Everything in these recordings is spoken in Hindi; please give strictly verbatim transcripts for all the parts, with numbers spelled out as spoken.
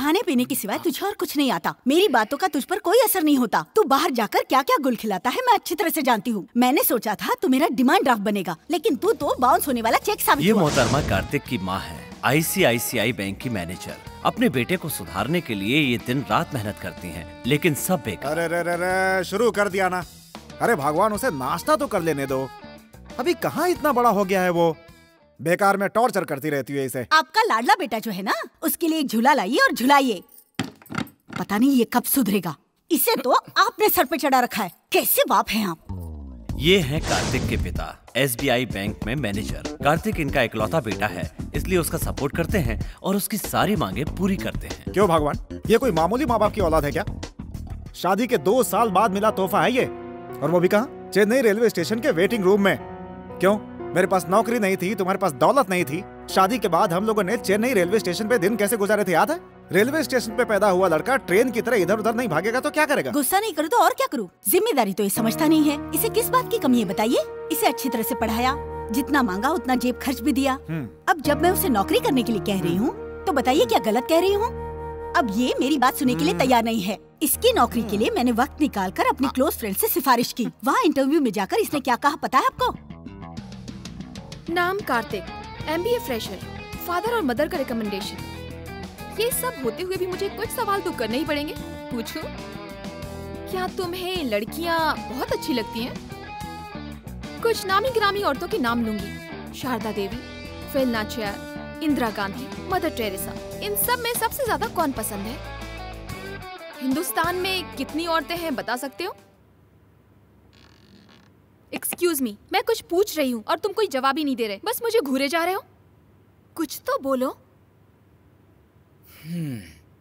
खाने पीने के सिवाय तुझे और कुछ नहीं आता। मेरी बातों का तुझ पर कोई असर नहीं होता। तू बाहर जाकर क्या क्या गुल खिलाता है मैं अच्छी तरह से जानती हूँ। मैंने सोचा था तू मेरा डिमांड ड्राफ्ट बनेगा, लेकिन तू तो बाउंस होने वाला चेक साबित ये हुआ। मोहतरमा कार्तिक की माँ है, आई सी आई सी आई बैंक की मैनेजर। अपने बेटे को सुधारने के लिए ये दिन रात मेहनत करती हैं, लेकिन सब बेकार। अरे रे रे रे, शुरू कर दिया ना। अरे भगवान, उसे नाश्ता तो कर लेने दो। अभी कहाँ इतना बड़ा हो गया है वो, बेकार में टॉर्चर करती रहती है इसे। आपका लाडला बेटा जो है ना, उसके लिए एक झूला लाइए और झुलाइए। पता नहीं ये कब सुधरेगा। इसे तो आपने सर पे चढ़ा रखा है। कैसे बाप हैं आप? ये हैं कार्तिक के पिता, एस बी आई बैंक में मैनेजर। कार्तिक इनका इकलौता बेटा है, इसलिए उसका सपोर्ट करते हैं और उसकी सारी मांगे पूरी करते हैं। क्यों भगवान, ये कोई मामूली माँ बाप की औलाद है क्या? शादी के दो साल बाद मिला तोहफा है ये, और वो भी कहाँ? चेन्नई रेलवे स्टेशन के वेटिंग रूम में। क्यों? मेरे पास नौकरी नहीं थी, तुम्हारे पास दौलत नहीं थी। शादी के बाद हम लोगों ने चेन्नई रेलवे स्टेशन पे दिन कैसे गुजारे थे याद है? रेलवे स्टेशन पे पैदा हुआ लड़का ट्रेन की तरह इधर उधर नहीं भागेगा तो क्या करेगा? गुस्सा नहीं करूँ तो और क्या करूँ? जिम्मेदारी तो ये समझता नहीं है। इसे किस बात की कमी है बताइए? इसे अच्छी तरह से पढ़ाया, जितना मांगा उतना जेब खर्च भी दिया। अब जब मैं उसे नौकरी करने के लिए कह रही हूँ तो बताइए क्या गलत कह रही हूँ? अब ये मेरी बात सुनने के लिए तैयार नहीं है। इसकी नौकरी के लिए मैंने वक्त निकाल कर अपनी क्लोज फ्रेंड से सिफारिश की। वहाँ इंटरव्यू में जाकर इसने क्या कहा पता है आपको? नाम Karthik, M B A fresher, father और मदर का रिकमेंडेशन। ये सब होते हुए भी मुझे कुछ सवाल तो करने ही पड़ेंगे। पूछूं? क्या तुम्हें लड़कियां बहुत अच्छी लगती हैं? कुछ नामी गिरामी औरतों के नाम लूंगी। शारदा देवी, फिल नाचियार, इंदिरा गांधी, मदर टेरेसा। इन सब में सबसे ज्यादा कौन पसंद है? हिंदुस्तान में कितनी औरतें हैं बता सकते हो? एक्सक्यूज मी, मैं कुछ पूछ रही हूँ और तुम कोई जवाब ही नहीं दे रहे, बस मुझे घूरे जा रहे हो। कुछ तो बोलो। hmm.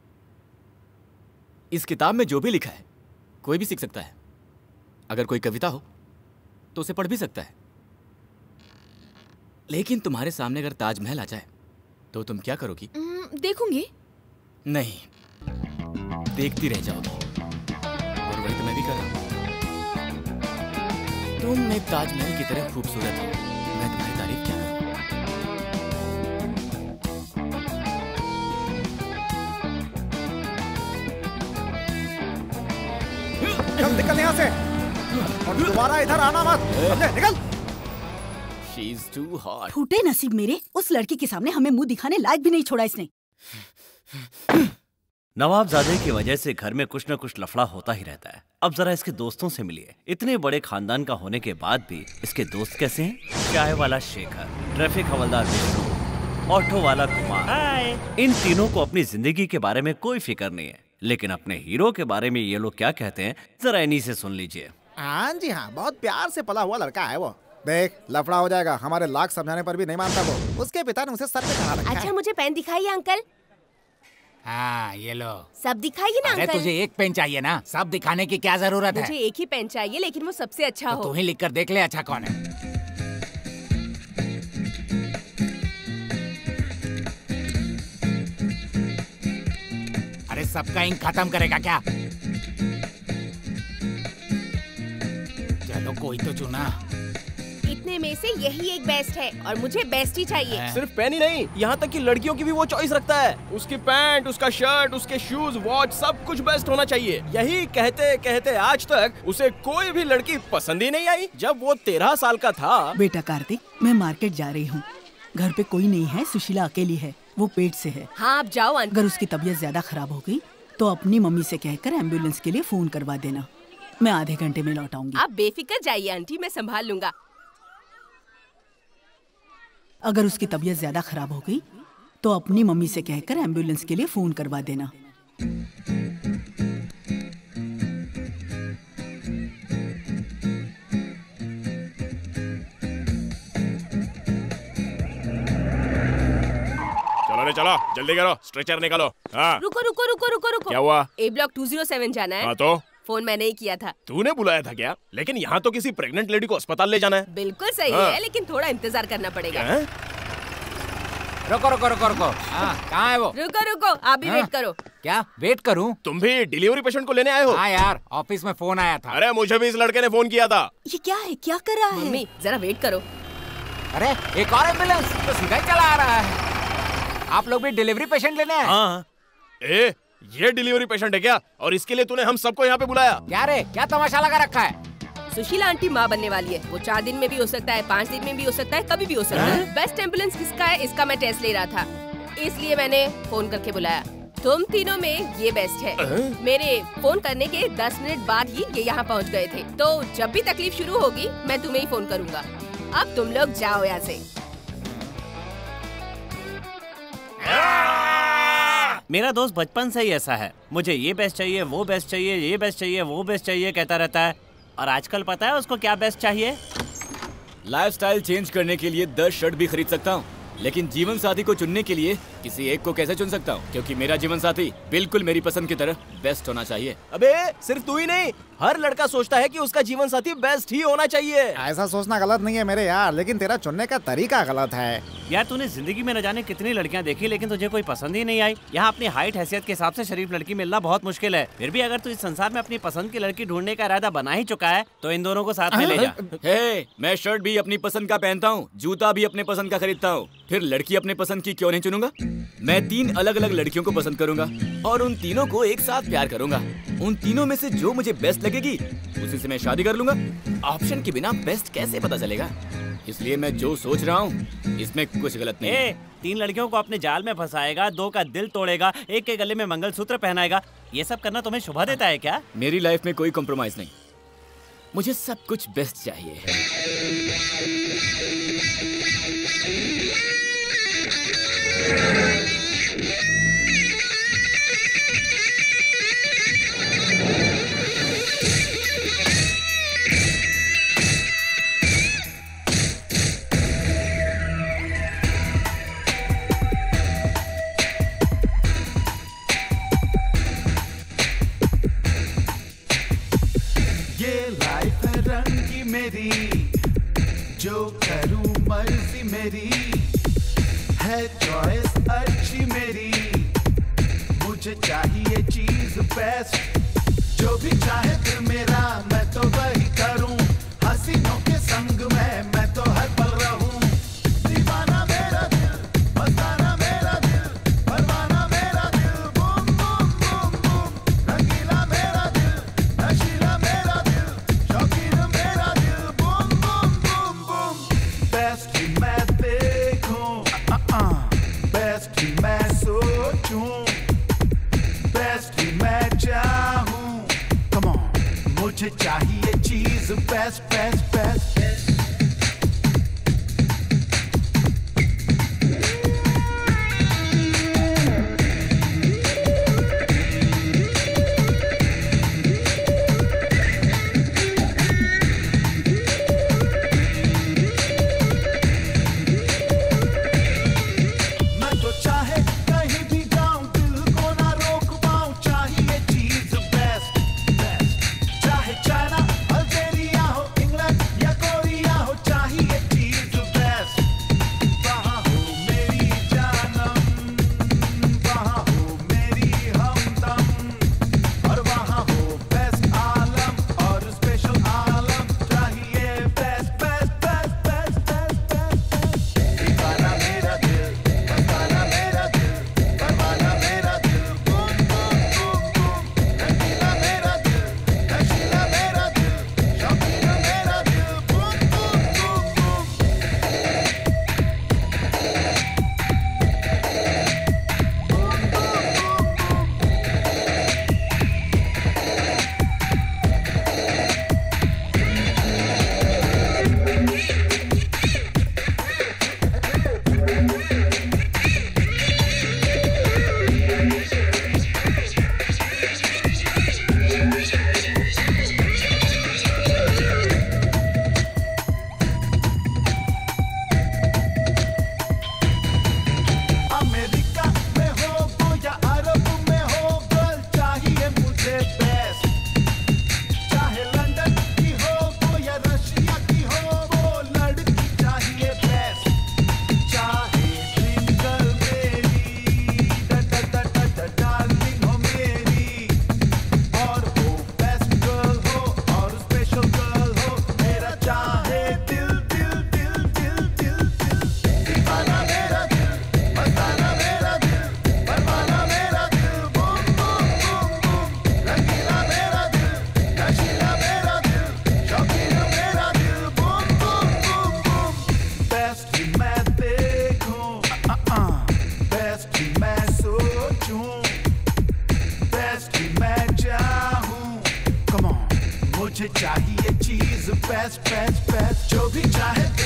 इस किताब में जो भी लिखा है कोई भी सीख सकता है। अगर कोई कविता हो तो उसे पढ़ भी सकता है, लेकिन तुम्हारे सामने अगर ताजमहल आ जाए तो तुम क्या करोगी? hmm, देखूंगी। नहीं, देखती रह जाओगी। और वही तो मैं भी कर रहा हूँ। तुम एक ताजमहल की तरह खूबसूरत हो, मैं तुम्हारी तारीफ क्या करूं? चल निकल यहाँ से और दोबारा इधर आना मत। समझे? निकल। She's too hot. फूटे नसीब मेरे, उस लड़की के सामने हमें मुंह दिखाने लायक भी नहीं छोड़ा इसने। नवाबजादे की वजह से घर में कुछ न कुछ लफड़ा होता ही रहता है। अब जरा इसके दोस्तों से मिलिए। इतने बड़े खानदान का होने के बाद भी इसके दोस्त कैसे हैं? चाय वाला शेखर, ट्रैफिक हवलदार विष्णु, ऑटो वाला कुमार। इन तीनों को अपनी जिंदगी के बारे में कोई फिक्र नहीं है, लेकिन अपने हीरो के बारे में ये लोग क्या कहते हैं जरा इन्हीं से सुन लीजिए। हाँ जी हाँ, बहुत प्यार से पला हुआ लड़का है वो। देख, लफड़ा हो जाएगा। हमारे लाख समझाने पर भी नहीं मानता वो। उसके पिता ने उसे सर पे चढ़ा रखा है। अच्छा, मुझे पेन दिखाइए अंकल। हाँ, ये लो। सब दिखाइए ना अरे अंकल। तुझे एक पेन चाहिए ना, सब दिखाने की क्या जरूरत है? मुझे एक ही पेन चाहिए, लेकिन वो सबसे अच्छा तो हो। तू ही लिख कर देख ले अच्छा कौन है। अरे सबका इंक खत्म करेगा क्या? चलो कोई तो चुना। इतने में से यही एक बेस्ट है और मुझे बेस्ट ही चाहिए। सिर्फ पेन ही नहीं, यहाँ तक कि लड़कियों की भी वो चॉइस रखता है। उसकी पैंट, उसका शर्ट, उसके शूज, वॉच, सब कुछ बेस्ट होना चाहिए। यही कहते कहते आज तक उसे कोई भी लड़की पसंद ही नहीं आई। जब वो तेरह साल का था। बेटा कार्तिक, मैं मार्केट जा रही हूँ। घर पे कोई नहीं है, सुशीला अकेली है, वो पेट से है। हाँ आप जाओ। अगर उसकी तबीयत ज्यादा खराब हो गई तो अपनी मम्मी से कहकर एम्बुलेंस के लिए फोन करवा देना। मैं आधे घंटे में लौट आऊंगी। आप बेफिक्र जाइए आंटी, मैं संभाल लूंगा। अगर उसकी तबीयत ज्यादा खराब हो गई तो अपनी मम्मी से कहकर एम्बुलेंस के लिए फोन करवा देना। चलो रे चलो, जल्दी करो, स्ट्रेचर निकालो। हाँ। रुको रुको रुको रुको रुको। क्या हुआ? A block two zero seven जाना है। हाँ तो? फोन मैंने ही किया था। तूने बुलाया था क्या? लेकिन यहाँ तो किसी प्रेग्नेंट लेडी को अस्पताल ले जाना है। बिल्कुल सही हाँ। है, लेकिन थोड़ा इंतजार करना पड़ेगा। रुको रुको रुको रुको। हाँ, कहाँ है वो? रुको रुको, आप भी हाँ? वेट करो। क्या वेट करूं? तुम भी डिलीवरी पेशेंट को लेने आए हो? हाँ यार, ऑफिस में फोन आया था। अरे मुझे भी इस लड़के ने फोन किया था। ये क्या है, क्या कर रहा है? मम्मी जरा वेट करो। अरे एक और एम्बुलेंस तो सीधा ही चला आ रहा है। आप लोग भी डिलीवरी पेशेंट लेने आए? हाँ। ए, ये डिलीवरी पेशेंट है क्या? और इसके लिए तूने हम सबको यहाँ पे बुलाया? क्या रे, क्या तमाशा लगा रखा है? सुशीला आंटी माँ बनने वाली है। वो चार दिन में भी हो सकता है, पाँच दिन में भी हो सकता है, कभी भी हो सकता है। बेस्ट एम्बुलेंस किसका है, इसका मैं टेस्ट ले रहा था, इसलिए मैंने फोन करके बुलाया। तुम तीनों में ये बेस्ट है। मेरे फोन करने के दस मिनट बाद ही ये यहाँ पहुँच गए थे। तो जब भी तकलीफ शुरू होगी मैं तुम्हें ही फोन करूँगा। अब तुम लोग जाओ यहाँ से। मेरा दोस्त बचपन से ही ऐसा है, मुझे ये बेस्ट चाहिए, वो बेस्ट चाहिए, ये बेस्ट चाहिए, वो बेस्ट चाहिए कहता रहता है। और आजकल पता है उसको क्या बेस्ट चाहिए? लाइफस्टाइल चेंज करने के लिए दस शर्ट भी खरीद सकता हूँ, लेकिन जीवन साथी को चुनने के लिए किसी एक को कैसे चुन सकता हूँ? क्योंकि मेरा जीवन साथी बिल्कुल मेरी पसंद की तरह बेस्ट होना चाहिए। अबे सिर्फ तू ही नहीं, हर लड़का सोचता है कि उसका जीवन साथी बेस्ट ही होना चाहिए। ऐसा सोचना गलत नहीं है मेरे यार, लेकिन तेरा चुनने का तरीका गलत है। यार तूने जिंदगी में न जाने कितनी लड़कियां देखी, लेकिन तुझे कोई पसंद ही नहीं आई। यहाँ अपनी हाइट हैसियत के हिसाब से शरीफ लड़की मिलना बहुत मुश्किल है। फिर भी अगर तू इस संसार में अपनी पसंद की लड़की ढूंढने का इरादा बना ही चुका है तो इन दोनों को साथ में ले जा। हे, मैं शर्ट भी अपनी पसंद का पहनता हूँ, जूता भी अपने पसंद का खरीदता हूँ, फिर लड़की अपने पसंद की क्यों नहीं चुनूंगा? मैं तीन अलग अलग लड़कियों को पसंद करूंगा और उन तीनों को एक साथ प्यार करूंगा। उन तीनों में से जो मुझे बेस्ट लगेगी उसी से मैं शादी कर लूंगा। ऑप्शन के बिना बेस्ट कैसे पता चलेगा? इसलिए मैं जो सोच रहा हूँ इसमें कुछ गलत नहीं है। तीन लड़कियों को अपने जाल में फंसाएगा, दो का दिल तोड़ेगा, एक के गले में मंगलसूत्र पहनाएगा, ये सब करना तुम्हें शोभा देता है क्या? मेरी लाइफ में कोई कॉम्प्रोमाइज नहीं, मुझे सब कुछ बेस्ट चाहिए। मेरी जो करूं मर्जी मेरी है, चॉइस अच्छी मेरी, मुझे चाहिए चीज बेस्ट, जो भी चाहे दिल मेरा मैं तो वही करूं, हसीनों के संग में मैं तो हर पल रहूं, दीवाना मेरा दिल, मस्ताना मेरा दिल, परवाना मेरा दिल, बूम बूम बूम बूम, रंगीला मेरा दिल, नशीला मेरा दिल, शौकीन मेरा दिल, boom boom boom boom, best ही मैं देखूं, बेस्ट ही मैं सोचूं, बेस्ट ही मैं चाहूं, कम ऑन, मुझे चाहिए चीज बेस्ट बेस्ट बेस्ट बेस्ट। या कोई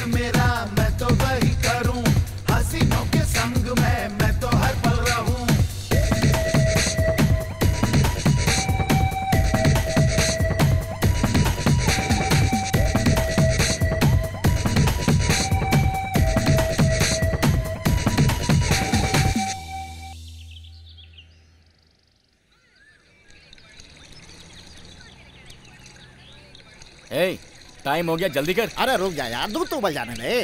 मेरा मैं तो वही करूं, हसीनों के संग में मैं तो हर पल रहूं। ए, टाइम हो गया, जल्दी कर। अरे रुक जा यार, दूध तो उबल जाने दे।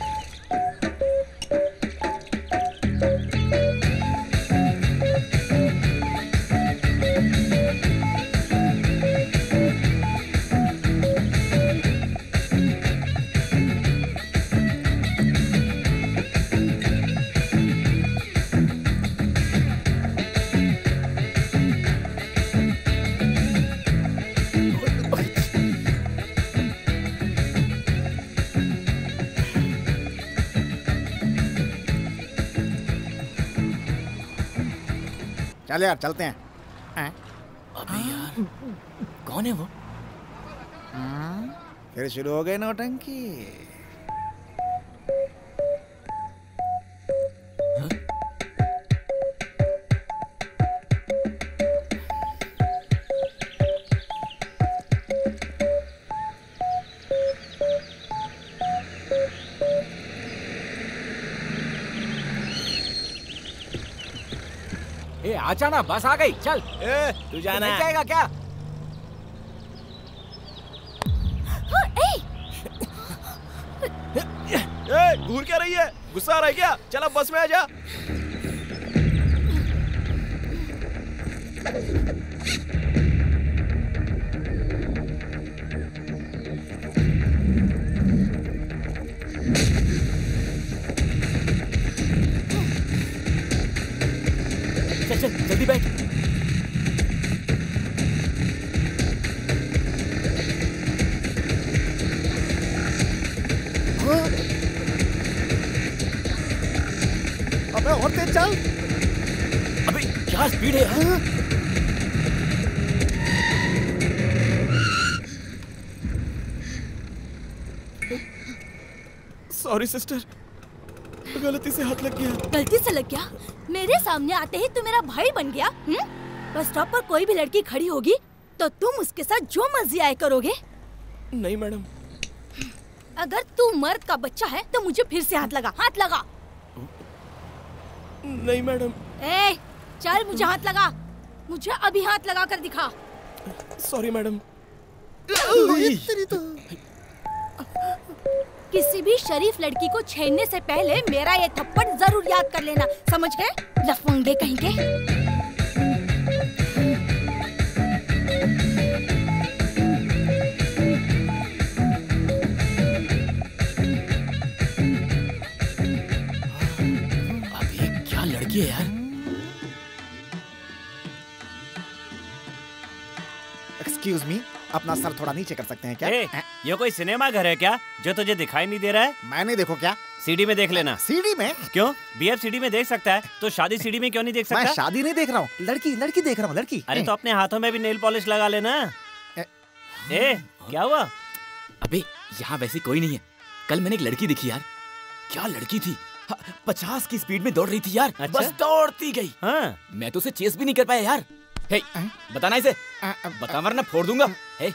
चल यार चलते हैं। अबे यार, कौन है वो? फिर शुरू हो गई नौटंकी। ए आजा ना, बस आ गई, चल। ए, तू जाना नहीं जाएगा क्या? ए, घूर क्या रही है? गुस्सा आ रहा है क्या? चल अब बस में आ जा। चल चल जल्दी बैठ। अबे और तेज चल। अबे क्या स्पीड है यार। सॉरी सिस्टर, गलती से हाथ लग गया। गलती से लग गया? मेरे सामने आते ही तू मेरा भाई बन गया? हम्म? बस स्टॉप पर कोई भी लड़की खड़ी होगी तो तुम उसके साथ जो मर्जी आए करोगे? नहीं मैडम। अगर तू मर्द का बच्चा है तो मुझे फिर से हाथ लगा, हाथ लगा। नहीं मैडम। ए, चल मुझे हाथ लगा, मुझे अभी हाथ लगा कर दिखा। Sorry madam. किसी भी शरीफ लड़की को छेड़ने से पहले मेरा ये थप्पड़ जरूर याद कर लेना, समझ गए? लफंगे कहीं के। अबे क्या लड़की है यार। एक्सक्यूज मी, अपना सर थोड़ा नीचे कर सकते हैं क्या? ए, ये कोई सिनेमा घर है क्या जो तुझे दिखाई नहीं दे रहा है? मैं नहीं देखो क्या? सीडी में देख लेना। सीडी में? क्यों? बीएफ सीडी में देख सकता है तो शादी सीडी में क्यों नहीं देख सकता? मैं शादी नहीं देख रहा हूँ, लड़की लड़की देख रहा हूँ, लड़की। अरे तो अपने हाथों में भी नेल पॉलिश लगा लेना। ए, ए क्या हुआ? अबे यहाँ वैसे कोई नहीं है। कल मैंने एक लड़की देखी यार, क्या लड़की थी। पचास की स्पीड में दौड़ रही थी यार। अच्छा? बस दौड़ती गई। हाँ। मैं तो उसे चेस भी नहीं कर पाया यार। हे, बताना इसे, बता वरना फोड़ दूंगा। हे,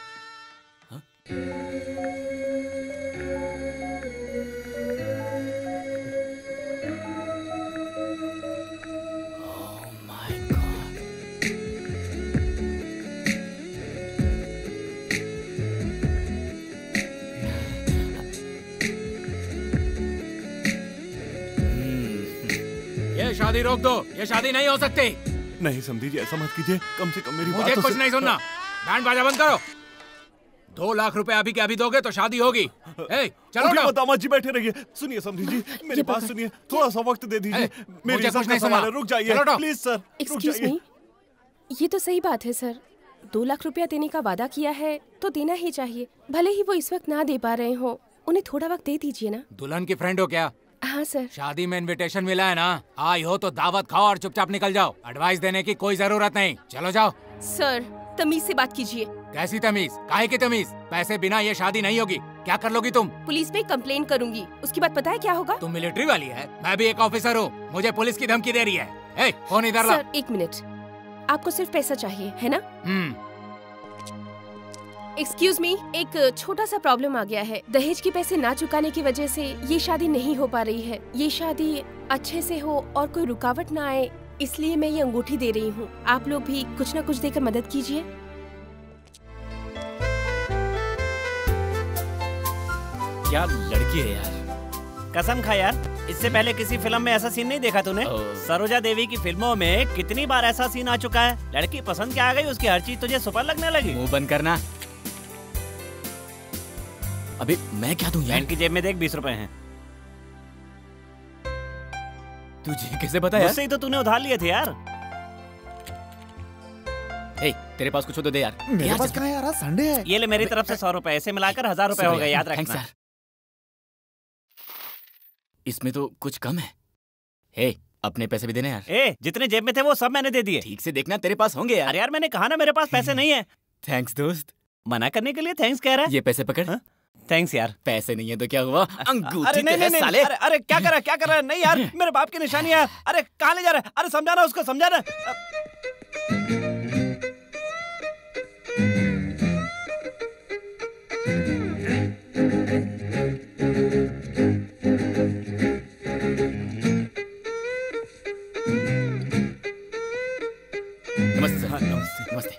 ये शादी रोक दो, ये शादी नहीं हो सकती। नहीं समझी जी, ऐसा मत कीजिए, कम से कम मेरी बात मुझे तो कुछ सुन- नहीं सुनना। बैंड बाजा बंद करो। दो लाख रुपए अभी के अभी दोगे तो शादी होगी। ए, चलो अभी उठो। मत दामाद जी, बैठे रहिए। सुनिए समझी जी, मेरी बात सुनिए, थोड़ा सा वक्त दे दीजिए। ए, मेरी मुझे इज्जत कुछ का नहीं सवाल सुना। है, रुक जाइए चलो उठो। प्लीज सर, रुक एक्सक्यूज जाइए। मी, ये तो सही बात है सर। दो लाख रुपया देने का वादा किया है तो देना ही चाहिए, भले ही वो इस वक्त ना दे पा रहे हो। उन्हें थोड़ा वक्त दे दीजिए ना। दुल्हन की फ्रेंड हो क्या? हाँ सर। शादी में इनविटेशन मिला है ना, आई हो तो दावत खाओ और चुपचाप निकल जाओ। एडवाइस देने की कोई जरूरत नहीं, चलो जाओ। सर तमीज से बात कीजिए। कैसी तमीज? काहे की तमीज? पैसे बिना ये शादी नहीं होगी। क्या कर लोगी तुम? पुलिस में कंप्लेन करूंगी। उसके बाद पता है क्या होगा? तुम मिलिट्री वाली है, मैं भी एक ऑफिसर हूँ। मुझे पुलिस की धमकी दे रही है। ए, फोन इधर ला। सर एक मिनट, आपको सिर्फ पैसा चाहिए है ना? हम्म। एक्सक्यूज मी, एक छोटा सा प्रॉब्लम आ गया है। दहेज के पैसे ना चुकाने की वजह से ये शादी नहीं हो पा रही है। ये शादी अच्छे से हो और कोई रुकावट ना आए, इसलिए मैं ये अंगूठी दे रही हूँ। आप लोग भी कुछ ना कुछ देकर मदद कीजिए। क्या लड़की है यार, कसम खा यार, इससे पहले किसी फिल्म में ऐसा सीन नहीं देखा तूने? सरोजा देवी की फिल्मों में कितनी बार ऐसा सीन आ चुका है। लड़की पसंद क्या आ गई, उसकी हर चीज तुझे सुपर लगने लगी। मुंह बंद करना। अबे मैं क्या दूं यार? पैंट की जेब में देख, बीस रुपए हैं। तुझे कैसे पता यार? मुझसे ही तो तूने उधार लिए थे यार। ए, तेरे पास कुछ हो तो दे यार। मेरे पास कहाँ है यार, संडे है। ये ले मेरी तरफ से सौ रुपए, ऐसे मिलाकर हजार रुपए हो गए, याद रखना। इसमें तो कुछ कम है। हे, अपने पैसे भी देने यार। ए, जितने जेब में थे वो सब मैंने दे दिए। ठीक से देखना, तेरे पास होंगे यार। अरे यार मैंने कहा ना मेरे पास पैसे नहीं है। थैंक्स दोस्त। मना करने के लिए थैंक्स कह रहा है। ये पैसे पकड़। हा? थैंक्स यार। पैसे नहीं है तो क्या हुआ? अंगूठी अरे नहीं, तो है नहीं, साले। अरे, अरे क्या कर रहा है, क्या कर रहा है? नहीं यार, मेरे बाप की निशानी है। अरे कहाँ ले जा रहा है? अरे समझाना उसको, समझाना। नमस्ते। हाँ, नमस्ते नमस्ते।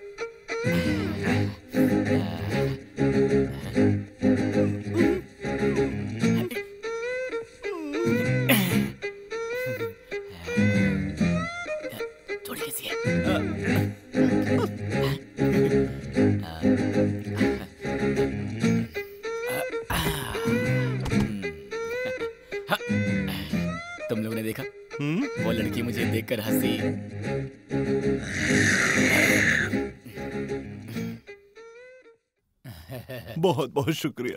थोड़ी कैसी है? तुम लोगों ने देखा? वो लड़की मुझे देखकर हंसी। बहुत बहुत शुक्रिया।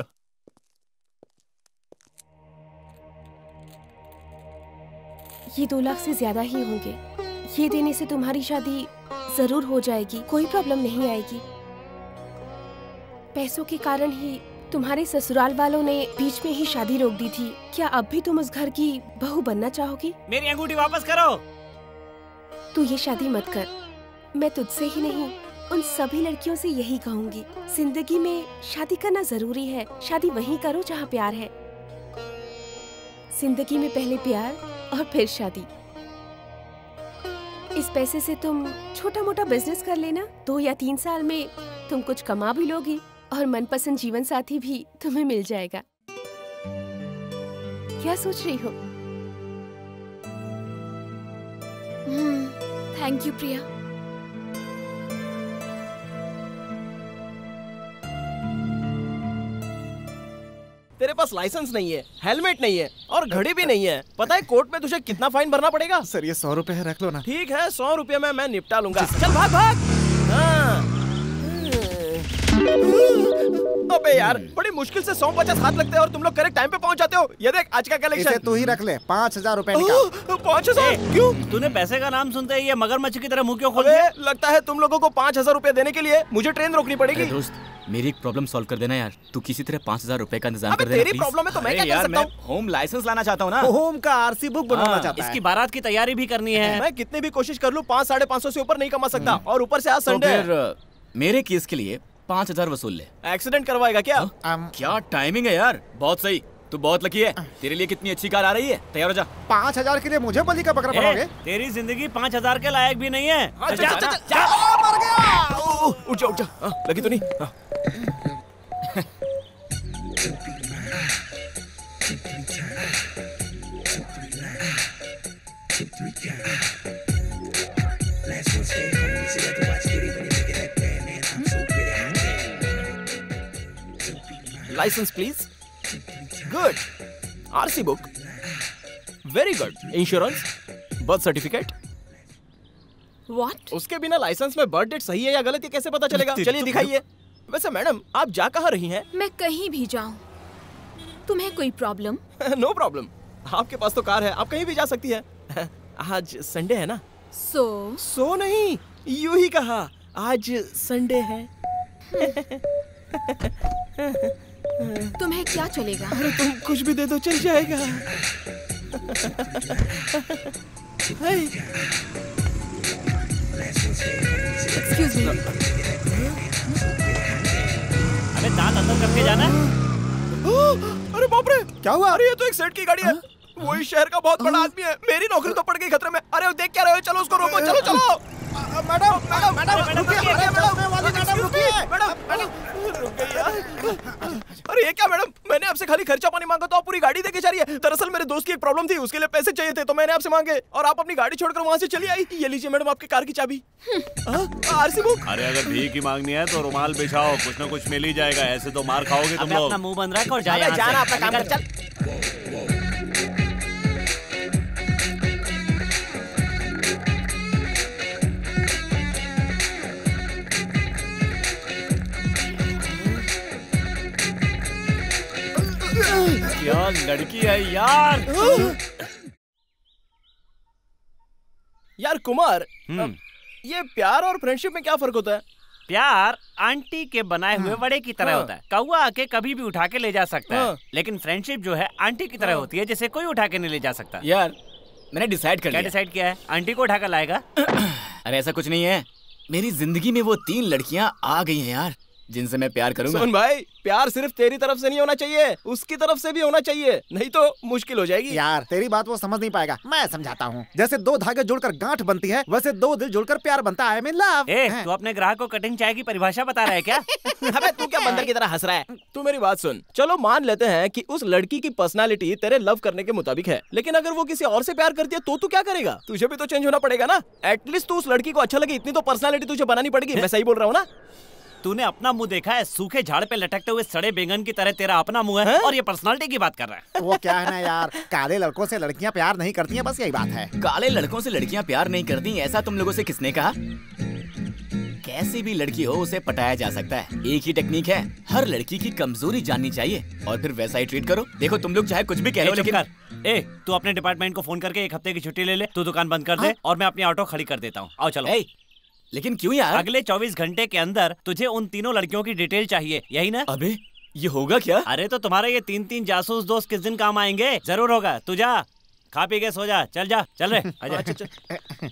ये दो लाख से ज्यादा ही होंगे। ये देने से तुम्हारी शादी जरूर हो जाएगी, कोई प्रॉब्लम नहीं आएगी। पैसों के कारण ही तुम्हारे ससुराल वालों ने बीच में ही शादी रोक दी थी। क्या अब भी तुम उस घर की बहू बनना चाहोगी? मेरी अंगूठी वापस करो। तू ये शादी मत कर। मैं तुझसे ही नहीं, उन सभी लड़कियों से यही कहूंगी। जिंदगी में शादी करना जरूरी है। शादी वहीं करो जहाँ प्यार है। जिंदगी में पहले प्यार और फिर शादी। इस पैसे से तुम छोटा मोटा बिजनेस कर लेना। दो या तीन साल में तुम कुछ कमा भी लोगी और मनपसंद जीवन साथी भी तुम्हें मिल जाएगा। क्या सोच रही हो? Thank you Priya. तेरे पास लाइसेंस नहीं है, हेलमेट नहीं है और घड़ी भी नहीं है। पता है कोर्ट में तुझे कितना फाइन भरना पड़ेगा? सर ये सौ रुपए है, रख लो ना। ठीक है, सौ रुपए में मैं निपटा लूंगा। चल भाग भाग। हाँ। अबे यार, बड़ी मुश्किल से सौ पचास हाथ लगते हैं और तुम लोग करेक्ट टाइम पे पहुंच जाते हो। ये देख आज का कलेक्शन। इसे तू ही रख ले, पाँच हजार रूपए निकाल। पाँच हजार क्यों? तूने पैसे का नाम सुनते ही ये मगरमच्छ की तरह मुंह क्यों खोल दिया? लगता है तुम लोगों को पाँच हजार रूपए देने के लिए मुझे ट्रेन रोकनी पड़ेगी। दोस्त, मेरी एक प्रॉब्लम सॉल्व कर देना यार। तू किसी तरह पाँच हजार रूपए का इंतजाम कर देना। तेरी प्रॉब्लम है तो मैं क्या कर सकता हूँ? होम लाइसेंस लाना चाहता हूँ ना। होम का आरसी बुक बनवाना चाहता है। इसकी बारात की तैयारी भी करनी है। मैं कितनी भी कोशिश कर लूँ पाँच साढ़े पाँच सौ से ऊपर नहीं कमा सकता। और ऊपर से आज संडे है। मेरे केस के लिए पाँच हजार वसूल ले। एक्सीडेंट करवाएगा क्या? क्या टाइमिंग है यार, बहुत सही। तू बहुत लकी है, तेरे लिए कितनी अच्छी कार आ रही है। तैयार हो जा। पाँच हजार के लिए मुझे बलि का बकरा बनाओगे? तेरी जिंदगी पाँच हजार के लायक भी नहीं है। जा, जा, जा, जा, मर गया। उठ जा उठ जा। लगी तो नहीं? License please. Good. RC book. Very good. Insurance, birth certificate. What? उसके बिना लाइसेंस में बर्थ डेट सही है या गलत ये कैसे पता चलेगा? चलिए दिखाइए। वैसे मैडम आप जा कहाँ रही हैं? मैं कहीं भी जाऊँ, तुम्हें कोई प्रॉब्लम? No problem. आपके पास तो कार है, आप कहीं भी जा सकती है। आज संडे है ना? सो सो नहीं, यूं ही कहा। आज संडे है। तुम्हें क्या चलेगा? अरे तुम कुछ भी दे दो, चल जाएगा। Excuse me. अबे दांत अंदर करके जाना। अरे बाप रे, क्या हुआ? अरे ये तो एक सेठ की गाड़ी है। वो इस शहर का बहुत बड़ा आदमी है। मेरी नौकरी तो पड़ गई खतरे में। अरे देख क्या रहे हो? चलो उसको रोको, चलो चलो। मैडम मैडम मैडम रुकिए, मैडम मैडम रुकिए, मैडम मैडम रुक गई यार। अरे ये क्या मैडम, मैंने आपसे खाली खर्चा पानी मांगा तो आप पूरी गाड़ी देके जा रही है। दरअसल मेरे दोस्त की एक प्रॉब्लम थी, उसके लिए पैसे चाहिए थे तो मैंने आपसे मांगे और आप अपनी गाड़ी छोड़कर वहाँ से चली आई। ये लीजिए मैडम आपकी कार की चाबी, आरसी बुक। अरे अगर भीख की मांगनी है तो रुमाल बिछाओ, कुछ ना कुछ मिल ही जाएगा। ऐसे तो मार खाओगे तुम लोग। अपना मुंह बंद रख और जा यहाँ से। जाना अपना काम कर, चल। क्या लड़की है यार। यार कुमार, ये प्यार और फ्रेंडशिप में क्या फर्क होता है? प्यार आंटी के बनाए हुए वड़े की तरह होता है। कौवा आके कभी भी उठा के ले जा सकता है, लेकिन फ्रेंडशिप जो है आंटी की तरह होती है, जिसे कोई उठा के नहीं ले जा सकता। यार मैंने डिसाइड कर लिया। क्या डिसाइड किया है? आंटी को उठा कर लाएगा? अरे ऐसा कुछ नहीं है। मेरी जिंदगी में वो तीन लड़कियां आ गई हैं यार, जिनसे मैं प्यार करूंगा। सुन भाई, प्यार सिर्फ तेरी तरफ से नहीं होना चाहिए, उसकी तरफ से भी होना चाहिए, नहीं तो मुश्किल हो जाएगी। यार तेरी बात वो समझ नहीं पाएगा, मैं समझाता हूँ। जैसे दो धागे जुड़कर गांठ बनती है, वैसे दो दिल जुड़कर प्यार बनता है। I mean love. ए, तू अपने ग्राहक को कटिंग चाय की परिभाषा बता रहा है क्या? अबे तू क्या बंदर की तरह हंस रहा है? तू मेरी बात सुन। चलो मान लेते हैं कि उस लड़की की पर्सनालिटी तेरे लव करने के मुताबिक है, लेकिन अगर वो किसी और से प्यार करती है तो तू क्या करेगा? तुझे भी तो चेंज होना पड़ेगा ना। एटलीस्ट तू उस लड़की को अच्छा लगे इतनी तो पर्सनालिटी तुझे बनानी पड़ेगी। मैं सही बोल रहा हूँ ना? तूने अपना मुंह देखा है? सूखे झाड़ पे लटकते हुए सड़े बैंगन की तरह तेरा अपना मुंह है, है? और ये पर्सनालिटी की बात कर रहा है। वो क्या है ना यार, काले लड़कों से लड़कियां प्यार नहीं करती हैं, बस यही बात है। काले लड़कों से लड़कियां प्यार नहीं करती, ऐसा तुम लोगों से किसने कहा? कैसी भी लड़की हो उसे पटाया जा सकता है। एक ही टेक्निक है, हर लड़की की कमजोरी जाननी चाहिए और फिर वैसा ही ट्रीट करो। देखो तुम लोग चाहे कुछ भी कह लो, लेकिन ए, तू अपने डिपार्टमेंट को फोन करके एक हफ्ते की छुट्टी ले ले। तू दुकान बंद कर दे और मैं अपनी ऑटो खड़ी कर देता हूँ। आओ चलो। लेकिन क्यों यार? अगले चौबीस घंटे के अंदर तुझे उन तीनों लड़कियों की डिटेल चाहिए, यही ना? अबे ये होगा क्या? अरे तो तुम्हारे ये तीन तीन जासूस दोस्त किस दिन काम आएंगे? जरूर होगा। तू जा, खा पी के सो जा। चल जा, चल रे आजा। अच्छा, अच्छा।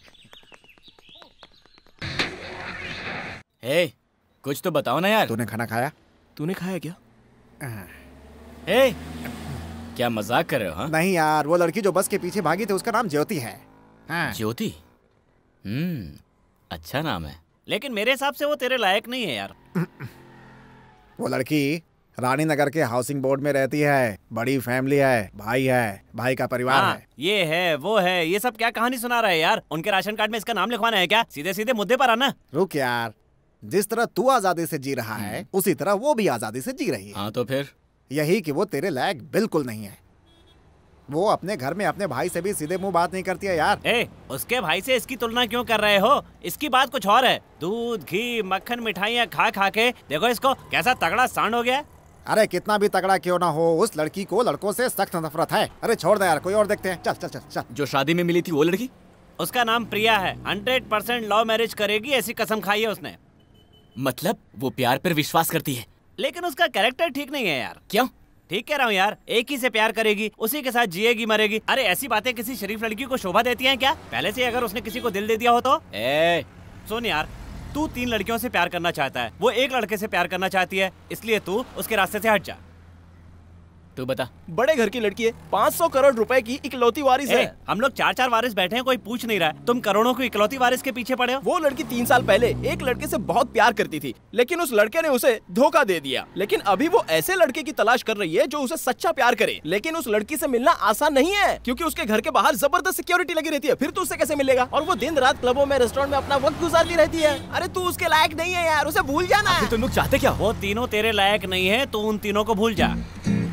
ए, कुछ तो बताओ ना यार। तूने खाना खाया? तूने खाया क्या? ए, क्या मजाक कर रहे हो? हाँ? नहीं यार, वो लड़की जो बस के पीछे भागी थी उसका नाम ज्योति है। हाँ। ज्योति? हम्म, अच्छा नाम है, लेकिन मेरे हिसाब से वो तेरे लायक नहीं है यार। वो लड़की रानी नगर के हाउसिंग बोर्ड में रहती है, बड़ी फैमिली है, भाई है, भाई का परिवार हाँ, है। ये है वो है, ये सब क्या कहानी सुना रहा है यार? उनके राशन कार्ड में इसका नाम लिखवाना है क्या? सीधे सीधे मुद्दे पर आना। रुक यार, जिस तरह तू आजादी से जी रहा है उसी तरह वो भी आजादी से जी रही है। हाँ तो फिर? यही कि वो तेरे लायक बिल्कुल नहीं है। वो अपने घर में अपने भाई से भी सीधे मुंह बात नहीं करती है यार। ए, उसके भाई से इसकी तुलना क्यों कर रहे हो? इसकी बात कुछ और है। दूध घी मक्खन मिठाइयाँ खा खा के देखो इसको कैसा तगड़ा सांड हो गया। अरे कितना भी तगड़ा क्यों ना हो, उस लड़की को लड़कों से सख्त नफरत है। अरे छोड़ दे यार, कोई और देखते हैं। चल चल चल चल। जो शादी में मिली थी वो लड़की? उसका नाम प्रिया है। हंड्रेड परसेंट लव मैरिज करेगी ऐसी कसम खाई है उसने। मतलब वो प्यार पर विश्वास करती है, लेकिन उसका कैरेक्टर ठीक नहीं है यार। क्यों? ठीक कह रहा हूँ यार, एक ही से प्यार करेगी, उसी के साथ जिएगी मरेगी। अरे ऐसी बातें किसी शरीफ लड़की को शोभा देती हैं क्या? पहले से अगर उसने किसी को दिल दे दिया हो तो? ए, सुन यार, तू तीन लड़कियों से प्यार करना चाहता है, वो एक लड़के से प्यार करना चाहती है, इसलिए तू उसके रास्ते से हट जा। तू बता। बड़े घर की लड़की है, पाँच सौ करोड़ रुपए की इकलौती वारिस है। हम लोग चार चार वारिस बैठे हैं, कोई पूछ नहीं रहा है। तुम करोड़ों की इकलौती वारिस के पीछे पड़े हो। वो लड़की तीन साल पहले एक लड़के से बहुत प्यार करती थी, लेकिन उस लड़के ने उसे धोखा दे दिया। लेकिन अभी वो ऐसे लड़के की तलाश कर रही है जो उसे सच्चा प्यार करे। लेकिन उस लड़की से मिलना आसान नहीं है, क्योंकि उसके घर के बाहर जबरदस्त सिक्योरिटी लगी रहती है। फिर तू उससे कैसे मिलेगा? और वो दिन रात क्लबों में, रेस्टोरेंट में अपना वक्त गुजारती रहती है। अरे तू उसके लायक नहीं है यार, उसे भूल जाना। तुम लोग चाहते क्या? वो तीनों तेरे लायक नहीं है, तो उन तीनों को भूल जा।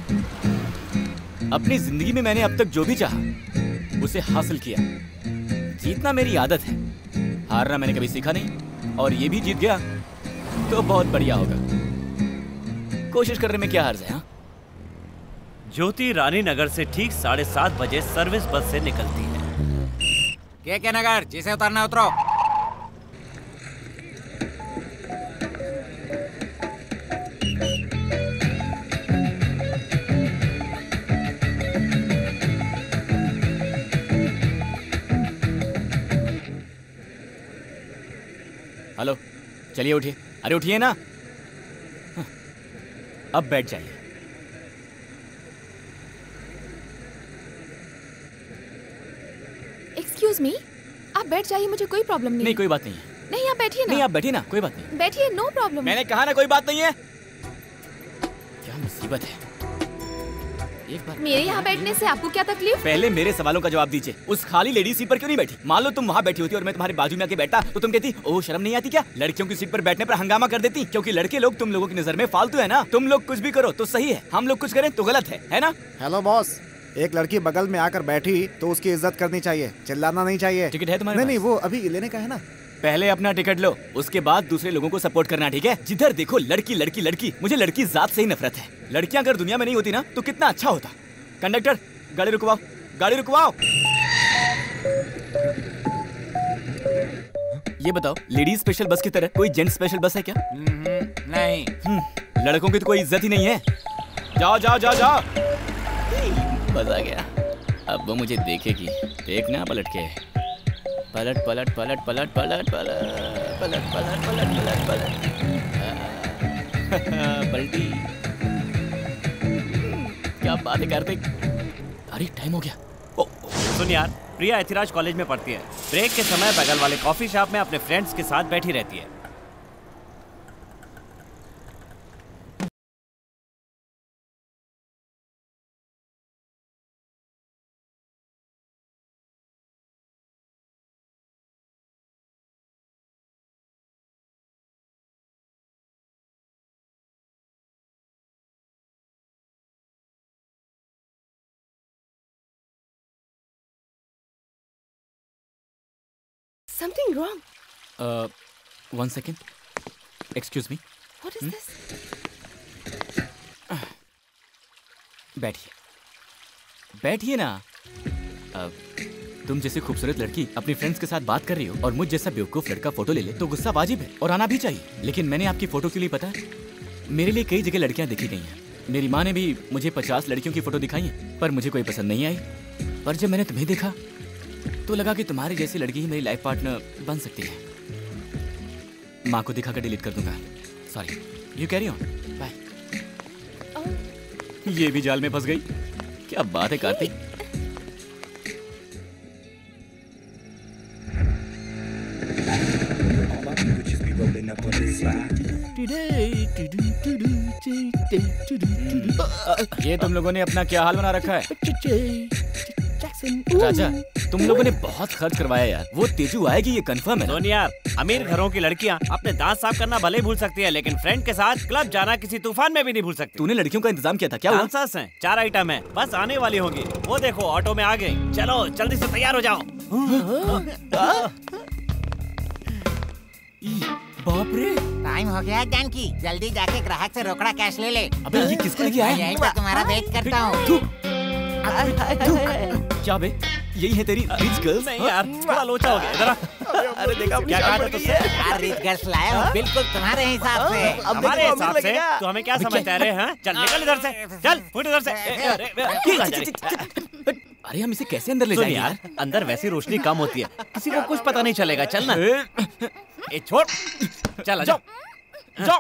अपनी जिंदगी में मैंने अब तक जो भी चाहा उसे हासिल किया। जीतना मेरी आदत है, हारना मैंने कभी सीखा नहीं, और ये भी जीत गया तो बहुत बढ़िया कोशिश कोशिश करने में क्या हर्ज है? हाँ? ज्योति रानी नगर से ठीक साढ़े सात बजे सर्विस बस से निकलती है। के के नगर, जिसे उतरना उतरो। चलिए उठिए। अरे उठिए ना। अब बैठ जाइए। एक्सक्यूज मी, आप बैठ जाइए, मुझे कोई प्रॉब्लम नहीं। नहीं कोई बात नहीं है। नहीं आप बैठिए ना। नहीं आप बैठिए ना, कोई बात नहीं। बैठिए, नो प्रॉब्लम। मैंने कहा ना कोई बात नहीं है। क्या मुसीबत है। एक बार मेरे यहाँ बैठने से आपको क्या तकलीफ? पहले मेरे सवालों का जवाब दीजिए। उस खाली लेडी सीट पर क्यों नहीं बैठी? मान लो तुम वहाँ बैठी होती और मैं तुम्हारे बाजू में आके बैठता तो तुम कहती ओह शर्म नहीं आती क्या? लड़कियों की सीट पर बैठने पर हंगामा कर देती, क्योंकि लड़के लोग तुम लोगों की नजर में फालतू है ना। तुम लोग कुछ भी करो तो सही है, हम लोग कुछ करें तो गलत है, है ना? हेलो बॉस, एक लड़की बगल में आकर बैठी तो उसकी इज्जत करनी चाहिए, चिल्लाना नहीं चाहिए। टिकट है तुम्हारे नहीं नहीं वो अभी लेने का है ना। पहले अपना टिकट लो, उसके बाद दूसरे लोगों को सपोर्ट करना, ठीक है? जिधर देखो लड़की लड़की लड़की। मुझे लड़की जात से ही नफरत है। लड़कियां अगर दुनिया में नहीं होती ना तो कितना अच्छा होता। कंडक्टर गाड़ी रुकवाओ, गाड़ी रुकवाओ। ये बताओ, लेडीज स्पेशल बस की तरह कोई जेंट्स स्पेशल बस है क्या? नहीं। लड़कों की तो कोई इज्जत ही नहीं है। जाओ जाओ जाओ जाओ। मजा आ गया। अब वो मुझे देखेगी, देखना पलट के। पलट पलट पलट पलट पलट पलट पलट पलट पलट पलट पलट पलटी। क्या बात है कार्तिक। अरे टाइम हो गया। ओ, सुन यार, प्रिया एथिराज कॉलेज में पढ़ती है। ब्रेक के समय बगल वाले कॉफी शॉप में अपने फ्रेंड्स के साथ बैठी रहती है। Something wrong. Uh, one second. Excuse me. What is Hmm? this? बैठिए, बैठिए ना। अब तुम जैसी खूबसूरत लड़की अपनी फ्रेंड्स के साथ बात कर रही हो और मुझ जैसा बेवकूफ लड़का फोटो ले ले तो गुस्सा वाजिब है और आना भी चाहिए। लेकिन मैंने आपकी फोटो क्यों ली पता है? मेरे लिए कई जगह लड़कियां देखी गई हैं। मेरी माँ ने भी मुझे पचास लड़कियों की फोटो दिखाई है, पर मुझे कोई पसंद नहीं आई। पर जब मैंने तुम्हें देखा तो लगा कि तुम्हारी जैसी लड़की ही मेरी लाइफ पार्टनर बन सकती है। माँ को दिखाकर डिलीट कर दूंगा। Sorry, you carry on, bye. ये भी जाल में फंस गई। क्या बात है कार्तिक। ये तुम लोगों ने अपना क्या हाल बना रखा है? राजा, तुम लोगों ने बहुत खर्च करवाया यार। वो तेजू आएगी ये कंफर्म है। सुन यार, अमीर घरों की लड़कियां अपने दांत साफ करना भले ही भूल सकती है, लेकिन फ्रेंड के साथ क्लब जाना किसी तूफान में भी नहीं भूल सकती। तूने लड़कियों का इंतजाम किया था क्या? डांसर्स हैं, चार आइटम है, बस आने वाली होंगी। वो देखो ऑटो में आ गई। चलो जल्दी से तैयार हो जाओ। बाप रे, टाइम हो गया जानकी, जल्दी जाके ग्राहक से रोकड़ा कैश ले ले। अबे ये किसको लेके आया? यहीं पर तुम्हारा वेट करता हूँ। क्या बे, यही है तेरी रिच गर्ल्स? नहीं यार, थोड़ा लोचा हो गया जरा। अरे देखा क्या कहा था तुझसे? यार रिच गर्ल्स लाया हूँ, बिल्कुल तुम्हारे हिसाब से। हमारे हिसाब से तो हमें क्या समझता है रे? हाँ, चल निकल इधर से, चल फुट इधर से। अरे हम इसे कैसे अंदर ले जाएंगे यार? अंदर वैसी रोशनी कम होती है, किसी को कुछ पता नहीं चलेगा। चल ना। ए छोड़, चल जाओ जाओ।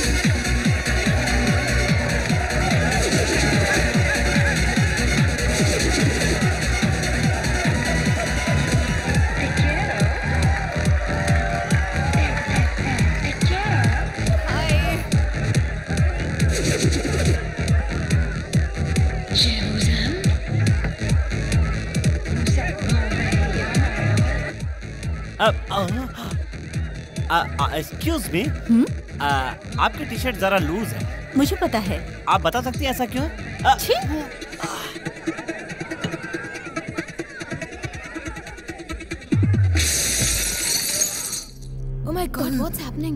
एक्सक्यूज मी, आपकी टी शर्ट जरा लूज है। मुझे पता है। आप बता सकती हैं ऐसा क्यों? Oh my God, what's happening?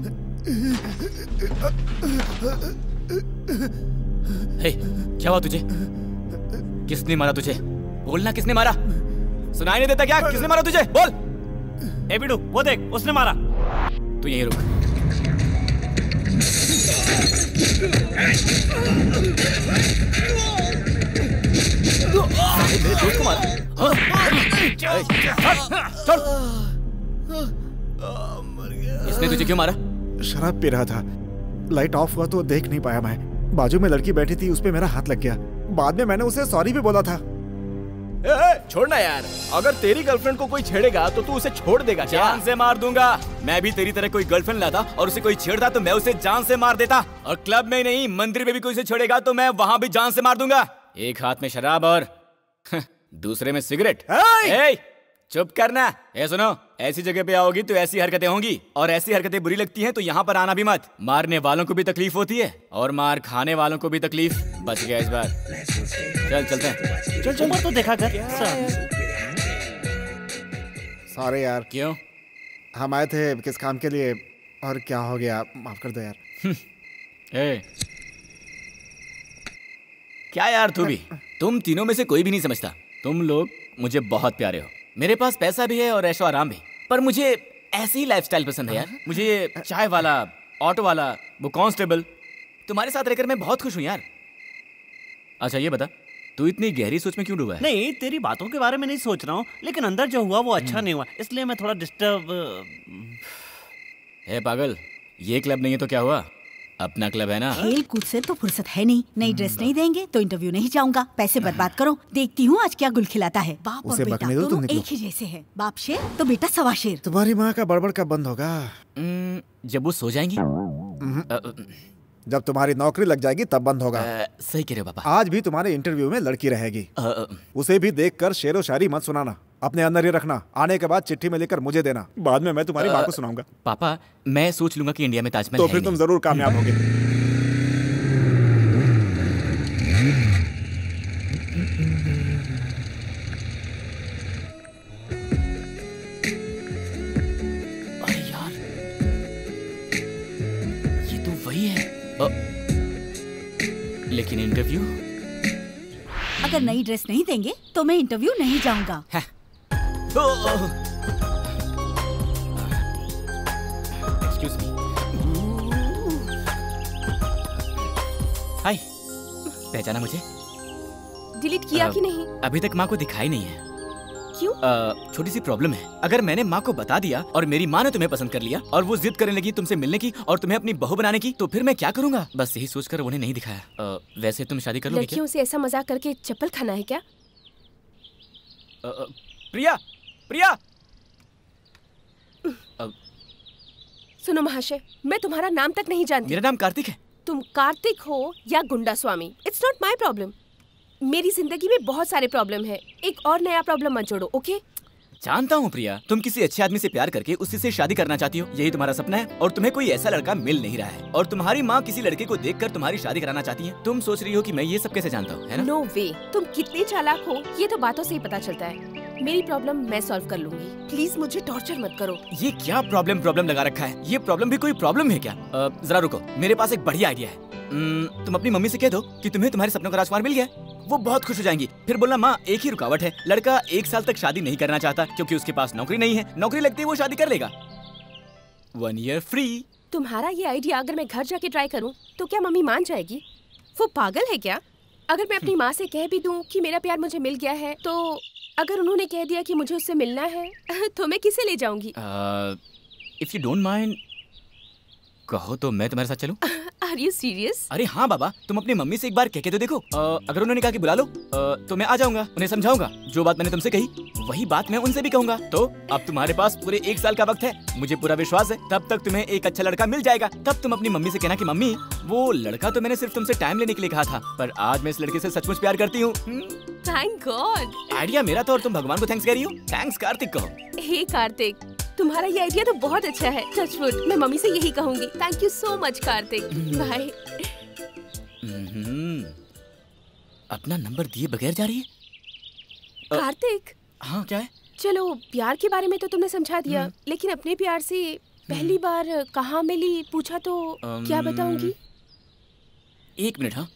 हे, क्या हुआ तुझे? किसने मारा तुझे? बोलना, किसने मारा? सुनाई नहीं देता क्या? किसने मारा तुझे? बोल। ए बिडू, वो देख, उसने मारा। तू यहीं रुक। मेरे दोस्त को मारा? छोड़। इसने तुझे क्यों मारा? शराब पी रहा था। लाइट ऑफ हुआ तो देख नहीं पाया मैं। बाजू में लड़की बैठी थी, उस पे मेरा हाथ लग गया। बाद में मैंने उसे सॉरी भी बोला था। ए, ए, छोड़ना यार, अगर तेरी गर्लफ्रेंड को कोई छेड़ेगा तो तू उसे छोड़ देगा क्या? जान से मार दूंगा। मैं भी तेरी तरह कोई गर्लफ्रेंड लाता और उसे कोई छेड़ता तो मैं उसे जान से मार देता। और क्लब में नहीं, मंदिर में भी कोई उसे छेड़ेगा तो मैं वहाँ भी जान से मार दूंगा। एक हाथ में शराब और दूसरे में सिगरेट। ए, चुप करना। ए सुनो, ऐसी जगह पे आओगी तो ऐसी हरकतें होंगी, और ऐसी हरकतें बुरी लगती हैं तो यहाँ पर आना भी मत। मारने वालों को भी तकलीफ होती है और मार खाने वालों को भी तकलीफ। बच गया इस बार। चल चलते हैं। चल चल तो देखा कर। सॉरी यार। क्यों? हम आए थे किस काम के लिए और क्या हो गया, माफ कर दो यार। ए, क्या यार तू भी? तुम तीनों में से कोई भी नहीं समझता। तुम लोग मुझे बहुत प्यारे हो। मेरे पास पैसा भी है और ऐशो आराम भी, पर मुझे ऐसी ही लाइफस्टाइल पसंद है यार। मुझे चाय वाला, ऑटो वाला, वो कांस्टेबल। तुम्हारे साथ रहकर मैं बहुत खुश हूँ यार। अच्छा ये बता, तू इतनी गहरी सोच में क्यों डूबा है? नहीं, तेरी बातों के बारे में नहीं सोच रहा हूँ, लेकिन अंदर जो हुआ वो अच्छा नहीं हुआ, इसलिए मैं थोड़ा डिस्टर्ब। है पागल, ये क्लब नहीं है तो क्या हुआ? अपना क्लब है ना। खेल कूद से तो फुर्सत है नहीं। नई ड्रेस नहीं देंगे तो इंटरव्यू नहीं जाऊंगा। पैसे बर्बाद करो, देखती हूँ आज क्या गुल खिलाता है। बाप और बेटा दोनों एक ही जैसे हैं। बाप शेर तो बेटा सवा शेर। तुम्हारी माँ का बड़बड़ कब बंद होगा? जब वो सो जाएंगी। जब तुम्हारी नौकरी लग जाएगी तब बंद होगा। आ, सही कह रहे हो पापा। आज भी तुम्हारे इंटरव्यू में लड़की रहेगी। आ, आ, उसे भी देखकर शेरो शायरी मत सुनाना, अपने अंदर ही रखना। आने के बाद चिट्ठी में लेकर मुझे देना, बाद में मैं तुम्हारी माँ को सुनाऊंगा। पापा मैं सोच लूंगा कि इंडिया में ताजमहल तो है फिर तुम जरूर कामयाब होगे। अरे यार, ये तो वही है। आ, लेकिन इंटरव्यू? अगर नई ड्रेस नहीं देंगे तो मैं इंटरव्यू नहीं जाऊंगा। Excuse me. हाय, पहचाना मुझे? डिलीट किया कि नहीं? अभी तक माँ को दिखाई नहीं है। क्यों? छोटी सी प्रॉब्लम है। अगर मैंने माँ को बता दिया और मेरी माँ ने तुम्हें पसंद कर लिया और वो जिद करने लगी तुमसे मिलने की और तुम्हें अपनी बहू बनाने की, तो फिर मैं क्या करूँगा? बस यही सोचकर उन्हें नहीं दिखाया। आ, वैसे तुम शादी कर लोगे क्या? लड़कियों से ऐसा मजाक करके चप्पल खाना है क्या? आ, आ, प्रिया, प्रिया। सुनो महाशय, मैं तुम्हारा नाम तक नहीं जानती। मेरा नाम कार्तिक है। तुम कार्तिक हो या गुंडा Swamy, it's not my problem. मेरी जिंदगी में बहुत सारे प्रॉब्लम है, एक और नया प्रॉब्लम मत जोड़ो, ओके? जानता हूँ प्रिया, तुम किसी अच्छे आदमी से प्यार करके उसी से शादी करना चाहती हो, यही तुम्हारा सपना है, और तुम्हें कोई ऐसा लड़का मिल नहीं रहा है, और तुम्हारी माँ किसी लड़के को देखकर तुम्हारी शादी कराना चाहती है। तुम सोच रही हो कि मैं ये सब कैसे जानता हूँ, है ना? नो वे, तुम कितने चालाक हो ये तो बातों से ही पता चलता है। मेरी प्रॉब्लम मैं सॉल्व कर लूंगी, प्लीज मुझे टॉर्चर मत करो। ये क्या प्रॉब्लम प्रॉब्लम लगा रखा है? ये प्रॉब्लम भी कोई प्रॉब्लम है क्या? जरा रुको, मेरे पास एक बढ़िया आइडिया है। तुम अपनी मम्मी से कह दो कि तुम्हें तुम्हारे सपनों का राजकुमार मिल गया। वो बहुत खुश हो जाएंगी। फिर बोलना, माँ एक ही रुकावट है, लड़का एक साल तक शादी नहीं करना चाहता क्योंकि उसके पास नौकरी नहीं है। नौकरी लगती है वो शादी कर लेगा, वन ईयर फ्री। तुम्हारा ये आइडिया अगर मैं घर जाके ट्राई करूँ तो क्या मम्मी मान जाएगी? वो पागल है क्या? अगर मैं अपनी माँ से कह भी दूँ कि मेरा प्यार मुझे मिल गया है, तो अगर उन्होंने कह दिया कि मुझे उससे मिलना है तो मैं किसे ले जाऊंगी? इफ यू डोंट माइंड, कहो तो मैं तुम्हारे साथ चलूं? Are you serious? अरे हाँ बाबा, तुम अपनी मम्मी से एक बार कह के तो देखो। आ, अगर उन्होंने कहा कि बुला लो, आ, तो मैं आ जाऊंगा, उन्हें समझाऊंगा। जो बात मैंने तुमसे कही वही बात मैं उनसे भी कहूंगा। तो अब तुम्हारे पास पूरे एक साल का वक्त है, मुझे पूरा विश्वास है तब तक तुम्हें एक अच्छा लड़का मिल जाएगा। तब तुम अपनी मम्मी से कहना कि मम्मी, वो लड़का तो मैंने सिर्फ तुमसे टाइम लेने के लिए कहा था, पर आज मैं इस लड़के से सचमुच प्यार करती हूँ। Thank God! आइडिया मेरा था और तुम भगवान को थैंक्स कह रही हो। थैंक्स कार्तिक कहो। हे कार्तिक, तुम्हारा ये आइडिया तो बहुत अच्छा है। टच वुड, मैं मम्मी से यही कहूंगी। Thank you so much Karthik, bye. अपना नंबर दिए बगैर जा रही है? कार्तिक। हाँ क्या है? चलो, प्यार के बारे में तो तुमने समझा दिया, लेकिन अपने प्यार से पहली बार कहाँ मिली पूछा तो क्या बताऊंगी? एक मिनट। हाँ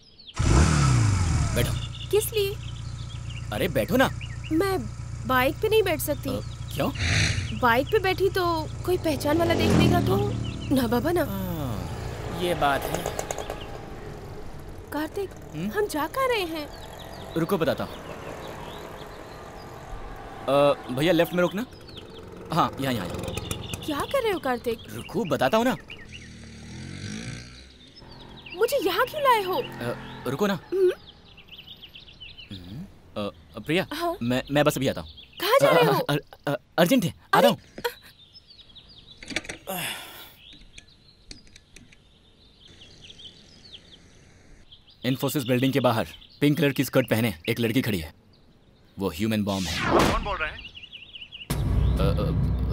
बैठो। किस लिए? अरे बैठो ना। मैं बाइक पे नहीं बैठ सकती। आ, क्यों? बाइक पे बैठी तो कोई पहचान वाला देख लेगा तो ना बाबा ना। आ, ये बात है। कार्तिक, हम जा कहाँ रहे हैं? रुको बताता हूँ। भैया लेफ्ट में रोकना। हाँ यहाँ यहाँ। क्या कर रहे हो कार्तिक? रुको बताता हूँ ना। मुझे यहाँ क्यों लाए हो? अ, रुको ना। अ, प्रिया, हाँ? मैं मैं बस अभी आता हूँ। कहाँ जा रहे हो? अ, अ, अर्जेंट है, आ रहा हूँ। इन्फोसिस बिल्डिंग के बाहर पिंक कलर की स्कर्ट पहने एक लड़की खड़ी है। वो ह्यूमन बॉम्ब है। कौन बोल रहे हैं? अ, अ,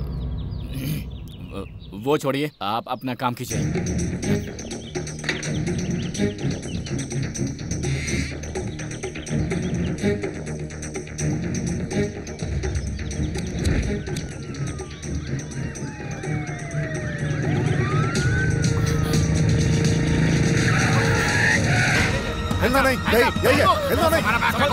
अ, वो छोड़िए, आप अपना काम कीजिए। हिलना नहीं, नहीं, यही है, हिलना नहीं।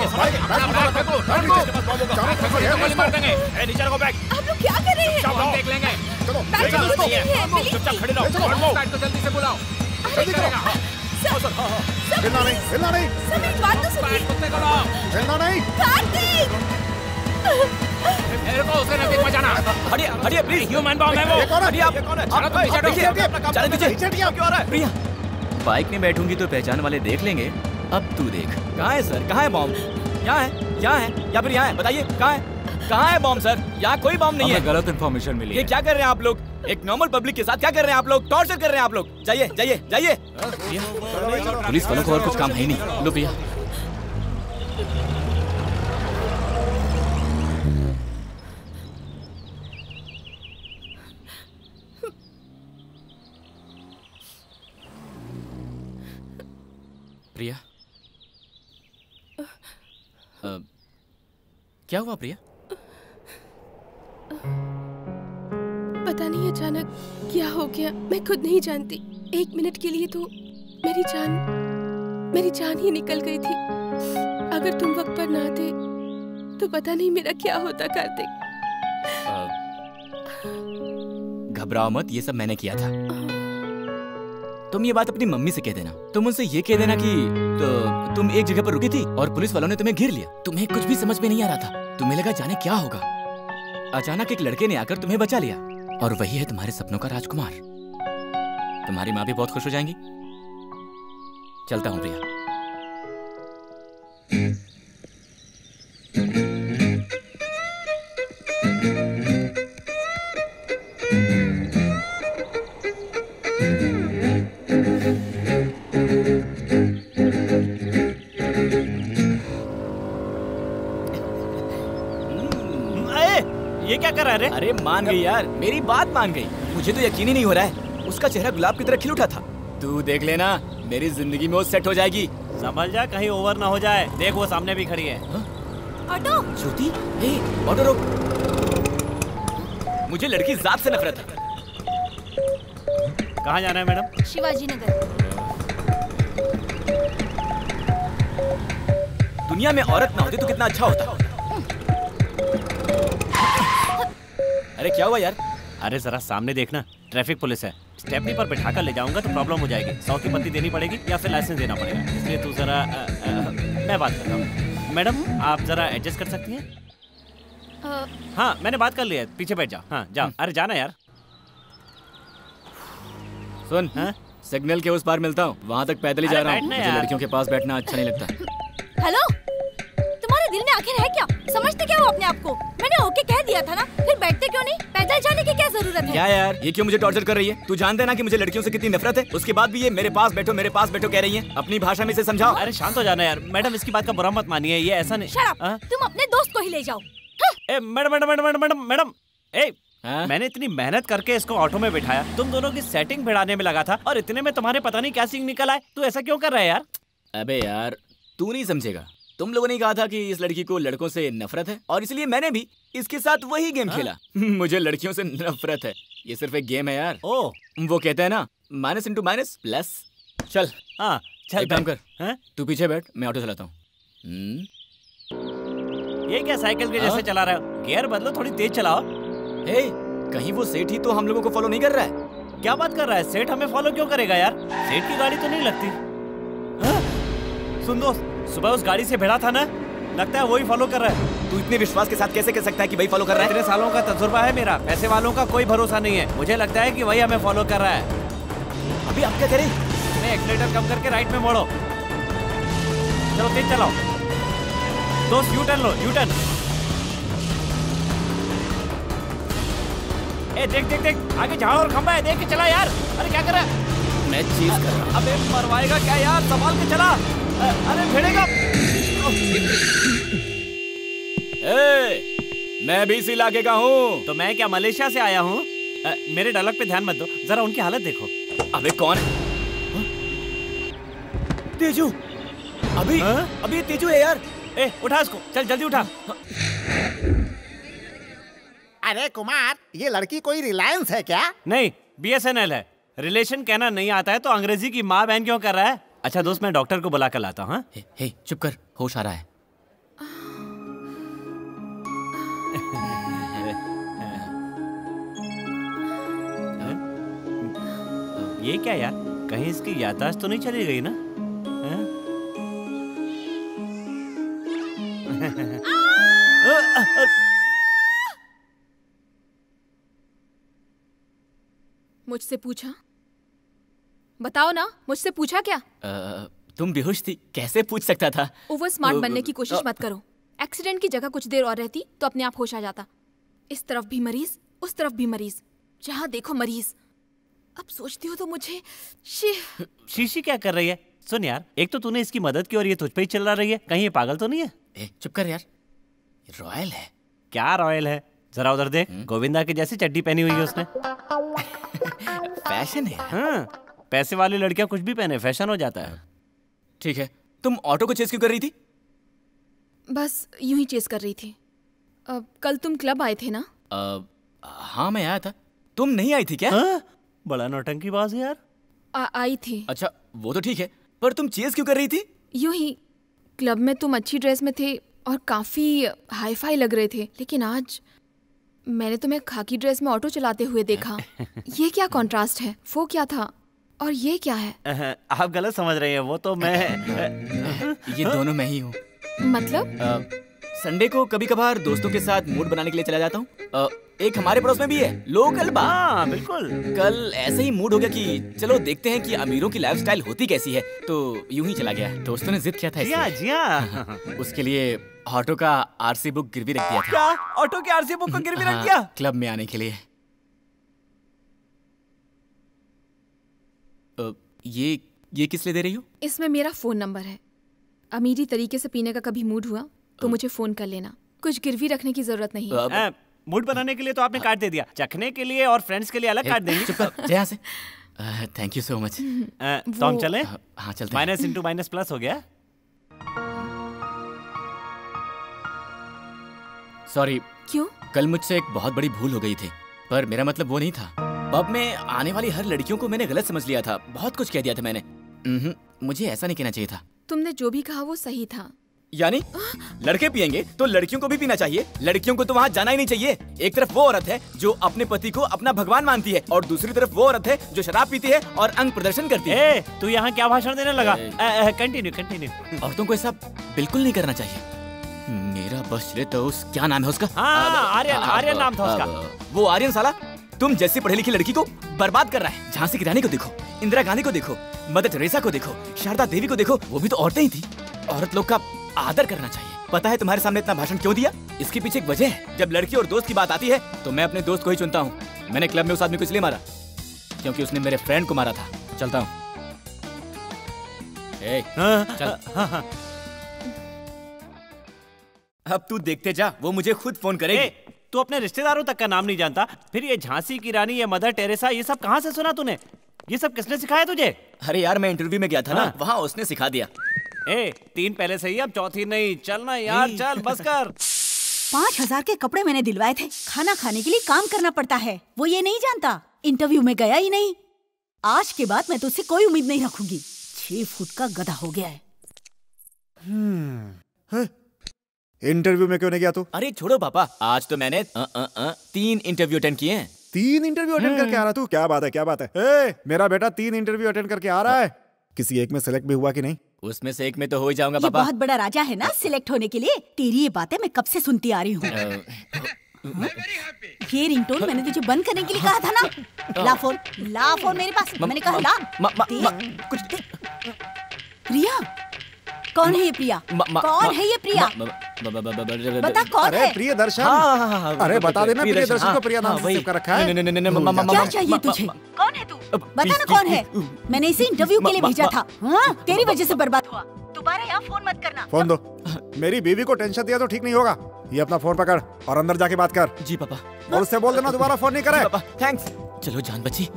नीचे रखो बैग। आप लोग क्या कर रहे हैं? हम देख लेंगे। चलो, बैग तो कुछ नहीं है, मिली चुपचाप थी। खड़े रहो। बैग तो जल्दी से बुलाओ। जल्दी करो। हिलना नहीं, हिलना नहीं, सब मेरी बात तो सुनिए। कुत्ते को लाओ। हिलना नहीं। कार्तिक! मेरे को उसे नजदीक बचाना। हटिए, हटिए प्लीज। ह्यूमन बॉम्ब है वो। ये कौन है? हटिए आप। ये कौन है? आप- चलो, आप पीछे देखिए, हटिए, अपना काम चले दीजिए। पीछे हटिए, क्यों आ रहा है? प्रिया, बाइक में बैठूंगी तो पहचान वाले देख लेंगे। अब तू देख। कहाँ है सर? कहाँ है बॉम्ब? यहाँ है, यहाँ है या फिर यहाँ है? बताइए कहाँ है? कहाँ है बॉम्ब सर? यहाँ कोई बॉम्ब नहीं है। गलत इन्फॉर्मेशन मिली ये क्या कर रहे हैं आप लोग? एक नॉर्मल पब्लिक के साथ क्या कर रहे हैं आप लोग? टॉर्चर कर रहे हैं आप लोग। जाइए, जाइए, जाइए। पुलिस वालों को और कुछ काम है ही नहीं। लो भैया। प्रिया, अ, क्या हुआ प्रिया? पता नहीं अचानक क्या हो गया, मैं खुद नहीं जानती। एक मिनट के लिए तो मेरी जान मेरी जान ही निकल गई थी। अगर तुम वक्त पर ना आते तो पता नहीं मेरा क्या होता कार्तिक। घबराओ मत, ये सब मैंने किया था। तुम ये बात अपनी मम्मी से कह देना। तुम उनसे ये कह देना कि तो, तुम एक जगह पर रुकी थी और पुलिस वालों ने तुम्हें घेर लिया। तुम्हें कुछ भी समझ में नहीं आ रहा था। तुम्हें लगा जाने क्या होगा। अचानक एक लड़के ने आकर तुम्हें बचा लिया और वही है तुम्हारे सपनों का राजकुमार। तुम्हारी माँ भी बहुत खुश हो जाएंगी। चलता हूँ प्रिया। ये क्या कर रहा है रे? अरे मान गई यार, मेरी बात मान गई। मुझे तो यकीन ही नहीं हो रहा है। उसका चेहरा गुलाब की तरह खिल उठा था। तू देख लेना, मेरी जिंदगी में वो सेट हो जाएगी। संभल जा, कहीं ओवर ना हो जाए। देख वो सामने भी खड़ी है। ऑटो! ज्योति, हे, ऑटो रोक। मुझे लड़की जात से नफरत है। कहाँ जाना है मैडम? शिवाजी नगर। दुनिया में औरत ना होती तो कितना अच्छा होता। अरे क्या हुआ यार? अरे जरा सामने देखना, ट्रैफिक पुलिस है। स्टेपनी पर बिठा कर ले जाऊंगा तो प्रॉब्लम हो जाएगी। सौ की पत्ती देनी पड़ेगी या फिर लाइसेंस देना पड़ेगा। इसलिए तू जरा आ, आ, मैं बात करता हूँ। मैडम आप जरा एडजस्ट कर सकती हैं? आ, हाँ मैंने बात कर लिया है, पीछे बैठ जाओ। हाँ जाओ। अरे जाना यार। सुन, हाँ? सिग्नल के उस पार मिलता हूँ, वहाँ तक पैदल ही जा रहा हूँ। मुझे लड़कियों के पास बैठना अच्छा नहीं लगता। हेलो, तुम्हारे दिल में आखिर है क्या? समझते क्या हो अपने आप को? मैंने ओके कह दिया था ना, फिर बैठते क्यों नहीं? पैदल जाने की क्या जरूरत है? क्या यार, ये क्यों मुझे टॉर्चर कर रही है? तू जानते है ना कि मुझे लड़कियों से कितनी नफरत है। उसके बाद भी ये मेरे पास बैठो मेरे पास बैठो कह रही है। अपनी भाषा में इसे समझाओ। अरे शांत हो जाना यार। मैडम इसकी बात का बुरा मत मानिए, ये ऐसा नहीं। शट अप, तुम अपने दोस्त को ही ले जाओ। ए madam madam madam madam madam madam ए हाँ? मैंने इतनी मेहनत करके इसको ऑटो में बिठाया, तुम दोनों की सेटिंग भिड़ाने में लगा था और इतने में तुम्हारे पता नहीं क्या सीन निकल आए। तू ऐसा क्यों कर रहा है यार? अबे यार तू नहीं समझेगा। तुम लोगों ने कहा था कि इस लड़की को लड़कों से नफरत है और इसलिए मैंने भी इसके साथ वही गेम हाँ? खेला। मुझे लड़कियों से नफरत है। ये सिर्फ एक गेम है यार। ओ वो कहते हैं ना, माइनस इंटू माइनस प्लस। चल हाँ चल एक काम कर, हाँ? तू पीछे बैठ, मैं ऑटो चलाता हूँ। ये क्या साइकिल के जैसे चला रहा है? गियर बदलो, थोड़ी तेज चलाओ। हे, कहीं वो सेठ ही तो हम लोगों को फॉलो नहीं कर रहा है? क्या बात कर रहा है? सेठ हमें फॉलो क्यों करेगा यार? सेठ की गाड़ी तो नहीं लगती। हाँ? सुन दोस्त, सुबह उस गाड़ी से भिड़ा था ना, लगता है वही फॉलो कर रहा है। तू इतने विश्वास के साथ कैसे कह सकता है कि वही फॉलो कर रहा है? इतने सालों का तजुर्बा है मेरा, पैसे वालों का कोई भरोसा नहीं है। मुझे लगता है कि वही हमें फॉलो कर रहा है। अभी आप क्या करें? अरे एक्सीलेटर कम करके राइट में मोड़ो। चलो तेज चलाओ दोस्त, यू टर्न लो, यू टर्न। ए देख देख देख आगे झाड़ और खंबा है, देख के चला यार। अरे क्या कर रहा है? मैं चीज कर रहा हूं। अबे मरवाएगा क्या यार, संभाल के चला। अरे भिड़ेगा। ए, मैं भी इस इलाके का हूँ। तो मैं क्या मलेशिया से आया हूँ? मेरे डायलॉग पे ध्यान मत दो, जरा उनकी हालत देखो। अबे कौन है? तेजू। अभी हा? अभी तेजू है यार। ए उठा इसको, चल जल्दी उठा। अरे कुमार, ये लड़की कोई रिलायंस है क्या? नहीं, बी एस एन एल है। रिलेशन कहना नहीं आता है तो अंग्रेजी की माँ बहन क्यों कर रहा है? अच्छा दोस्त, मैं डॉक्टर को बुला कर लाता हूँ। हे, हे, चुप कर, होश आ रहा है। ये क्या यार, कहीं इसकी याददाश्त तो नहीं चली गई ना? मुझसे पूछा? बताओ ना, मुझसे पूछा क्या? आ, तुम बेहोश थी, कैसे पूछ सकता था? ओवर स्मार्ट बनने की कोशिश मत करो। एक्सीडेंट की जगह कुछ देर और रहती तो अपने आप होश आ जाता। इस तरफ भी मरीज, उस तरफ भी मरीज, जहाँ देखो मरीज। अब सोचती हो तो मुझे शी... शीशी क्या कर रही है? सुन यार, एक तो तूने इसकी मदद की और ये तुझ पे ही चिल्ला रही है, कहीं ये पागल तो नहीं है? ए, चुप कर यार, रॉयल है। क्या रॉयल है? जरा उधर देख, गोविंदा की जैसी चड्डी पहनी हुई है उसने। फैशन है। हाँ, पैसे वाली लड़कियां कुछ भी पहने फैशन हो जाता है। ठीक है, तुम ऑटो को चेस क्यों कर रही थी? बस यूं ही चेस कर रही थी। अब कल तुम क्लब आए थे ना? आ, हाँ मैं आया था। तुम नहीं आई थी क्या? हाँ? बड़ा नौटंकीबाज है यार। आ, आई थी। अच्छा वो तो ठीक है, पर तुम चेस क्यों कर रही थी? यूं ही, क्लब में तुम अच्छी ड्रेस में थे और काफी हाई फाई लग रहे थे, लेकिन आज मैंने तुम्हें खाकी ड्रेस में ऑटो चलाते हुए देखा। ये क्या कंट्रास्ट है? वो क्या था और ये क्या है? आप गलत समझ रहे हैं, वो तो मैं। ये दोनों मैं ही हूँ। मतलब? संडे को कभी कभार दोस्तों के साथ मूड बनाने के लिए चला जाता हूँ। एक हमारे पड़ोस में भी है, लोकल बार। हाँ बिल्कुल। कल ऐसे ही मूड हो गया कि चलो देखते हैं कि अमीरों की लाइफस्टाइल होती कैसी है, तो यूं ही चला गया। दोस्तों ने जिद किया था जिया, जिया। उसके लिए ऑटो का आरसी बुक गिरवी रख दिया था। क्या? ऑटो के आरसी बुक को गिरवी रख दिया? क्लब में आने के लिए। आ, ये ये किस लिए दे रही हो? इसमें मेरा फोन नंबर है। अमीरी तरीके से पीने का कभी मूड हुआ तो मुझे फोन कर लेना। कुछ गिरवी रखने की जरूरत नहीं है। मूड बनाने के लिए तो आपने कार्ड दे दिया, चखने के लिए और फ्रेंड्स के लिए अलग कार्ड देंगे। चुप कर, जय से। Thank you so much. तो हम चले? हाँ चलते। माइनस इंटू माइनस प्लस हो गया। सॉरी। क्यों? कल मुझसे एक बहुत बड़ी भूल हो गई थी, पर मेरा मतलब वो नहीं था। पब में आने वाली हर लड़कियों को मैंने गलत समझ लिया था, बहुत कुछ कह दिया था मैंने। मुझे ऐसा नहीं कहना चाहिए था। तुमने जो भी कहा वो सही था। यानी लड़के पिएंगे तो लड़कियों को भी पीना चाहिए, लड़कियों को तो वहाँ जाना ही नहीं चाहिए। एक तरफ वो औरत है जो अपने पति को अपना भगवान मानती है और दूसरी तरफ वो औरत है जो शराब पीती है और अंग प्रदर्शन करती है। तू यहाँ क्या भाषण देने लगा? Continue continue. औरतों को ऐसा बिल्कुल नहीं करना चाहिए। मेरा बस चले तो उस क्या नाम है उसका? आर्यन। आर्यन नाम था उसका। वो आर्यन साला तुम जैसी पढ़ी लिखी लड़की को बर्बाद कर रहा है। झांसी की रानी को देखो, इंदिरा गांधी को देखो, मदर टेरेसा को देखो, शारदा देवी को देखो, वो भी तो औरतें ही थी। औरत लोग का आदर करना चाहिए। पता है तुम्हारे सामने इतना भाषण क्यों दिया? इसके पीछे एक वजह है। जब लड़की और दोस्त की बात आती है तो मैं अपने दोस्त को ही चुनता हूँ। मैंने क्लब में उस आदमी को इसलिए मारा क्योंकि उसने मेरे फ्रेंड को मारा था। चलता हूँ। चल। अब तू देखते जा, वो मुझे खुद फोन करेगी। तू अपने रिश्तेदारों तक का नाम नहीं जानता, फिर ये झांसी की रानी, ये मदर टेरेसा, ये सब कहाँ से सुना तूने? ये सब किसने सिखाया तुझे? अरे यार मैं इंटरव्यू में गया था ना, वहाँ उसने सिखा दिया। ए, तीन पहले सही, अब चौथी नहीं। चलना यार, चल बस कर। पाँच हजार के कपड़े मैंने दिलवाए थे। खाना खाने के लिए काम करना पड़ता है, वो ये नहीं जानता। इंटरव्यू में गया ही नहीं। आज के बाद मैं तुझसे कोई उम्मीद नहीं रखूंगी। छह फुट का गधा हो गया है। हम्म। इंटरव्यू में क्यों नहीं गया तू? अरे छोड़ो पापा, आज तो मैंने आ, आ, आ, तीन इंटरव्यू अटेंड किए हैं। तीन इंटरव्यू अटेंड करके आ रहा तू? क्या बात है, क्या बात है। ए, मेरा बेटा तीन इंटरव्यू अटेंड करके आ रहा है। किसी एक में सेलेक्ट भी हुआ कि नहीं? उसमें से एक में तो हो ही जाऊंगा ये पापा। बहुत बड़ा राजा है ना सिलेक्ट होने के लिए। तेरी ये बातें मैं कब से सुनती आ रही हूँ। ये रिंगटोन मैंने तुझे बंद करने के लिए कहा था ना। ला फोन, ला फोन मेरे पास। मैंने कहा ला। कुछ प्रिया, कौन है ये प्रिया? कौन है ये प्रिया? बता कौन है? प्रियदर्शन। अरे बता देना, प्रियदर्शन को प्रिया नाम से सेव कर रखा है। क्या चाहिए तुझे? कौन है तू? बता ना कौन है? मैंने इसे इंटरव्यू के लिए भेजा था। हाँ, तेरी वजह से बर्बाद हुआ। दोबारा यहाँ फोन मत करना। फोन दो। मेरी बीवी को टेंशन दिया तो ठीक नहीं होगा। ये अपना फोन पकड़ और अंदर जाके बात कर। जी पापा। और उससे बोल देना दोबारा फोन नहीं करे। पापा थैंक्स। चलो जान बची।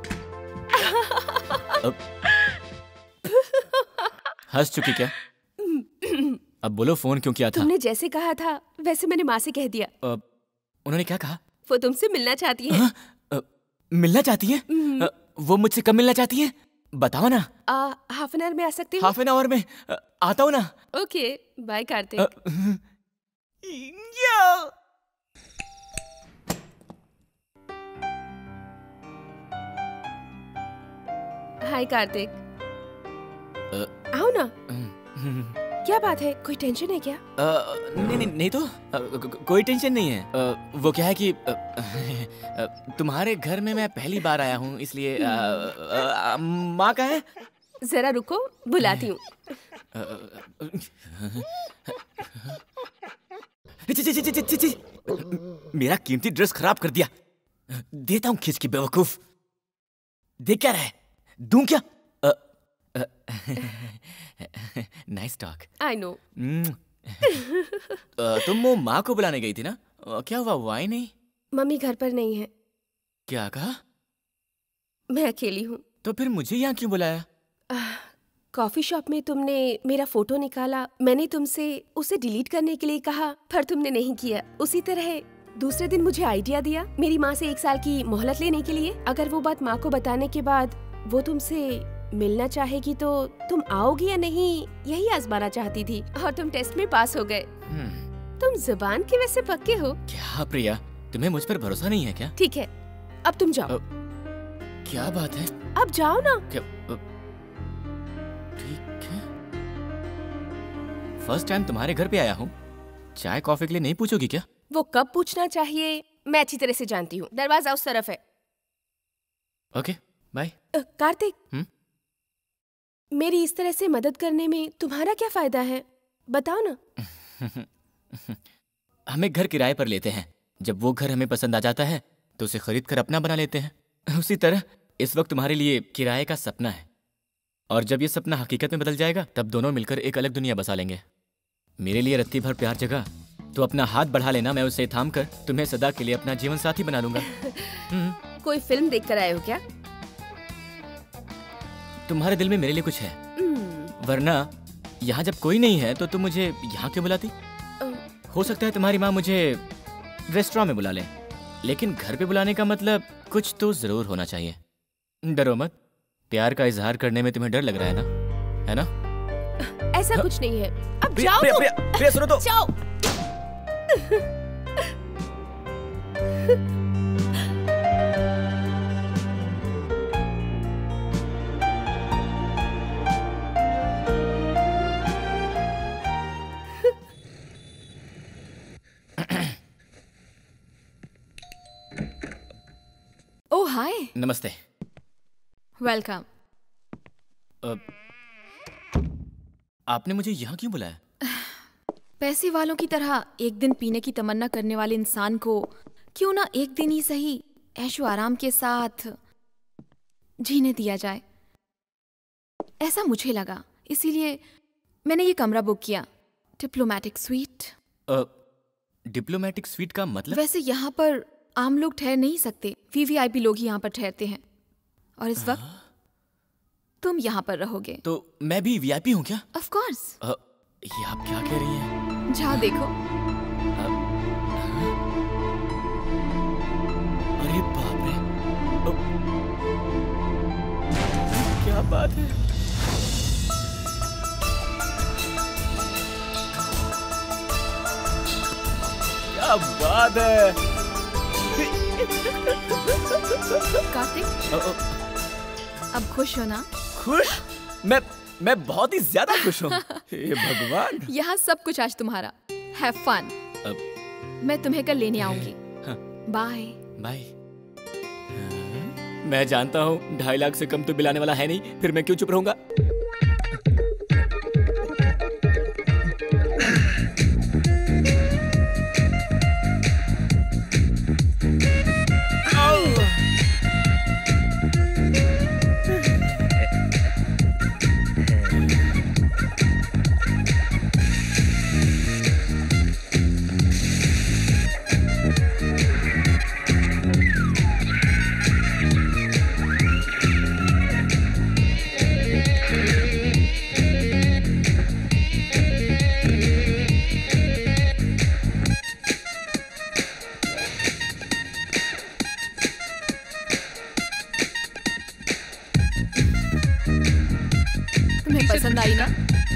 हंस चुकी क्या? अब बोलो फोन क्यों किया था? तुमने जैसे कहा था वैसे मैंने माँ से कह दिया। आ, उन्होंने क्या कहा? वो तुमसे मिलना चाहती है। आ, आ, मिलना चाहती है? आ, वो मुझसे कब मिलना चाहती है? बताओ ना। हाफ एन आवर में आ सकते हो? हाफ एन आवर में आ, आता हूँ ना। Okay bye Karthik. Hi Karthik. आओ ना। क्या बात है, कोई टेंशन है क्या? आ, नहीं नहीं नहीं तो आ, को, कोई टेंशन नहीं है। आ, वो क्या है कि आ, आ, तुम्हारे घर में मैं पहली बार आया हूँ, इसलिए माँ का है। जरा रुको, बुलाती हूँ। मेरा कीमती ड्रेस खराब कर दिया। देता हूँ खींच की, बेवकूफ। देख क्या रहा है? दूं क्या? Nice talk. I know. तुम वो माँ को बुलाने गई थी ना? क्या हुआ, वो आई नहीं? मम्मी घर पर नहीं है। क्या कहा? मैं अकेली हूँ। तो फिर मुझे यहाँ क्यों बुलाया? कॉफी शॉप में तुमने मेरा फोटो निकाला। मैंने तुमसे उसे डिलीट करने के लिए कहा, पर तुमने नहीं किया। उसी तरह दूसरे दिन मुझे आइडिया दिया मेरी माँ से एक साल की मोहलत लेने के लिए। अगर वो बात माँ को बताने के बाद वो तुमसे मिलना चाहेगी तो तुम आओगी या नहीं, यही आजमाना चाहती थी। और तुम टेस्ट में पास हो गए। तुम जुबान के वैसे पक्के हो। क्या प्रिया, तुम्हें मुझ पर भरोसा नहीं है क्या? ठीक है, अब तुम जाओ। क्या बात है? अब जाओ ना। क्या? ठीक है। फर्स्ट टाइम तुम्हारे घर पे आया हूँ, चाय कॉफी के लिए नहीं पूछोगी क्या? वो कब पूछना चाहिए मैं अच्छी तरह से जानती हूँ। दरवाजा उस तरफ है। Okay bye. कार्तिक, मेरी इस तरह से मदद करने में तुम्हारा क्या फायदा है, बताओ ना। हम एक घर किराए पर लेते हैं। जब वो घर हमें पसंद आ जाता है तो उसे खरीद कर अपना बना लेते हैं। उसी तरह इस वक्त तुम्हारे लिए किराए का सपना है, और जब ये सपना हकीकत में बदल जाएगा तब दोनों मिलकर एक अलग दुनिया बसा लेंगे। मेरे लिए रत्ती भर प्यार जगह तो अपना हाथ बढ़ा लेना, मैं उसे थाम कर तुम्हें सदा के लिए अपना जीवन साथी बना लूंगा। कोई फिल्म देख कर आए हो क्या? तुम्हारे दिल में मेरे लिए कुछ है, वरना यहाँ जब कोई नहीं है तो तुम मुझे यहाँ क्यों बुलाती? हो सकता है तुम्हारी माँ मुझे रेस्टोरेंट में बुला ले, लेकिन घर पे बुलाने का मतलब कुछ तो जरूर होना चाहिए। डरो मत, प्यार का इजहार करने में तुम्हें डर लग रहा है ना, है ना? ऐसा कुछ नहीं है। अब प्रिया, जाओ। प्रिया, प्रिया, प्रिया, सुनो तो। जाओ। ओह हाय। नमस्ते। वेलकम। आपने मुझे यहाँ क्यों बुलाया? पैसे वालों की तरह एक दिन पीने की तमन्ना करने वाले इंसान को क्यों ना एक दिन ही सही ऐशो आराम के साथ जीने दिया जाए, ऐसा मुझे लगा। इसीलिए मैंने ये कमरा बुक किया, डिप्लोमेटिक स्वीट। डिप्लोमेटिक स्वीट का मतलब? वैसे यहाँ पर आम लोग ठहर नहीं सकते, वीवीआईपी लोग ही यहाँ पर ठहरते हैं, और इस वक्त तुम यहाँ पर रहोगे। तो मैं भी वीआईपी हूँ क्या? Of course. ये आप क्या कह रही हैं? जाओ देखो। अरे बाप रे, क्या बात है। क्या बात है। कार्तिक, अब खुश हो ना? खुश? मैं मैं बहुत ही ज्यादा खुश हूँ। हे भगवान। यहाँ सब कुछ आज तुम्हारा। Have fun. मैं तुम्हें कल लेने आऊंगी। बाय। बाय। मैं जानता हूँ ढाई लाख से कम तो बिल आने वाला है नहीं, फिर मैं क्यों चुप रहूंगा। पसंद आई ना?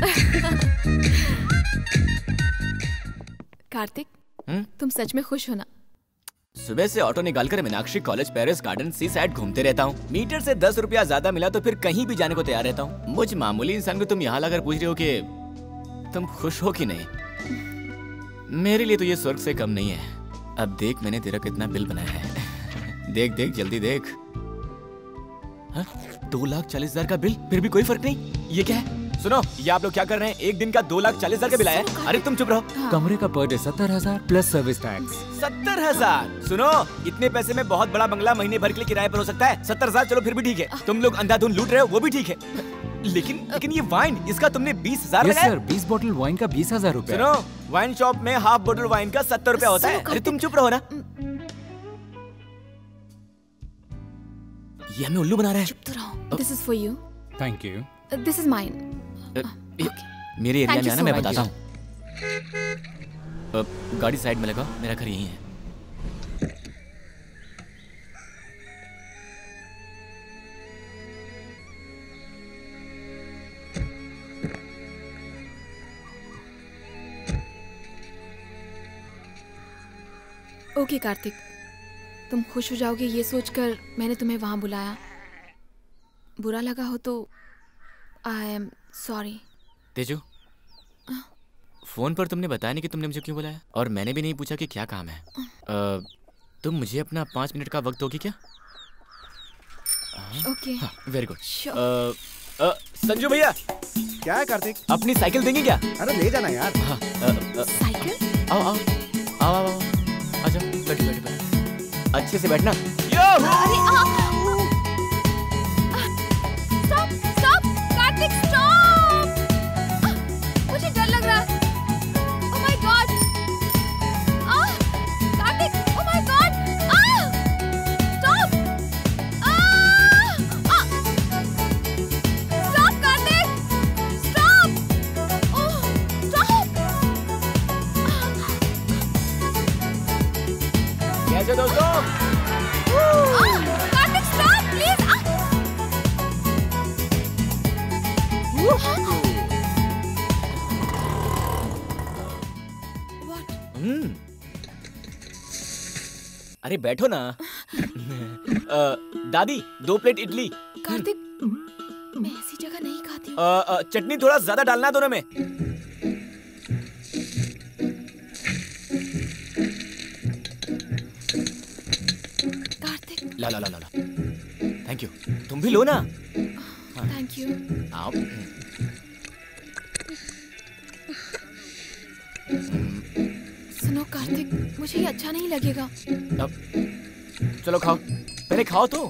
कार्तिक, तुम सच में खुश हो ना? सुबह से ऑटो निकालकर Meenakshi college, Paris garden, seaside घूमते रहता हूँ। मीटर से दस रुपया ज्यादा मिला तो फिर कहीं भी जाने को तैयार रहता हूँ। मुझ मामूली इंसान को तुम यहाँ लाकर पूछ रहे हो कि तुम खुश हो कि नहीं? मेरे लिए तो ये स्वर्ग से कम नहीं है। अब देख मैंने तेरा कितना बिल बनाया है। देख देख जल्दी देख। हाँ? दो लाख चालीस हजार का बिल, फिर भी कोई फर्क नहीं। ये क्या है? सुनो, ये आप लोग क्या कर रहे हैं? एक दिन का दो लाख चालीस हजार का बिल आया है। अरे तुम चुप रहो। हाँ। कमरे का पर डे सत्तर हजार प्लस सर्विस टैक्स। सत्तर हजार? सुनो, इतने पैसे में बहुत बड़ा बंगला महीने भर के लिए किराए पर हो सकता है। सत्तर हजार चलो फिर भी ठीक है। तुम लोग अंधाधुंध लूट रहे हो वो भी ठीक है, लेकिन लेकिन ये वाइन, इसका तुमने बीस हजार लगाया। सर, बीस बोतल वाइन का बीस हजार रूपए। सुनो, वाइन शॉप में हाफ बोतल वाइन का सत्तर रुपया होता है। अरे तुम चुप रहो ना। ये हमें उल्लू बना रहा है। चुप तो रहो। This is for you. Thank you. This is mine. मेरे एरिया में आना, मैं बताता हूँ। गाड़ी साइड में लगा, मेरा घर यही है। ओके कार्तिक, तुम खुश हो जाओगे ये सोचकर मैंने तुम्हें वहां बुलाया। बुरा लगा हो तो I am sorry. Teju, phone पर तुमने बताया नहीं कि तुमने मुझे क्यों बुलाया, और मैंने भी नहीं पूछा कि क्या काम है। आ, तुम मुझे अपना पाँच मिनट का वक्त दोगी क्या? Okay, very good. संजू भैया, क्या है कार्तिक? अपनी साइकिल देंगे क्या? अरे ले जाना यार। हाँ, आ, आ, साइकिल? आओ आओ आओ आओ, आजा, बैठो बैठो बैठो, अच्छे से बैठना। अरे आ! Stop stop Karthik stop! मुझे डर लग रहा है। Oh my god! आ! Karthik, oh my god! आ! स्टॉप! आ! आ! Stop Karthik! Stop! Oh, stop! कैसे दोस्तों? Kartik stop please! हम्म, अरे बैठो ना। आ, दादी, दो प्लेट इडली। कार्तिक, मैं ऐसी जगह नहीं खाती हूँ। आ, आ, चटनी थोड़ा ज्यादा डालना दोनों में। कार्तिक, ला ला ला ला ला, थैंक यू। तुम भी लो ना। Thank you. आओ। सुनो कार्तिक, मुझे ये अच्छा नहीं लगेगा। अब चलो खाओ, पहले खाओ तो।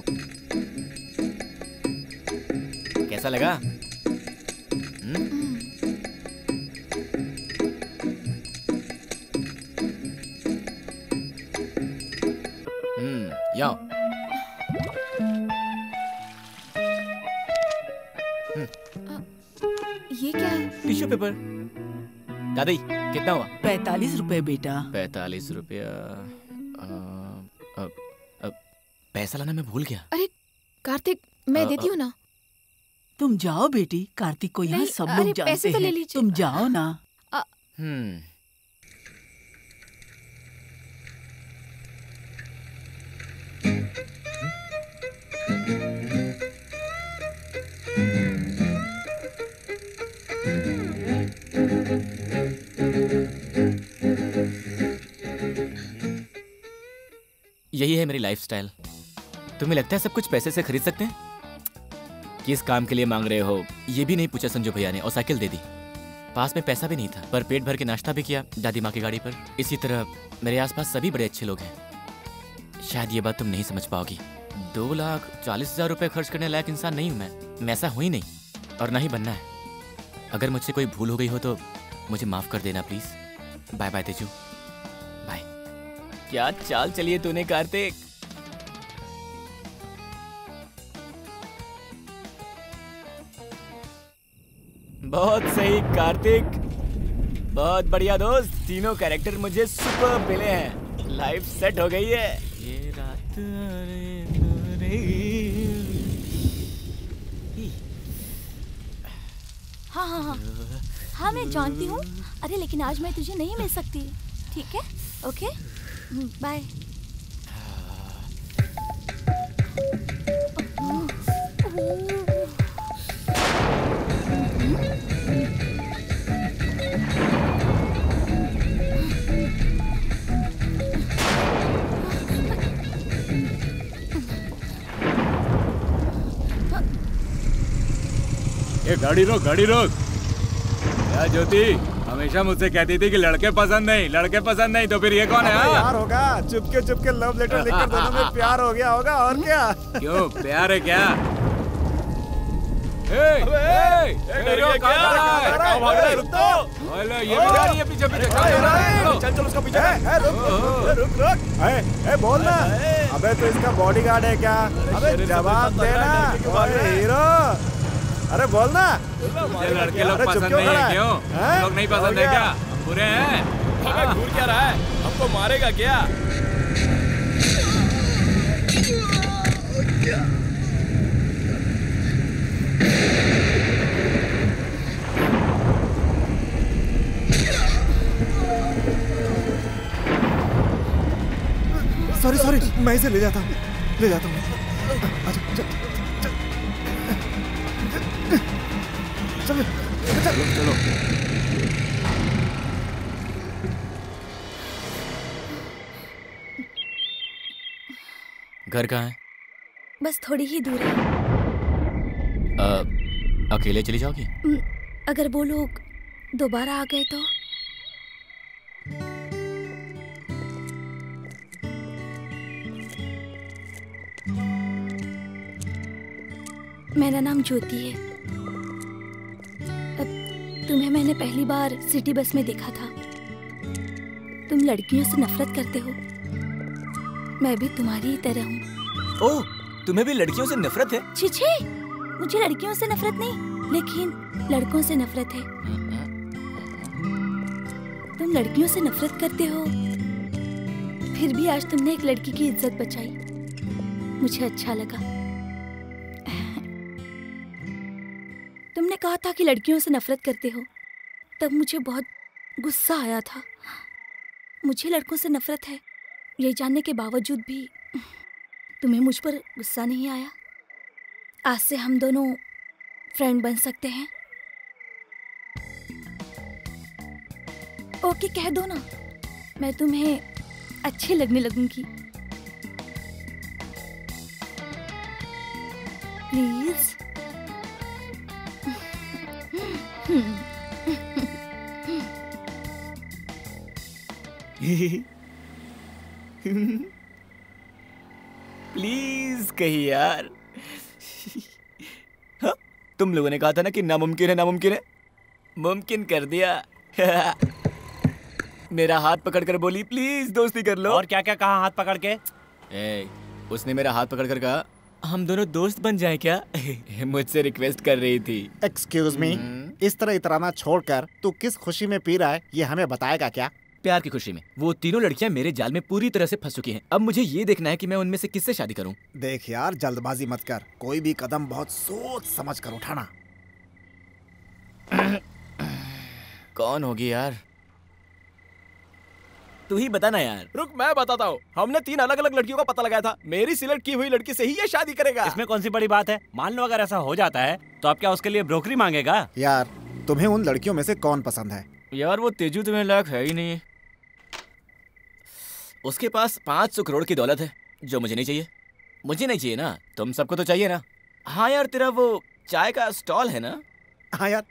कैसा लगा? हम्म? हम्म, याओ। ये क्या है? Tissue paper. दादी, कितना हुआ? पैतालीस रुपए बेटा। पैतालीस रुपया। पैसा लाना मैं भूल गया। अरे कार्तिक, मैं आ, देती हूँ ना। तुम जाओ बेटी, कार्तिक को यहाँ नहीं, सब अरे लोग जानते पैसे तो ले हैं। लीजिए। तुम जाओ ना। हम्म, यही है मेरी लाइफस्टाइल। तुम्हें लगता है सब कुछ पैसे से खरीद सकते हैं? किस काम के लिए मांग रहे हो ये भी नहीं पूछा संजू भैया ने और साइकिल दे दी। पास में पैसा भी नहीं था पर पेट भर के नाश्ता भी किया दादी माँ की गाड़ी पर। इसी तरह मेरे आसपास सभी बड़े अच्छे लोग हैं। शायद ये बात तुम नहीं समझ पाओगी। दो लाख चालीस हजार रुपए खर्च करने लायक इंसान नहीं हूँ मैं। मैं ऐसा हुई नहीं और ना ही बनना है। अगर मुझसे कोई भूल हो गई हो तो मुझे माफ कर देना please. Bye bye Teju, bye. क्या चाल चलिए तूने कार्तिक। बहुत सही कार्तिक, बहुत बढ़िया दोस्त। तीनों कैरेक्टर मुझे सुपर मिले हैं। लाइफ सेट हो गई है। ये रात हाँ हाँ हाँ हाँ मैं जानती हूँ। अरे लेकिन आज मैं तुझे नहीं मिल सकती। ठीक है, ओके, बाय। ये गाड़ी रोक, गाड़ी रोक। क्या ज्योति हमेशा मुझसे कहती थी कि लड़के पसंद नहीं, लड़के पसंद नहीं, तो फिर ये कौन है? प्यार होगा, चुपके चुपके लव लेटर लिखकर दोनों में प्यार हो गया होगा और क्या। क्यों प्यार है क्या? ए, ए, ए, रुक, कहाँ भाग रहा है? रुक तो। ओले, ये भी जा रही है पीछे पीछे। चल चल उसका पीछे। रुक रुक रुक। ए ए बोल ना। अबे तो इसका बॉडीगार्ड है क्या? अबे जवाब देना। ओए हीरो, अरे बोल ना। मुझे लड़के लोग पसंद नहीं है। क्यों लोग नहीं पसंद है क्या? हम बुरे हैं? हमें घूर क्या रहा है? हमको मारेगा क्या? सॉरी सॉरी, मैं इसे ले जाता हूँ, ले जाता हूँ। चलो चलो चलो। घर कहाँ है? बस थोड़ी ही दूर है। आ, अकेले चली जाओगी? अगर वो लोग दोबारा आ गए तो? मेरा नाम ज्योति है। अब तुम्हें मैंने पहली बार सिटी बस में देखा था। तुम लड़कियों से नफरत करते हो। मैं भी तुम्हारी ही तरह हूँ। ओह, तुम्हें भी लड़कियों से नफरत है? छी छी, मुझे लड़कियों से नफरत नहीं, लेकिन लड़कों से नफरत है। तुम लड़कियों से नफरत करते हो, फिर भी आज तुमने एक लड़की की इज्जत बचाई। मुझे अच्छा लगा। तुमने कहा था कि लड़कियों से नफरत करते हो, तब मुझे बहुत गुस्सा आया था। मुझे लड़कों से नफरत है, ये जानने के बावजूद भी तुम्हें मुझ पर गुस्सा नहीं आया। आज से हम दोनों फ्रेंड बन सकते हैं। ओके कह दो ना, मैं तुम्हें अच्छी लगने लगूंगी। प्लीज। प्लीज कही यार। हाँ? तुम लोगों ने कहा था ना कि नामुमकिन है, नामुमकिन है, मुमकिन कर दिया। मेरा हाथ पकड़कर बोली प्लीज दोस्ती कर लो। और क्या क्या कहा हाथ पकड़ के? ए, उसने मेरा हाथ पकड़कर कहा हम दोनों दोस्त बन जाएं क्या? मुझसे रिक्वेस्ट कर रही थी। एक्सक्यूज मी, इस तरह इतराना छोड़कर तू किस खुशी में पी रहा है ये हमें बताएगा क्या? प्यार की खुशी में। वो तीनों लड़कियां मेरे जाल में पूरी तरह से फंस चुकी हैं। अब मुझे ये देखना है कि मैं उनमें से किससे शादी करूं। देख यार, जल्दबाजी मत कर, कोई भी कदम बहुत सोच समझ कर उठाना। कौन होगी यार? तू ही बता ना यार। रुक मैं बताता हूँ। हमने तीन अलग अलग लड़कियों का पता लगाया था। मेरी सिलेक्ट की हुई लड़की से ही ये शादी करेगा। इसमें कौन सी बड़ी बात है? मान लो अगर ऐसा हो जाता है तो आप क्या उसके लिए ब्रोकरी मांगेगा? यार तुम्हें उन लड़कियों में से कौन पसंद है? यार वो तेजू तुम्हें लायक है ही नहीं। उसके पास पाँच सौ करोड़ की दौलत है, जो मुझे नहीं चाहिए। मुझे नहीं चाहिए ना, तुम सबको तो चाहिए ना। हाँ यार, तेरा वो चाय का स्टॉल है ना? हाँ यार।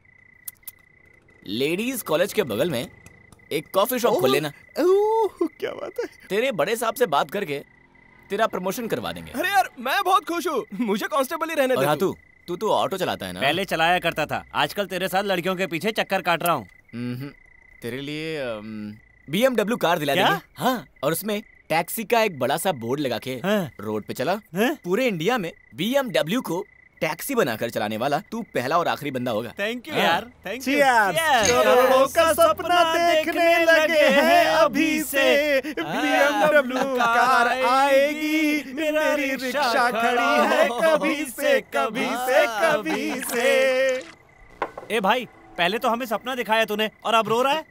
लेडीज कॉलेज के बगल में एक कॉफी शॉप खोल लेना। ओह, क्या बात है। तेरे बड़े साहब से बात करके तेरा प्रमोशन करवा देंगे। अरे यार, मैं बहुत खुश हूँ, मुझे कांस्टेबल ही रहने दे। हाँ, तू तू तो ऑटो चलाता है ना? पहले चलाया करता था, आजकल तेरे साथ लड़कियों के पीछे चक्कर काट रहा हूँ। तेरे लिए बी एम डब्ल्यू कार दिला देंगे। हाँ, और उसमें टैक्सी का एक बड़ा सा बोर्ड लगा के हाँ? रोड पे चला। हाँ? पूरे इंडिया में बी एम डब्ल्यू को टैक्सी बनाकर चलाने वाला तू पहला और आखिरी बंदा होगा। थैंक यू यार, थैंक यू। करोड़ों का सपना देखने लगे हैं अभी से, बी एम डब्ल्यू कार आएगी, मेरी रिक्शा खड़ी है कभी से कभी से कभी से। ए भाई, पहले तो हमें सपना दिखाया तूने और अब रो रहा है।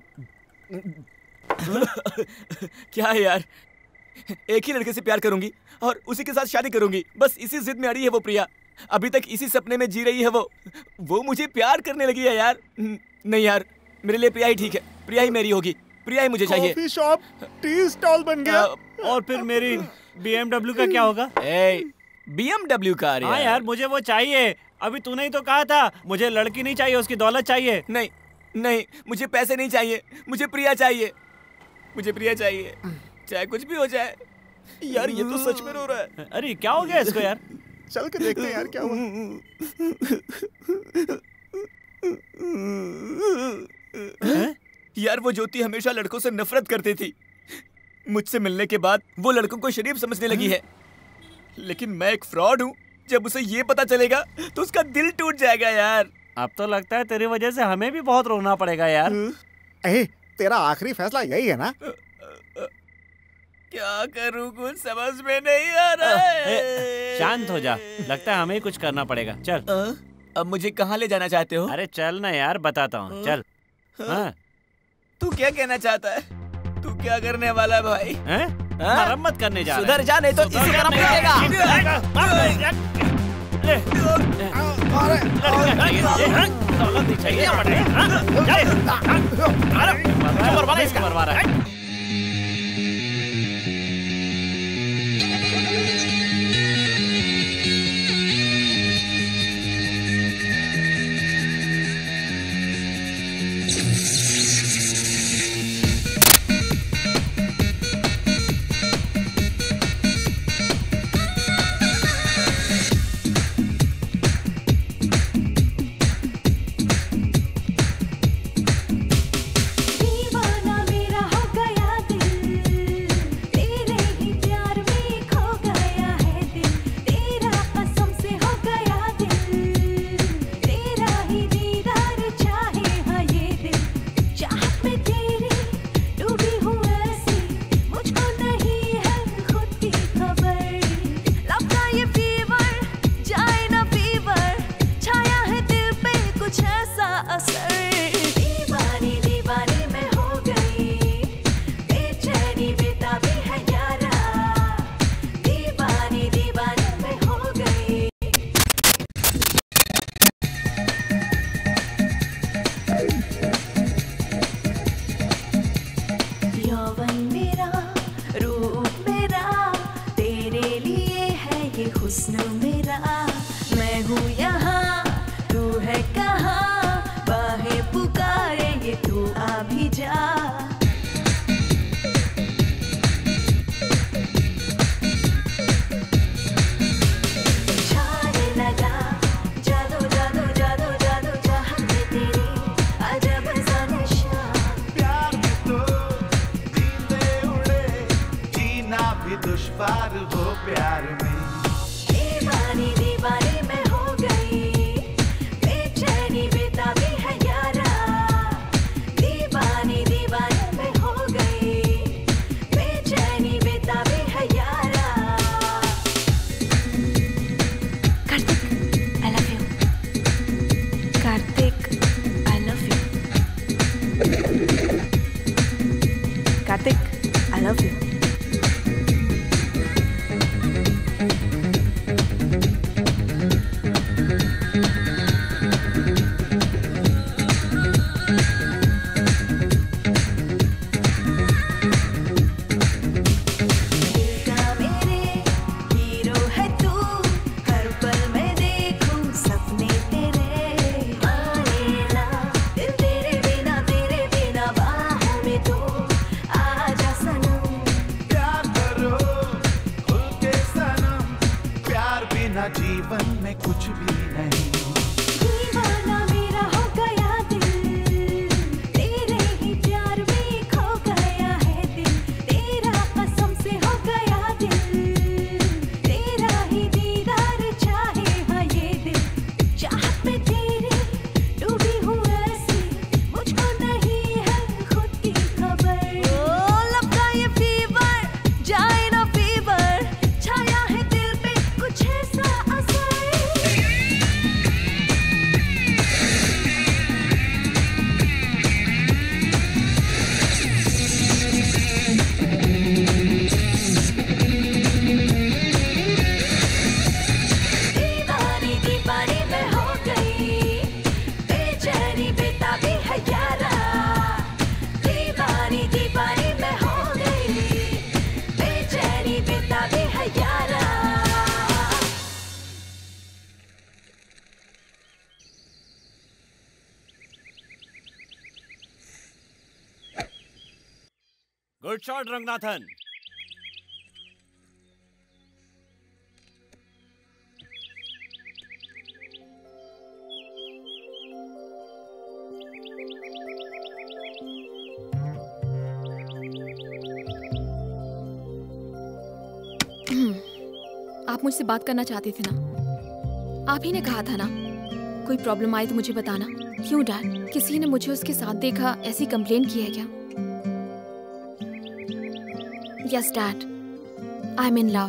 क्या है यार, एक ही लड़के से प्यार करूंगी और उसी के साथ शादी करूंगी, बस इसी जिद में अड़ी है वो प्रिया। अभी तक इसी सपने में जी रही है वो वो मुझे प्यार करने लगी है यार। नहीं यार, मेरे लिए प्रिया ही ठीक है, प्रिया ही मेरी होगी, प्रिया ही मुझे चाहिए। कॉफी शॉप टी स्टॉल बन गया। और फिर मेरी बी एम डब्ल्यू का क्या होगा? ए, बी एम डब्ल्यू कार यार। हाँ यार, मुझे वो चाहिए। अभी तूने ही तो कहा था मुझे लड़की नहीं चाहिए, उसकी दौलत चाहिए। नहीं नहीं, मुझे पैसे नहीं चाहिए, मुझे प्रिया चाहिए, मुझे प्रिया चाहिए, चाहे कुछ भी हो जाए। यार ये तो सच में रो रहा है। अरे क्या हो गया इसको यार? चल के देखते हैं यार क्या हुआ। यार वो ज्योति हमेशा लड़कों से नफरत करती थी, मुझसे मिलने के बाद वो लड़कों को शरीफ समझने लगी है। लेकिन मैं एक फ्रॉड हूँ, जब उसे ये पता चलेगा तो उसका दिल टूट जाएगा यार। अब तो लगता है तेरी वजह से हमें भी बहुत रोना पड़ेगा यार। ए, तेरा आखिरी फैसला यही है ना? क्या करूं, कुछ समझ में नहीं आ रहा है। शांत हो जा, लगता है हमें ही कुछ करना पड़ेगा। चल। आ, अब मुझे कहाँ ले जाना चाहते हो? अरे चल ना यार, बताता हूँ, चल। हाँ? तू क्या कहना चाहता है? तू क्या करने वाला है भाई? मरम्मत करने जा रहा है। सुधर जा, नहीं तो इसी तरह मिलेगा। मरवा रहा है। मेरे बिना जीवन में कुछ भी नहीं। दीवाना मेरा हो गया दिल, तेरे ही प्यार में खो गया है दिल, तेरा कसम से हो गया दिल, तेरा ही दीदार चाहे हाँ ये दिल, चाहत में तेरी डूबी हूँ ऐसी, मुझको नहीं है खुद की खबर। ओ लपका ये फीवर, जाए ना फीवर, छाया है दिल पे कुछ ऐसा असर। दीवानी दीवानी मैं हो गई, बेचैनी बेताबी है यारा। दीवानी दीवानी मैं हो गई, बेचैनी बेताबी है यारा। Good shot Ranganathan. आप मुझसे बात करना चाहते थे ना? आप ही ने कहा था ना, कोई प्रॉब्लम आई तो मुझे बताना। क्यों डैड, किसी ने मुझे उसके साथ देखा ऐसी कंप्लेंट की है क्या? Yes dad, I am in love.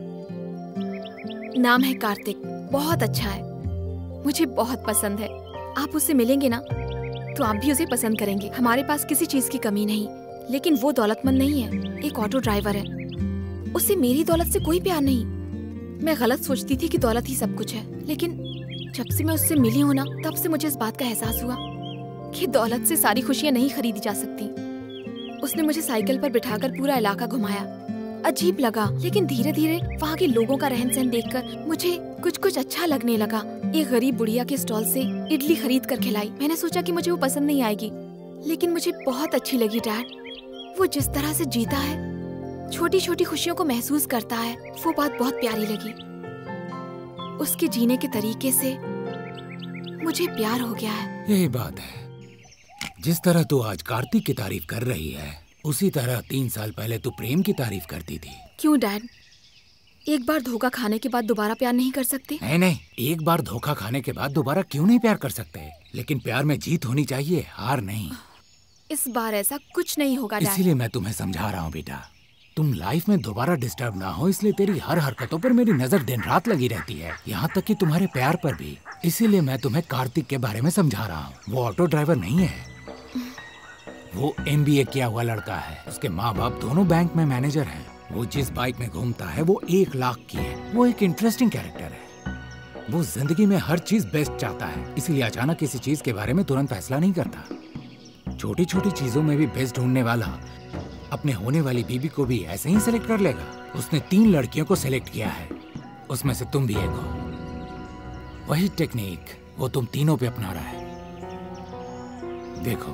नाम है कार्तिक, बहुत अच्छा है, मुझे बहुत पसंद है। आप उससे मिलेंगे ना तो आप भी उसे पसंद करेंगे। हमारे पास किसी चीज की कमी नहीं, लेकिन वो दौलतमंद नहीं है, एक ऑटो ड्राइवर है। उसे मेरी दौलत से कोई प्यार नहीं। मैं गलत सोचती थी कि दौलत ही सब कुछ है, लेकिन जब से मैं उससे मिली हूँ ना, तब से मुझे इस बात का एहसास हुआ कि दौलत से सारी खुशियाँ नहीं खरीदी जा सकती। उसने मुझे साइकिल पर बिठाकर पूरा इलाका घुमाया। अजीब लगा, लेकिन धीरे धीरे वहाँ के लोगों का रहन सहन देखकर मुझे कुछ कुछ अच्छा लगने लगा। एक गरीब बुढ़िया के स्टॉल से इडली खरीद कर खिलाई। मैंने सोचा कि मुझे वो पसंद नहीं आएगी, लेकिन मुझे बहुत अच्छी लगी डैड। वो जिस तरह से जीता है, छोटी छोटी खुशियों को महसूस करता है, वो बात बहुत प्यारी लगी। उसके जीने के तरीके से मुझे प्यार हो गया है। यही बात है। जिस तरह तू आज कार्तिक की तारीफ कर रही है, उसी तरह तीन साल पहले तू प्रेम की तारीफ करती थी। क्यों डैड, एक बार धोखा खाने के बाद दोबारा प्यार नहीं कर सकते? नहीं नहीं, एक बार धोखा खाने के बाद दोबारा क्यों नहीं प्यार कर सकते, लेकिन प्यार में जीत होनी चाहिए, हार नहीं। इस बार ऐसा कुछ नहीं होगा डैड। इसीलिए मैं तुम्हें समझा रहा हूँ बेटा, तुम लाइफ में दोबारा डिस्टर्ब ना हो, इसलिए तेरी हर हरकतों पर मेरी नजर दिन रात लगी रहती है, यहाँ तक कि तुम्हारे प्यार पर भी। इसीलिए मैं तुम्हें कार्तिक के बारे में समझा रहा हूँ। वो ऑटो ड्राइवर नहीं है, वो एम बी ए किया हुआ लड़का है। उसके माँ बाप दोनों बैंक में मैनेजर हैं। वो जिस बाइक में घूमता है वो एक लाख की है। वो एक इंटरेस्टिंग कैरेक्टर है। वो जिंदगी में हर चीज बेस्ट चाहता है, इसीलिए अचानक किसी चीज के बारे में तुरंत फैसला नहीं करता। छोटी छोटी चीजों में भी बेस्ट ढूंढने वाला अपने होने वाली बीबी को भी ऐसे ही सिलेक्ट कर लेगा। उसने तीन लड़कियों को सिलेक्ट किया है, उसमें से तुम भी एक हो। वही टेक्निक वो तुम तीनों पे अपना रहा है। देखो,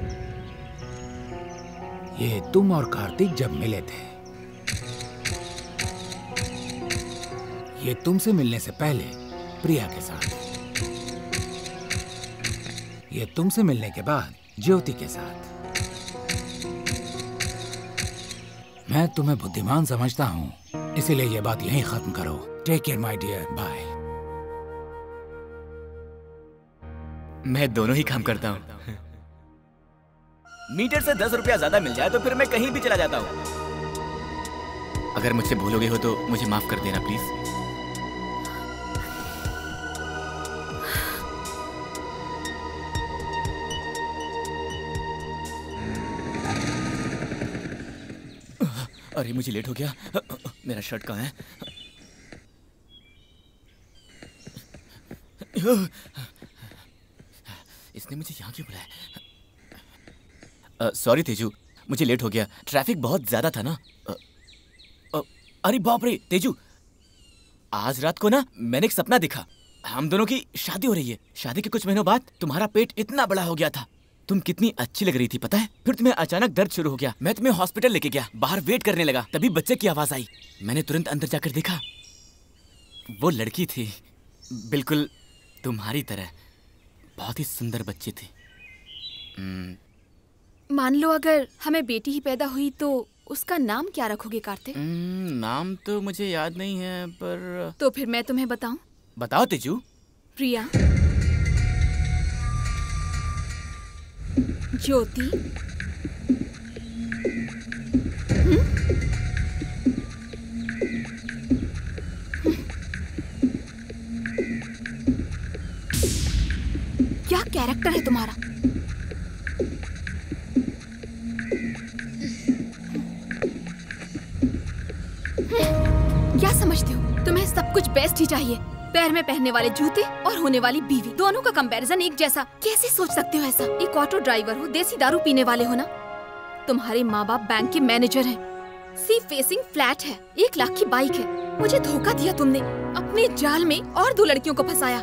ये तुम और कार्तिक जब मिले थे, ये तुमसे मिलने से पहले प्रिया के साथ, ये तुमसे मिलने के बाद ज्योति के साथ। मैं तुम्हें बुद्धिमान समझता हूँ, इसीलिए ये बात यहीं खत्म करो। Take care my dear, bye. मैं दोनों ही काम करता हूँ। मीटर से दस रुपया ज्यादा मिल जाए तो फिर मैं कहीं भी चला जाता हूँ। अगर मुझसे भूल हो गई हो तो मुझे माफ कर देना प्लीज। अरे मुझे लेट हो गया। मेरा शर्ट कहाँ है? इसने मुझे यहाँ क्यों बुलाया? सॉरी तेजू, मुझे लेट हो गया। ट्रैफिक बहुत ज्यादा था ना। uh, uh, अरे बाप रे तेजू, आज रात को ना मैंने एक सपना देखा। हम दोनों की शादी हो रही है। शादी के कुछ महीनों बाद तुम्हारा पेट इतना बड़ा हो गया था, तुम कितनी अच्छी लग रही थी पता है। फिर तुम्हें अचानक दर्द शुरू हो गया। मैं तुम्हें हॉस्पिटल लेके गया, बाहर वेट करने लगा, तभी बच्चे की आवाज आई। मैंने तुरंत अंदर जाकर देखा, वो लड़की थी बिल्कुल तुम्हारी तरह, बहुत ही सुंदर बच्ची थी। मान लो अगर हमें बेटी ही पैदा हुई तो उसका नाम क्या रखोगे कार्तिक? नाम तो मुझे याद नहीं है, पर तो फिर मैं तुम्हें बताऊं? बताओ तेजू। प्रिया, ज्योति, क्या कैरेक्टर है तुम्हारा? क्या समझते हो? तुम्हें सब कुछ बेस्ट ही चाहिए। पैर में पहनने वाले जूते और होने वाली बीवी, दोनों का कंपैरिजन एक जैसा। कैसे सोच सकते हो ऐसा? एक ऑटो ड्राइवर हो, देसी दारू पीने वाले हो ना। तुम्हारे माँ बाप बैंक के मैनेजर हैं। सी फेसिंग फ्लैट है, एक लाख की बाइक है। मुझे धोखा दिया तुमने, अपने जाल में और दो लड़कियों को फंसाया।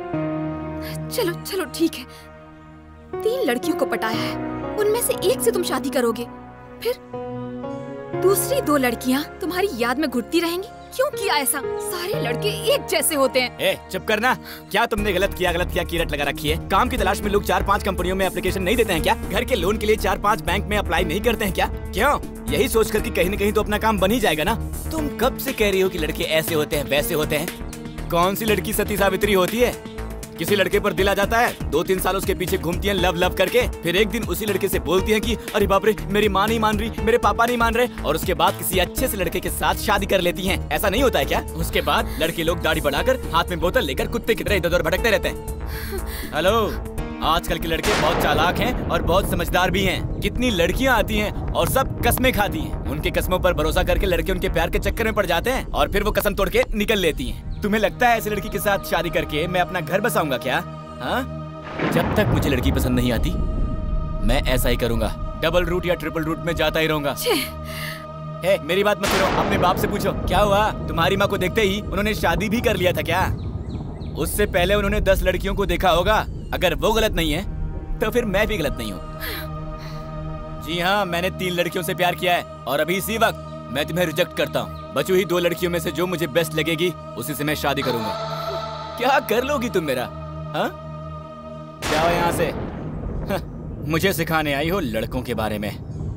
चलो चलो ठीक है, तीन लड़कियों को पटाया है, उनमें से एक से तुम शादी करोगे, फिर दूसरी दो लड़कियां तुम्हारी याद में घुटती रहेंगी। क्यों किया ऐसा? सारे लड़के एक जैसे होते हैं। ए, चुप करना। क्या तुमने गलत किया? गलत किया कीरट लगा रखी है। काम की तलाश में लोग चार पांच कंपनियों में एप्लीकेशन नहीं देते हैं क्या? घर के लोन के लिए चार पांच बैंक में अप्लाई नहीं करते हैं क्या? क्यों? यही सोच कर कि कहीं न कहीं तो अपना काम बन ही जाएगा ना। तुम कब से कह रही हो कि लड़के ऐसे होते हैं वैसे होते हैं? कौन सी लड़की सती सावित्री होती है? किसी लड़के पर दिल आ जाता है, दो तीन साल उसके पीछे घूमती हैं लव लव करके, फिर एक दिन उसी लड़के से बोलती हैं कि अरे बाप रे मेरी माँ नहीं मान रही, मेरे पापा नहीं मान रहे, और उसके बाद किसी अच्छे से लड़के के साथ शादी कर लेती हैं। ऐसा नहीं होता है क्या? उसके बाद लड़के लोग दाढ़ी बढ़ाकर हाथ में बोतल लेकर कुत्ते की तरह इधर उधर भटकते रहते हैं। हेलो, आजकल के लड़के बहुत चालाक हैं और बहुत समझदार भी हैं। कितनी लड़कियां आती हैं और सब कसमें खाती हैं। उनके कसमों पर भरोसा करके लड़के उनके प्यार के चक्कर में पड़ जाते हैं और फिर वो कसम तोड़ के निकल लेती हैं। तुम्हें लगता है ऐसी लड़की के साथ शादी करके मैं अपना घर बसाऊंगा क्या? हाँ? जब तक मुझे लड़की पसंद नहीं आती मैं ऐसा ही करूंगा, डबल रूट या ट्रिपल रूट में जाता ही रहूंगा। हे, मेरी बात मत करो, अपने बाप से पूछो क्या हुआ। तुम्हारी माँ को देखते ही उन्होंने शादी भी कर लिया था क्या? उससे पहले उन्होंने दस लड़कियों को देखा होगा। अगर वो गलत नहीं है तो फिर मैं भी गलत नहीं हूँ। जी हाँ, मैंने तीन लड़कियों से प्यार किया है और अभी इसी वक्त मैं तुम्हें रिजेक्ट करता हूँ। बची हुई दो लड़कियों में से जो मुझे बेस्ट लगेगी उसी से मैं शादी करूंगा। क्या कर लोगी तुम मेरा? हाँ? जाओ यहाँ से। हाँ, मुझे सिखाने आई हो लड़कों के बारे में।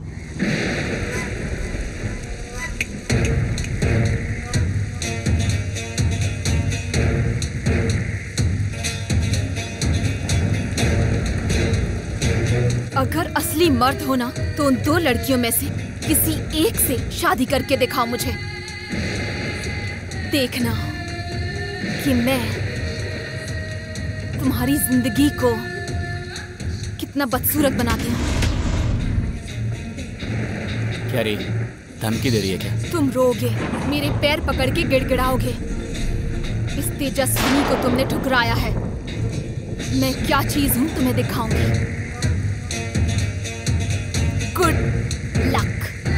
अगर असली मर्द हो ना तो उन दो लड़कियों में से किसी एक से शादी करके दिखाओ मुझे। देखना कि मैं तुम्हारी जिंदगी को कितना बदसूरत बनाती हूँ। क्या रे, धमकी दे रही है क्या? तुम रोगे, मेरे पैर पकड़ के गिड़गिड़ाओगे। इस तेजस्विनी को तुमने ठुकराया है। मैं क्या चीज हूँ तुम्हें दिखाऊंगी। Good luck.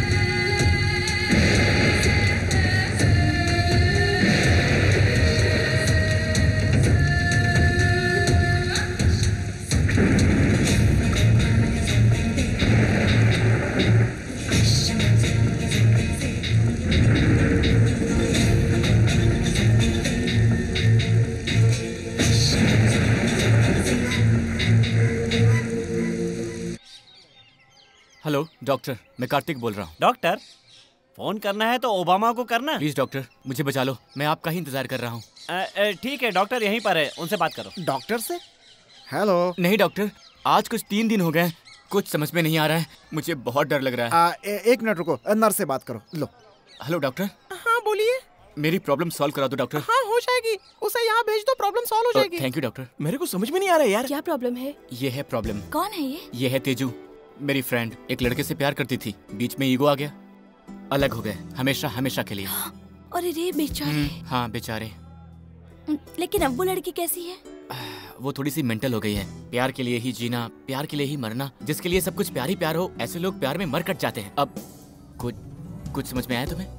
हेलो डॉक्टर, मैं कार्तिक बोल रहा हूँ। डॉक्टर, फोन करना है तो ओबामा को करना। प्लीज डॉक्टर, मुझे बचा लो, मैं आपका ही इंतजार कर रहा हूँ। ठीक है डॉक्टर, यहीं पर है, उनसे बात करो। डॉक्टर से? हेलो। नहीं डॉक्टर, आज कुछ तीन दिन हो गए, कुछ समझ में नहीं आ रहा है, मुझे बहुत डर लग रहा है। आ, ए, एक मिनट रुको, नर्स से बात करो। लो। Hello doctor. हाँ बोलिए। मेरी प्रॉब्लम सॉल्व करा दो डॉक्टर। हाँ हो जाएगी, उसे यहाँ भेज दो, प्रॉब्लम सॉल्व हो जाएगी। Thank you doctor. मेरे को समझ में नहीं आ रहा है यार। क्या प्रॉब्लम है? ये है प्रॉब्लम। कौन है ये? ये है तेजू, मेरी फ्रेंड। एक लड़के से प्यार करती थी, बीच में ईगो आ गया, अलग हो गए हमेशा हमेशा के लिए। अरे रे बेचारे। हाँ बेचारे। लेकिन अब वो लड़की कैसी है? वो थोड़ी सी मेंटल हो गई है। प्यार के लिए ही जीना, प्यार के लिए ही मरना, जिसके लिए सब कुछ प्यार ही प्यार हो, ऐसे लोग प्यार में मर कट जाते हैं। अब कुछ कुछ समझ में आया तुम्हें?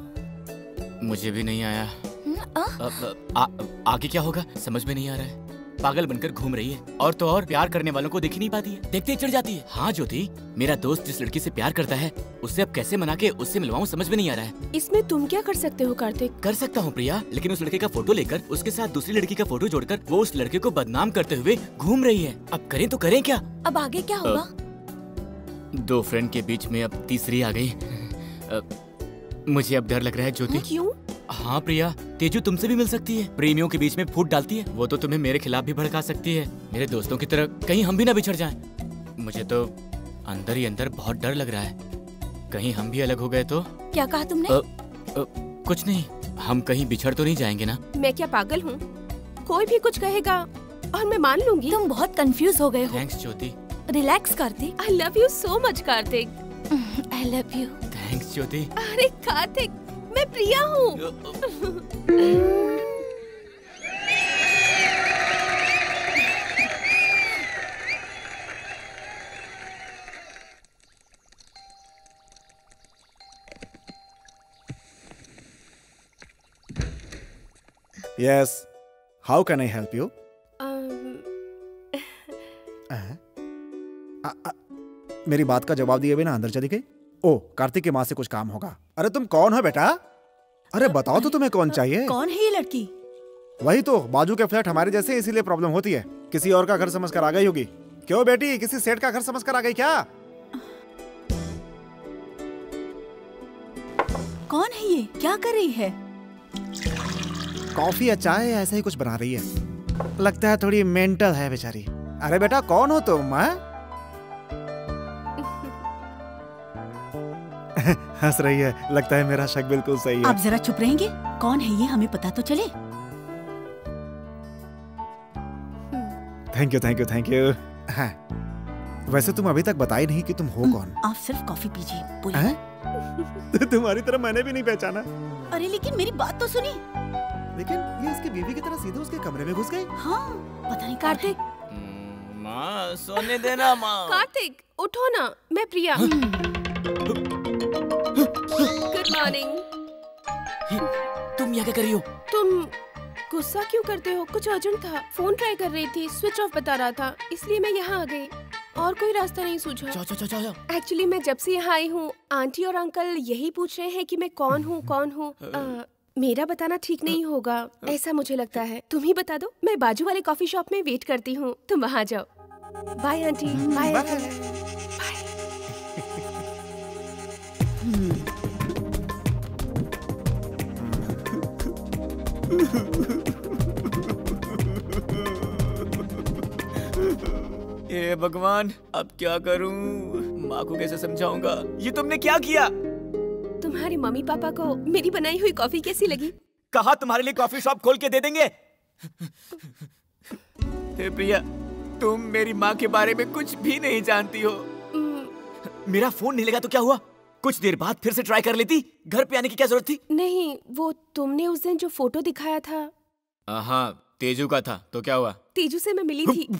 मुझे भी नहीं आया। अब आ, आगे क्या होगा समझ में नहीं आ रहा है। पागल बनकर घूम रही है। और तो और प्यार करने वालों को देख ही नहीं पाती है, देखते ही चढ़ जाती है। हाँ ज्योति, मेरा दोस्त जिस लड़की से प्यार करता है उससे अब कैसे मना के उससे मिलवाऊं समझ में नहीं आ रहा है। इसमें तुम क्या कर सकते हो कार्तिक? कर सकता हूँ प्रिया, लेकिन उस लड़के का फोटो लेकर उसके साथ दूसरी लड़की का फोटो जोड़कर वो उस लड़के को बदनाम करते हुए घूम रही है। अब करें तो करें क्या? अब आगे क्या होगा? दो फ्रेंड के बीच में अब तीसरी आ गई। मुझे अब डर लग रहा है ज्योति। क्यों? हाँ प्रिया, तेजू तुमसे भी मिल सकती है, प्रेमियों के बीच में फूट डालती है। वो तो तुम्हें मेरे खिलाफ भी भड़का सकती है, मेरे दोस्तों की तरह कहीं हम भी ना बिछड़ जाएं। मुझे तो अंदर ही अंदर बहुत डर लग रहा है, कहीं हम भी अलग हो गए तो। क्या कहा तुमने? आ, आ, कुछ नहीं, हम कहीं बिछड़ तो नहीं जाएंगे ना? मैं क्या पागल हूँ? कोई भी कुछ कहेगा और मैं मान लूंगी। तुम बहुत कंफ्यूज हो गए हो। Thanks Jyoti. Relax Karthik. I love you so much Karthik. I love you. Thanks Jyoti. अरे कार्तिक, मैं प्रिया हूँ। Yes. How can I help you? आ, आ, मेरी बात का जवाब दिए बिना अंदर चली गई। ओ, कार्तिक की माँ से कुछ काम होगा। अरे तुम कौन हो बेटा? अरे बताओ तो तुम्हें कौन चाहिए? कौन है ये लड़की? वही तो, बाजू के फ्लैट हमारे जैसे, इसीलिए प्रॉब्लम होती है। किसी और का घर समझ कर आ गई होगी। क्यों बेटी, किसी सेठ का घर समझ कर आ गई क्या? कौन है ये? क्या कर रही है? कॉफी या चाय ऐसा ही कुछ बना रही है। लगता है थोड़ी मेंटल है बेचारी। अरे बेटा कौन हो तुम? हंस रही है, लगता है मेरा शक बिल्कुल सही है। आप जरा चुप रहेंगे? कौन है ये, हमें पता तो चले। Thank you thank you thank you. हाँ, वैसे तुम अभी तक बताई नहीं कि तुम हो कौन। आप सिर्फ कॉफी पीजिए, बोलिए। तुम्हारी तरह मैंने भी नहीं पहचाना। अरे लेकिन मेरी बात तो सुनी। लेकिन ये इसकी बीवी की तरह सीधे उसके कमरे में घुस गई। हाँ, पता नहीं। कार्तिक, माँ सोने देना माँ। कार्तिक उठो ना, मैं प्रिया। Good morning. तुम यहाँ क्या कर रही हो? तुम गुस्सा क्यों करते हो? कुछ अर्जेंट था, फोन ट्राई कर रही थी, स्विच ऑफ बता रहा था, इसलिए मैं यहाँ आ गई और कोई रास्ता नहीं सूझा। जाओ जाओ जाओ जाओ। एक्चुअली मैं जब से यहाँ आई हूँ, आंटी और अंकल यही पूछ रहे हैं कि मैं कौन हूँ कौन हूँ। मेरा बताना ठीक नहीं होगा, ऐसा मुझे लगता है। तुम ही बता दो, मैं बाजू वाले कॉफी शॉप में वेट करती हूँ, तुम वहाँ जाओ। Bye aunty, bye uncle. हे भगवान, अब क्या करूं? माँ को कैसे समझाऊंगा? ये तुमने क्या किया? तुम्हारे मम्मी पापा को मेरी बनाई हुई कॉफी कैसी लगी? कहा तुम्हारे लिए कॉफी शॉप खोल के दे देंगे। हे प्रिया, तुम मेरी माँ के बारे में कुछ भी नहीं जानती हो। मेरा फोन नहीं लगा तो क्या हुआ? कुछ देर बाद फिर से ट्राई कर लेती। घर पे आने की क्या जरूरत थी? नहीं, वो तुमने उस दिन जो फोटो दिखाया था। हाँ, तेजू का था तो क्या हुआ? तेजू से मैं मिली थी।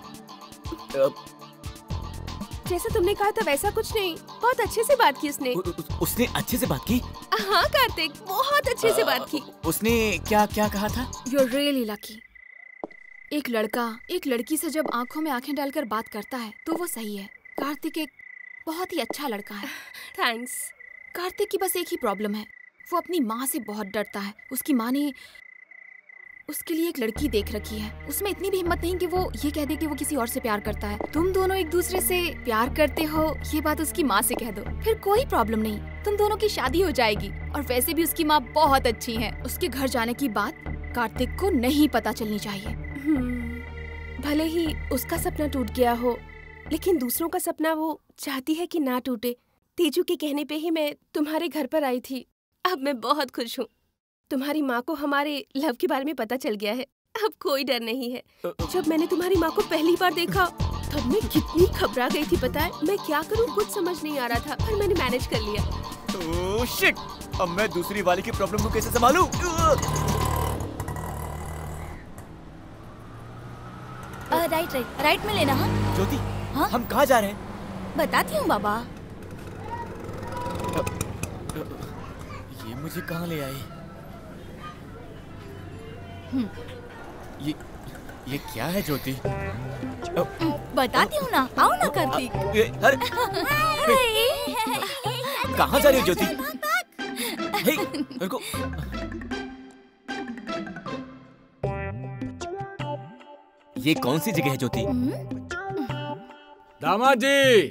जैसा तुमने कहा था वैसा कुछ नहीं, बहुत अच्छे से बात की उसने। उ, उ, उसने अच्छे से बात की? हाँ कार्तिक, बहुत अच्छे से बात की। उसने क्या क्या कहा था? You're really lucky। एक लड़का एक लड़की से जब आंखों में आंखें डालकर बात करता है तो वो सही है। कार्तिक एक बहुत ही अच्छा लड़का है। थैंक्स। कार्तिक की बस एक ही प्रॉब्लम है, वो अपनी माँ से बहुत डरता है। उसकी माँ ने उसके लिए एक लड़की देख रखी है। उसमें इतनी भी हिम्मत नहीं कि वो ये कह दे कि वो किसी और से प्यार करता है। तुम दोनों एक दूसरे से प्यार करते हो, ये बात उसकी माँ से कह दो, फिर कोई प्रॉब्लम नहीं, तुम दोनों की शादी हो जाएगी। और वैसे भी उसकी माँ बहुत अच्छी है। उसके घर जाने की बात कार्तिक को नहीं पता चलनी चाहिए। भले ही उसका सपना टूट गया हो, लेकिन दूसरों का सपना वो चाहती है कि ना टूटे। तेजू के कहने पे ही मैं तुम्हारे घर पर आई थी। अब मैं बहुत खुश हूँ। तुम्हारी माँ को हमारे लव के बारे में पता चल गया है, अब कोई डर नहीं है। जब मैंने तुम्हारी माँ को पहली बार देखा तब मैं कितनी घबरा गई थी, पता है? मैं क्या करूँ कुछ समझ नहीं आ रहा था, पर मैंने मैनेज कर लिया। ओह शिट, अब मैं दूसरी वाली की प्रॉब्लम को कैसे संभालूं? राइट राइट राइट में लेना। हाँ ज्योति, हाँ? हम कहाँ जा रहे हैं? बताती हूँ बाबा। ये मुझे कहाँ ले आई? ये ये क्या है ज्योति? बताती हूँ ना, आओ ना कार्तिक। अरे कहाँ जा रही हो ज्योति? हे, रुको। ये कौन सी जगह है ज्योति? दामाद जी,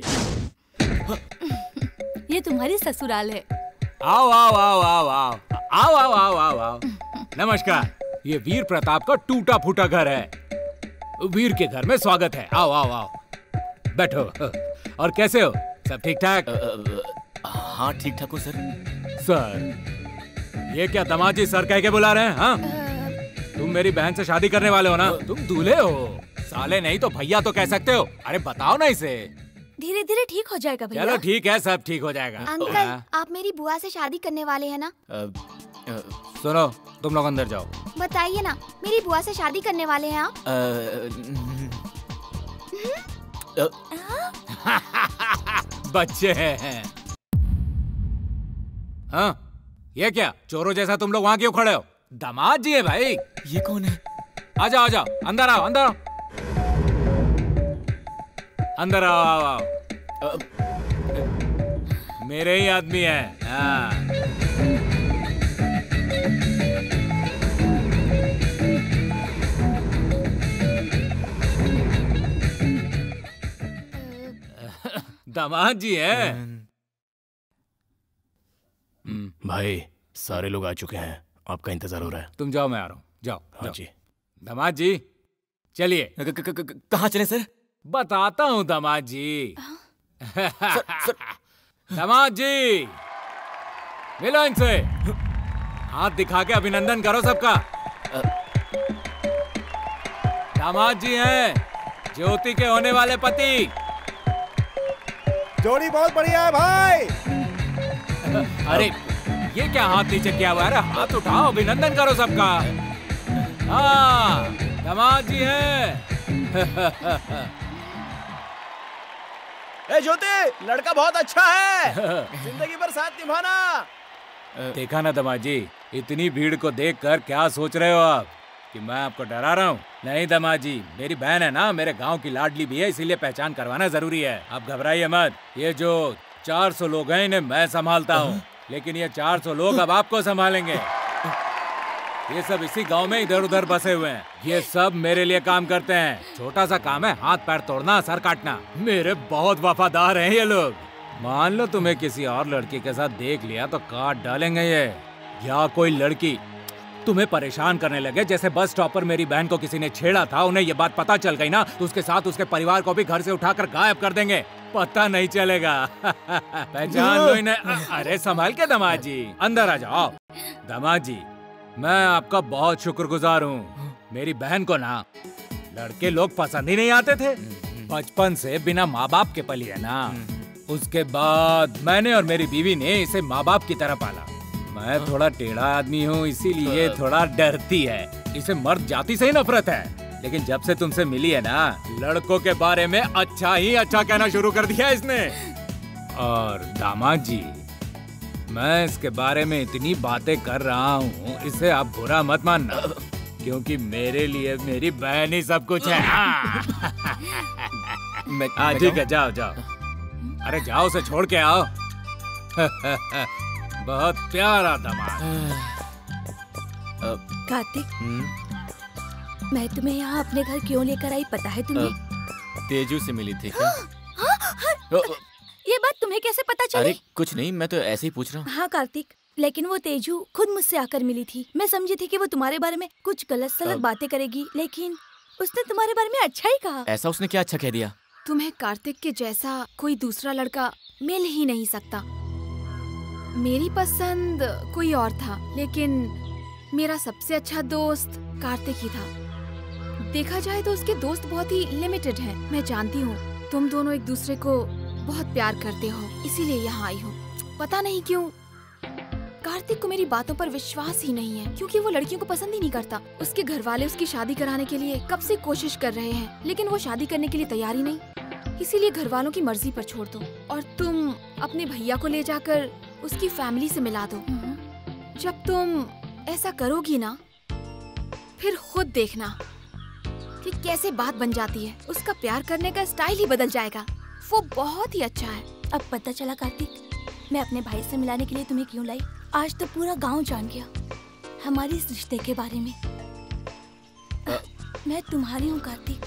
ये तुम्हारी ससुराल है। आओ आओ आओ आओ आओ आओ आओ आओ आओ आओ। नमस्कार। ये वीर प्रताप का टूटा फूटा घर है। वीर के घर में स्वागत है। आओ आओ आओ, बैठो। और कैसे हो? सब ठीक ठाक? हाँ ठीक ठाक हो सर। सर, ये क्या दामाद जी सर कह के बुला रहे हैं? हाँ, तुम मेरी बहन से शादी करने वाले हो ना? तुम दूल्हे हो, साले नहीं तो भैया तो कह सकते हो। अरे बताओ ना इसे। धीरे धीरे ठीक हो जाएगा भैया। चलो ठीक है, सब ठीक हो जाएगा। अंकल, आप मेरी बुआ से शादी करने वाले हैं ना? आ, आ, सुनो, तुम लोग अंदर जाओ। बताइए ना, मेरी बुआ से शादी करने वाले हैं आप? बच्चे हैं। हाँ, ये क्या चोरों जैसा तुम लोग वहाँ क्यों खड़े हो? दामाद जी है भाई। ये कौन है? आ जाओ आ जाओ, अंदर आओ अंदर आओ अंदर आओ आओ आओ। मेरे ही आदमी है। हाँ। दामाद जी है। भाई, सारे लोग आ चुके हैं, आपका इंतजार हो रहा है। तुम जाओ, मैं आ रहा हूँ। जाओ। हाँ जाओ। जी। दामाद जी, चलिए। कहाँ चले सर? बताता हूँ दामाद जी। दामाद जी, मिलो इनसे। हाथ दिखा के अभिनंदन करो सबका। दामाद जी हैं ज्योति के होने वाले पति। जोड़ी बहुत बढ़िया है भाई। अरे ये क्या हाथ नीचे किया हुआ है? अरे हाथ उठाओ, अभिनंदन करो सबका। हाँ, दामाद जी हैं। ए ज्योति, लड़का बहुत अच्छा है, जिंदगी भर साथ निभाना। देखा ना दामाद जी, इतनी भीड़ को देखकर क्या सोच रहे हो आप कि मैं आपको डरा रहा हूँ? नहीं दामाद जी, मेरी बहन है ना, मेरे गांव की लाडली भी है, इसीलिए पहचान करवाना जरूरी है। आप घबराइए मत। ये जो चार सौ लोग हैं इन्हें मैं संभालता हूँ, लेकिन ये चार सौ लोग अब आपको संभालेंगे। ये सब इसी गांव में इधर उधर बसे हुए हैं। ये सब मेरे लिए काम करते हैं। छोटा सा काम है, हाथ पैर तोड़ना, सर काटना। मेरे बहुत वफादार हैं ये लोग। मान लो तुम्हें किसी और लड़की के साथ देख लिया तो काट डालेंगे ये। या कोई लड़की तुम्हें परेशान करने लगे, जैसे बस स्टॉप पर मेरी बहन को किसी ने छेड़ा था, उन्हें ये बात पता चल गई ना, तो उसके साथ उसके परिवार को भी घर से उठाकर गायब कर देंगे। पता नहीं चलेगा। पहचान लो इन्हें। अरे संभाल के दामाद जी, अंदर आ जाओ। दामाद जी, मैं आपका बहुत शुक्रगुजार हूँ। मेरी बहन को ना लड़के लोग पसंद ही नहीं आते थे। बचपन से बिना माँ बाप के पली है ना। उसके बाद मैंने और मेरी बीवी ने इसे माँ बाप की तरह पाला। मैं थोड़ा टेढ़ा आदमी हूँ, इसीलिए थोड़ा डरती है। इसे मर्द जाति से ही नफरत है, लेकिन जब से तुमसे मिली है ना, लड़कों के बारे में अच्छा ही अच्छा कहना शुरू कर दिया इसने। और दामाद जी, मैं इसके बारे में इतनी बातें कर रहा हूँ, इसे आप बुरा मत मानना, क्योंकि मेरे लिए मेरी बहन ही सब कुछ है। हाँ ठीक है, जाओ जाओ। अरे जाओ, उसे छोड़ के आओ। बहुत प्यारा दामाद। कार्तिक, मैं तुम्हें यहाँ अपने घर क्यों लेकर आई पता है तुम्हें? तेजू से मिली थी क्या? ये बात तुम्हें कैसे पता चली? अरे कुछ नहीं, मैं तो ऐसे ही पूछ रहा हूँ। हाँ कार्तिक, लेकिन वो तेजू खुद मुझसे आकर मिली थी। मैं समझी थी कि वो तुम्हारे बारे में कुछ गलत सलत बातें करेगी, लेकिन उसने तुम्हारे बारे में अच्छा ही कहा। ऐसा उसने क्या अच्छा कह दिया? तुम्हें कार्तिक के जैसा कोई दूसरा लड़का मिल ही नहीं सकता। मेरी पसंद कोई और था, लेकिन मेरा सबसे अच्छा दोस्त कार्तिक ही था। देखा जाए तो उसके दोस्त बहुत ही लिमिटेड हैं। मैं जानती हूँ तुम दोनों एक दूसरे को बहुत प्यार करते हो, इसीलिए यहाँ आई हूँ। पता नहीं क्यों कार्तिक को मेरी बातों पर विश्वास ही नहीं है, क्योंकि वो लड़कियों को पसंद ही नहीं करता। उसके घर वाले उसकी शादी कराने के लिए कब से कोशिश कर रहे हैं, लेकिन वो शादी करने के लिए तैयार ही नहीं। इसीलिए घर वालों की मर्जी पर छोड़ दो और तुम अपने भैया को ले जाकर उसकी फैमिली से मिला दो। जब तुम ऐसा करोगी ना, फिर खुद देखना कि कैसे बात बन जाती है। उसका प्यार करने का स्टाइल ही बदल जाएगा। वो बहुत ही अच्छा है। अब पता चला कार्तिक, मैं अपने भाई से मिलाने के लिए तुम्हें क्यों लाई। आज तो पूरा गांव जान गया हमारी इस रिश्ते के बारे में। आ, मैं तुम्हारी हूँ कार्तिक।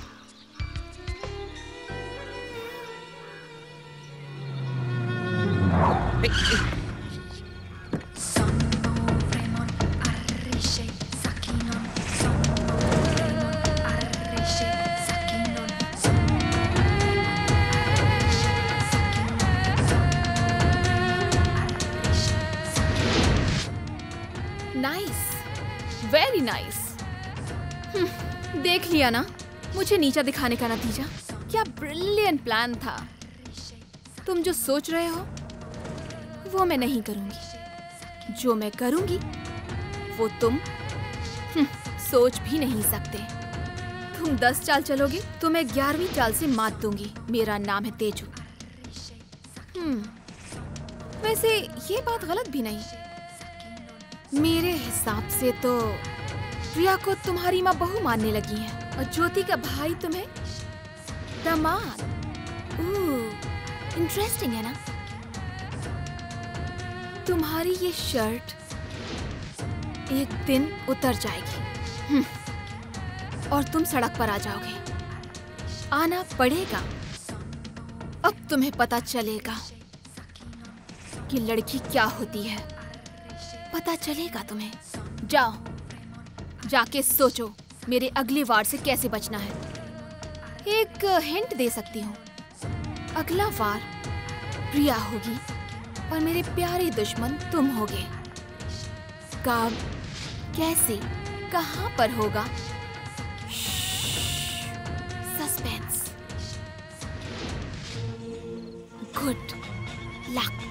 Nice, very nice. देख लिया ना मुझे नीचा दिखाने का नतीजा। क्या ब्रिलियंट प्लान था। तुम जो सोच रहे हो वो मैं नहीं करूंगी। जो मैं करूंगी वो तुम हम्म, सोच भी नहीं सकते। तुम दस चाल चलोगे तो मैं ग्यारहवीं चाल से मात दूंगी। मेरा नाम है तेजू। हम्म, वैसे ये बात गलत भी नहीं। मेरे हिसाब से तो प्रिया को तुम्हारी माँ बहू मानने लगी है और ज्योति का भाई तुम्हें दामाद। इंटरेस्टिंग है ना। तुम्हारी ये शर्ट एक दिन उतर जाएगी हम्म, और तुम सड़क पर आ जाओगे। आना पड़ेगा। अब तुम्हें पता चलेगा कि लड़की क्या होती है। पता चलेगा तुम्हें। जाओ, जाके सोचो मेरे अगले वार से कैसे बचना है। एक हिंट दे सकती हूँ, अगला वार प्रिया होगी और मेरे प्यारे दुश्मन तुम होगे। कब, कैसे, कहाँ पर होगा, सस्पेंस। Good luck.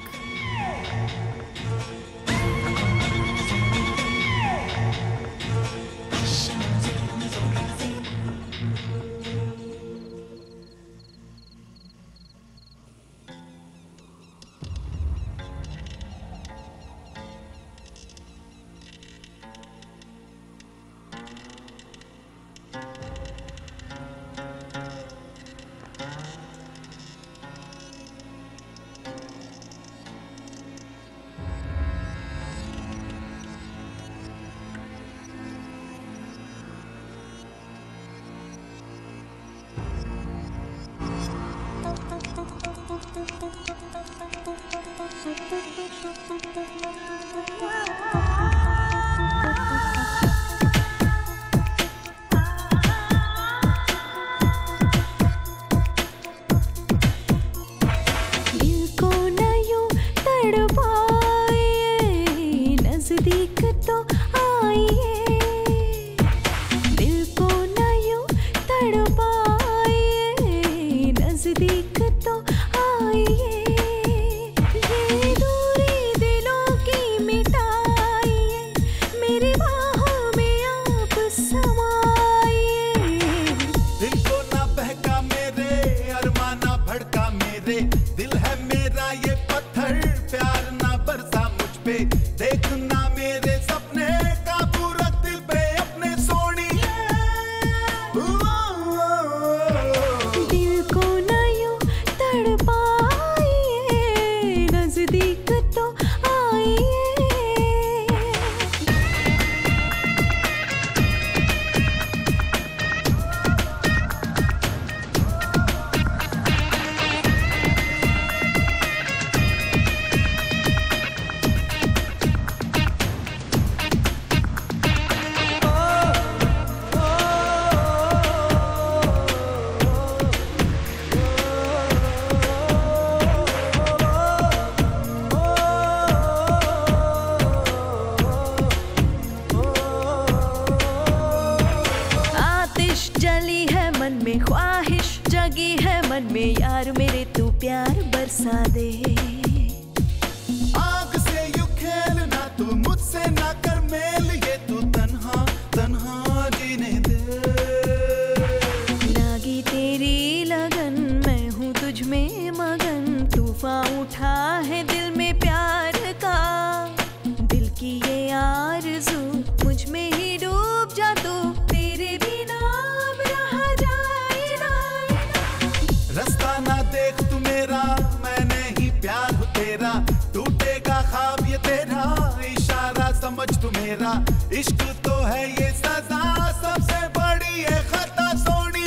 मुझ में ही डूब जा तू, तेरे बिना अब रहा मेरा इश्क तो है ये सजा सबसे बड़ी है खता सोनी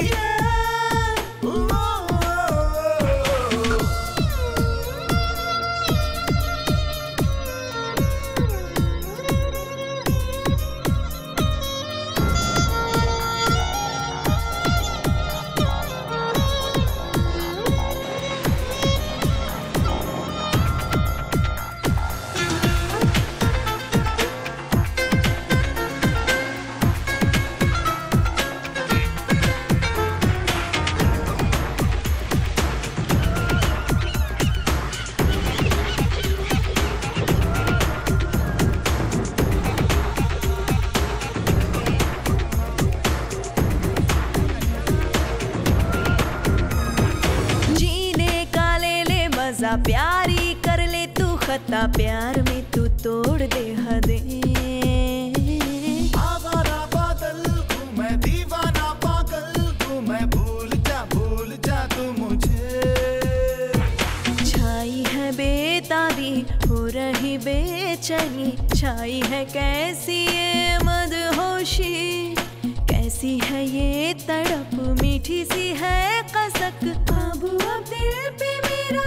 प्यारी कर ले तू खता प्यार में तू तोड़ दे हदें आवारा बादल तू मैं दीवाना पागल तू मैं भूल जा भूल जा तू मुझे छाई है बेताबी हो रही बेचैनी छाई है कैसी ये मदहोशी कैसी है ये तड़प मीठी सी है कसक अब अब दिल पे मेरा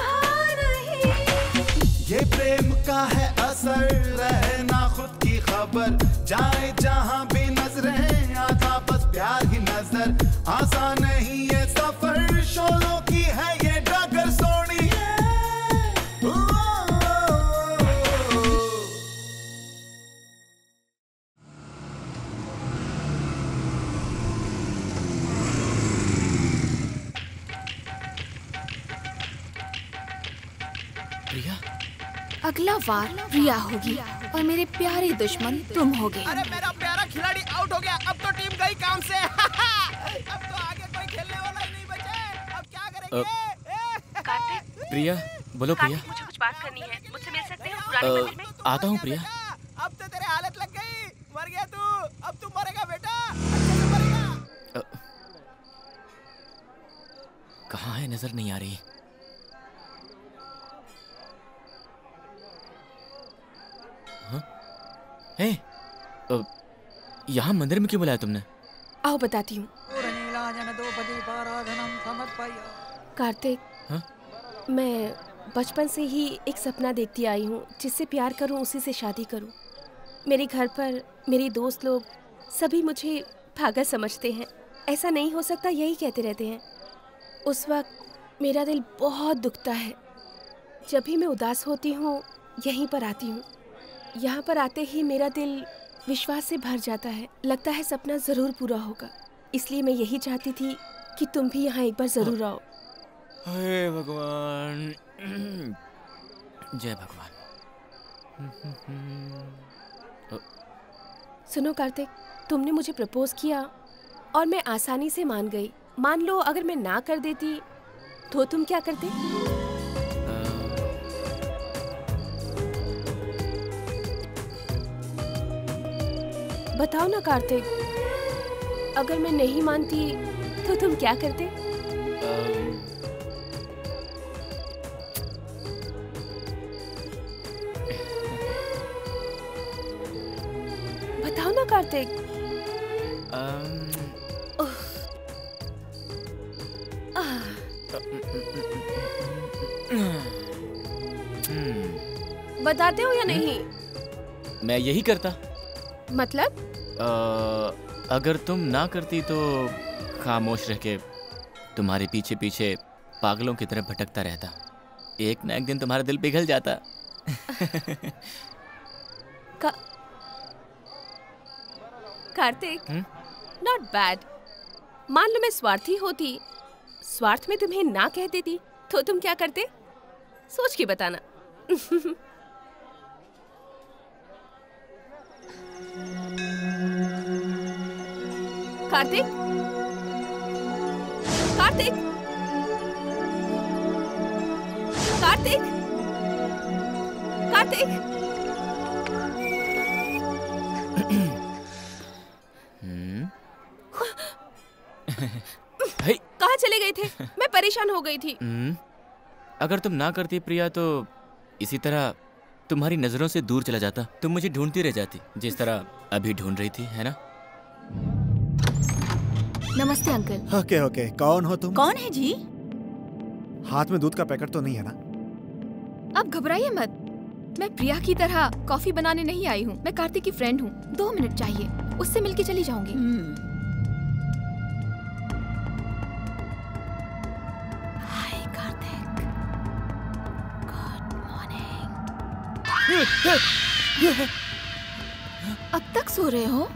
ये प्रेम का है असर रहे ना खुद की खबर जाए जहां भी नजरें आता बस प्यार ही नजर आसान नहीं ये सफर शोलों की है ये डगर सोनी प्रिया अगला वार रिया होगी और मेरे प्यारे दुश्मन तुम होगे। अरे मेरा प्यारा खिलाड़ी आउट हो गया, अब तो टीम गई काम से। अब तो आगे कोई खेलने वाला ही नहीं बचे, अब क्या करेंगे? कार्तिक। प्रिया बोलो प्रिया। मुझे कुछ बात करनी है, मुझसे मिल सकते हो पुराने मंदिर में? आता हूँ प्रिया। अब तो तेरे हालत लग गई, मर गया तू, अब तू मरेगा बेटा, अच्छे से मरेगा। कहाँ है, नजर नहीं आ रही। हे, यहाँ मंदिर में क्यों बुलाया तुमने? आओ बताती हूँ। कार्तिक, हाँ? मैं बचपन से ही एक सपना देखती आई हूँ, जिससे प्यार करूँ उसी से शादी करूँ। मेरे घर पर मेरे दोस्त लोग सभी मुझे पागल समझते हैं। ऐसा नहीं हो सकता, यही कहते रहते हैं। उस वक्त मेरा दिल बहुत दुखता है। जब भी मैं उदास होती हूँ यहीं पर आती हूँ। यहाँ पर आते ही मेरा दिल विश्वास से भर जाता है। लगता है सपना ज़रूर पूरा होगा। इसलिए मैं यही चाहती थी कि तुम भी यहाँ एक बार ज़रूर आओ। हे भगवान, जय भगवान। सुनो कार्तिक, तुमने मुझे प्रपोज किया और मैं आसानी से मान गई। मान लो अगर मैं ना कर देती तो तुम क्या करते? बताओ ना कार्तिक, अगर मैं नहीं मानती तो तुम क्या करते? बताओ ना कार्तिक। बताते हो या नहीं? मैं यही करता। मतलब? आ, अगर तुम ना करती तो खामोश रह के तुम्हारे पीछे पीछे पागलों की तरह भटकता रहता। एक ना एक दिन तुम्हारा दिल पिघल जाता। का... कार्तिक, नॉट बैड। मान लो मैं स्वार्थी होती, स्वार्थ में तुम्हें ना कह देती तो तुम क्या करते? सोच के बताना। कार्तिक, कार्तिक, कार्तिक, कार्तिक। कहाँ चले गए थे? मैं परेशान हो गई थी। अगर तुम ना करती प्रिया तो इसी तरह तुम्हारी नजरों से दूर चला जाता, तुम मुझे ढूंढती रह जाती, जिस तरह अभी ढूंढ रही थी, है ना? नमस्ते अंकल। ओके ओके, कौन हो तुम? कौन है जी? हाथ में दूध का पैकेट तो नहीं है ना? आप घबराइए मत, मैं प्रिया की तरह कॉफी बनाने नहीं आई हूँ। मैं कार्तिक की फ्रेंड हूँ। दो मिनट चाहिए, उससे मिलके चली जाऊंगी। Hi Karthik, good morning. अब तक सो रहे हो?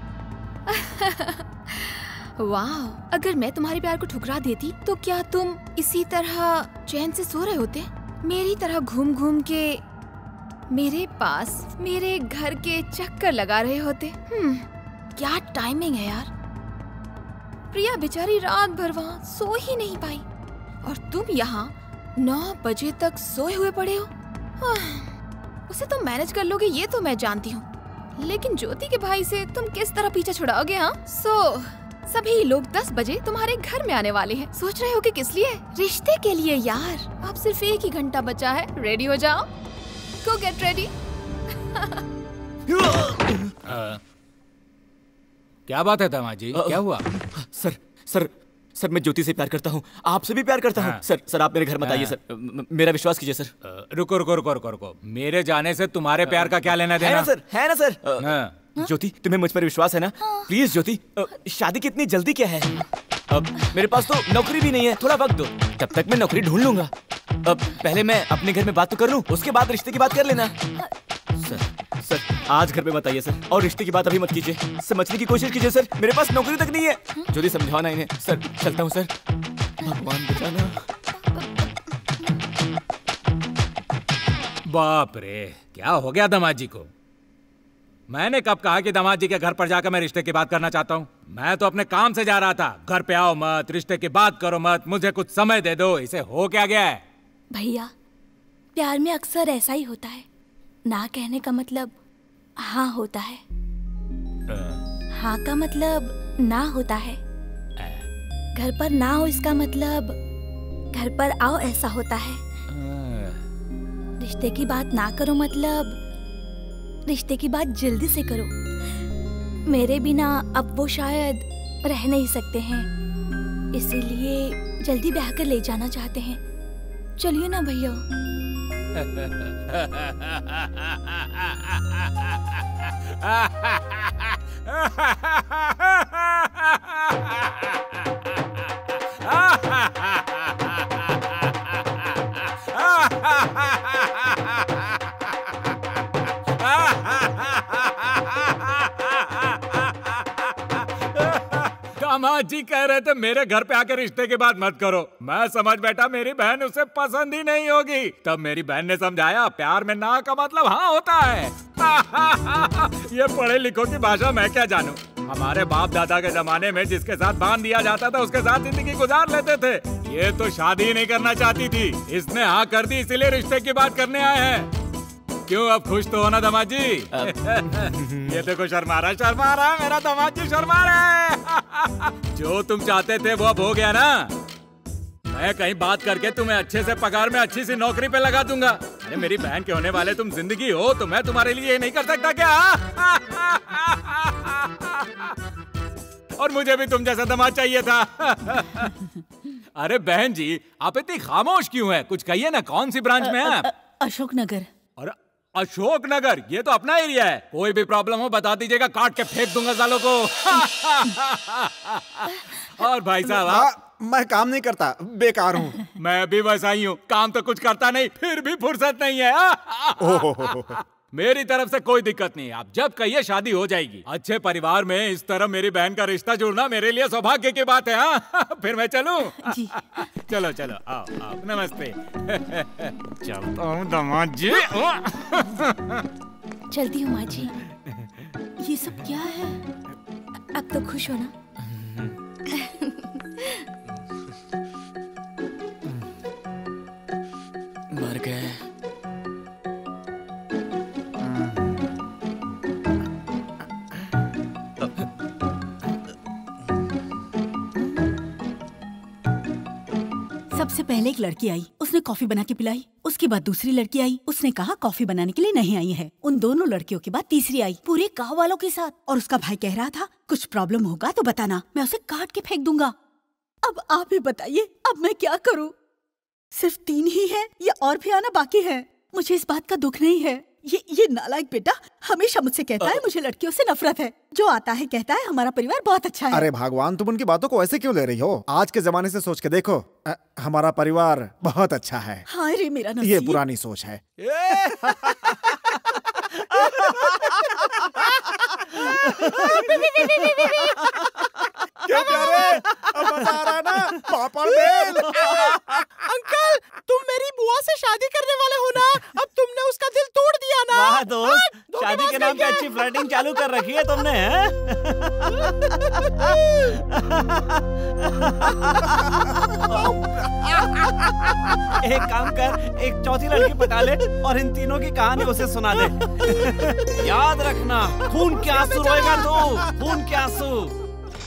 वाह, अगर मैं तुम्हारे प्यार को ठुकरा देती तो क्या तुम इसी तरह चैन से सो रहे होते? मेरी तरह घूम घूम के मेरे पास मेरे घर के चक्कर लगा रहे होते? हम्म, क्या टाइमिंग है यार। प्रिया बेचारी रात भर वहाँ सो ही नहीं पाई और तुम यहाँ नौ बजे तक सोए हुए पड़े हो। आह, उसे तुम मैनेज कर लोगे ये तो मैं जानती हूँ, लेकिन ज्योति के भाई से तुम किस तरह पीछा छुड़ाओगे? हाँ, सो सभी लोग दस बजे तुम्हारे घर में आने वाले हैं। सोच रहे हो कि किस लिए? रिश्ते के लिए यार। अब सिर्फ एक ही घंटा बचा है, रेडी हो जाओ। Go get ready. क्या बात है दामाद जी, क्या हुआ? सर सर सर मैं ज्योति से प्यार करता हूँ, आपसे भी प्यार करता हूँ। सर सर आप मेरे घर मत आइए सर, म- मेरा विश्वास कीजिए सर। रुको रुको रुको रुको रुको, मेरे जाने से तुम्हारे प्यार का क्या लेना है देना? ना सर, है ना सर? ज्योति, तुम्हें मुझ पर विश्वास है ना? प्लीज ज्योति, अ, शादी की इतनी जल्दी क्या है? अब मेरे पास तो नौकरी भी नहीं है, थोड़ा वक्त दो, तब तक मैं नौकरी ढूंढ लूंगा। अब पहले मैं अपने घर में बात तो कर लूं, उसके बाद रिश्ते की बात कर लेना। सर सर आज घर पे मत आइए सर, और रिश्ते की बात अभी मत कीजिए। समझने की कोशिश कीजिए सर, मेरे पास नौकरी तक नहीं है। ज्योति समझाना इन्हें। सर चलता हूँ सर, भगवान बचाना। बाप रे, क्या हो गया दामाद जी को? मैंने कब कहा कि दामाद जी के घर पर जाकर मैं रिश्ते की बात करना चाहता हूँ? मैं तो अपने काम से जा रहा था। घर पे आओ मत, रिश्ते की बात करो मत, मुझे कुछ समय दे दो। इसे हो क्या गया है? भैया, प्यार में अक्सर ऐसा ही होता है, ना कहने का मतलब हाँ होता है, हाँ का मतलब ना होता है। घर पर ना हो इसका मतलब घर पर आओ ऐसा होता है। रिश्ते की बात ना करो मतलब रिश्ते की बात जल्दी से करो। मेरे बिना अब वो शायद रह नहीं सकते हैं, इसीलिए जल्दी ब्याह कर ले जाना चाहते हैं। चलिए ना भैया। दामाद जी कह रहे थे मेरे घर पे आकर रिश्ते की बात मत करो। मैं समझ बैठा मेरी बहन उसे पसंद ही नहीं होगी। तब मेरी बहन ने समझाया प्यार में ना का मतलब हाँ होता है। ये पढ़े लिखों की भाषा मैं क्या जानूं। हमारे बाप दादा के जमाने में जिसके साथ बांध दिया जाता था उसके साथ जिंदगी गुजार लेते थे। ये तो शादी ही नहीं करना चाहती थी, इसने हाँ कर दी, इसीलिए रिश्ते की बात करने आए हैं। क्यों, अब खुश तो हो ना दामाद जी? ये देखो शर्मा रहा शर्मा रहा मेरा दामाद जी शर्मा रहा। जो तुम चाहते थे वो अब हो गया ना। मैं कहीं बात करके तुम्हें अच्छे से पगार में अच्छी सी नौकरी पे लगा दूंगा। अरे मेरी बहन के होने वाले तुम जिंदगी हो तो मैं तुम्हारे लिए ये नहीं कर सकता क्या? और मुझे भी तुम जैसा दामाद चाहिए था। अरे बहन जी, आप इतनी खामोश क्यों हैं? कुछ कहिए ना, कौन सी ब्रांच में हैं आप? अशोक नगर। और अशोक नगर, ये तो अपना एरिया है। कोई भी प्रॉब्लम हो बता दीजिएगा, काट के फेंक दूंगा सालों को। और भाई साहब आप? मैं काम नहीं करता, बेकार हूँ। मैं भी वैसा ही हूँ, काम तो कुछ करता नहीं, फिर भी फुर्सत नहीं है। मेरी तरफ से कोई दिक्कत नहीं है, आप जब कहिए शादी हो जाएगी। अच्छे परिवार में इस तरह मेरी बहन का रिश्ता जुड़ना मेरे लिए सौभाग्य की बात है। हाँ फिर मैं चलूं? चलो चलो आओ आओ, नमस्ते। चलता हूँ दामाद जी। चलती हूँ माँ जी। ये सब क्या है? अब तो खुश हो ना? मर गए। सबसे पहले एक लड़की आई, उसने कॉफी बना के पिलाई। उसके बाद दूसरी लड़की आई, उसने कहा कॉफी बनाने के लिए नहीं आई है। उन दोनों लड़कियों के बाद तीसरी आई, पूरे गाँव वालों के साथ। और उसका भाई कह रहा था कुछ प्रॉब्लम होगा तो बताना, मैं उसे काट के फेंक दूंगा। अब आप ही बताइए, अब मैं क्या करूँ? सिर्फ तीन ही है या और भी आना बाकी है? मुझे इस बात का दुख नहीं है। ये ये नालायक बेटा हमेशा मुझसे कहता है मुझे लड़कियों से नफरत है। जो आता है कहता है हमारा परिवार बहुत अच्छा है। अरे भगवान, तुम उनकी बातों को ऐसे क्यों ले रही हो? आज के जमाने से सोच के देखो, अ, हमारा परिवार बहुत अच्छा है। हाँ रे मेरा नसीब। ये पुरानी सोच है। क्या कह रहे? अब मजा आ रहा है ना? पापड़ बेल। अंकल, तुम मेरी बुआ से शादी करने वाले हो ना? अब तुमने उसका दिल तोड़ दिया ना? वाह दोस्त, शादी के नाम पे अच्छी फ्लर्टिंग चालू कर रखी है तुमने, हैं? एक काम कर, एक चौथी लड़की पटा ले और इन तीनों की कहानी उसे सुना दे। याद रखना, खून के आंसू रोएगा तू, खून के आंसू।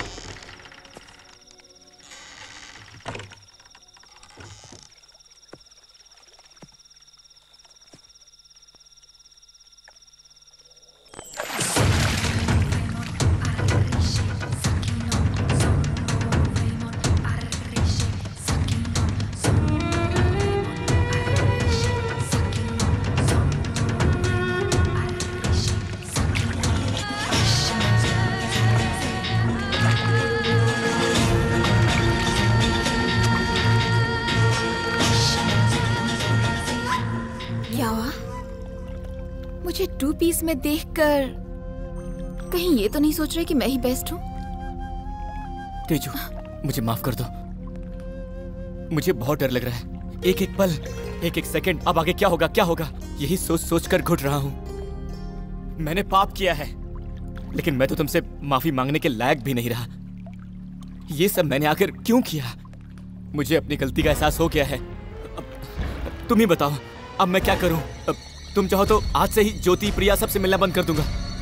टू पीस में देखकर कहीं ये तो नहीं सोच रहे कि मैं ही बेस्ट हूँ? तेजू, मुझे माफ कर दो। मुझे बहुत डर लग रहा है। एक एक पल, एक एक सेकंड, अब आगे क्या होगा क्या होगा, यही सोच सोच कर घुट रहा हूँ। मैंने पाप किया है, लेकिन मैं तो तुमसे माफी मांगने के लायक भी नहीं रहा। ये सब मैंने आखिर क्यों किया? मुझे अपनी गलती का एहसास हो गया है। अब तुम ही बताओ, अब मैं क्या करूं? अब तुम चाहो तो आज से ही ज्योति, प्रिया सबसे मिलना बंद कर दूंगा।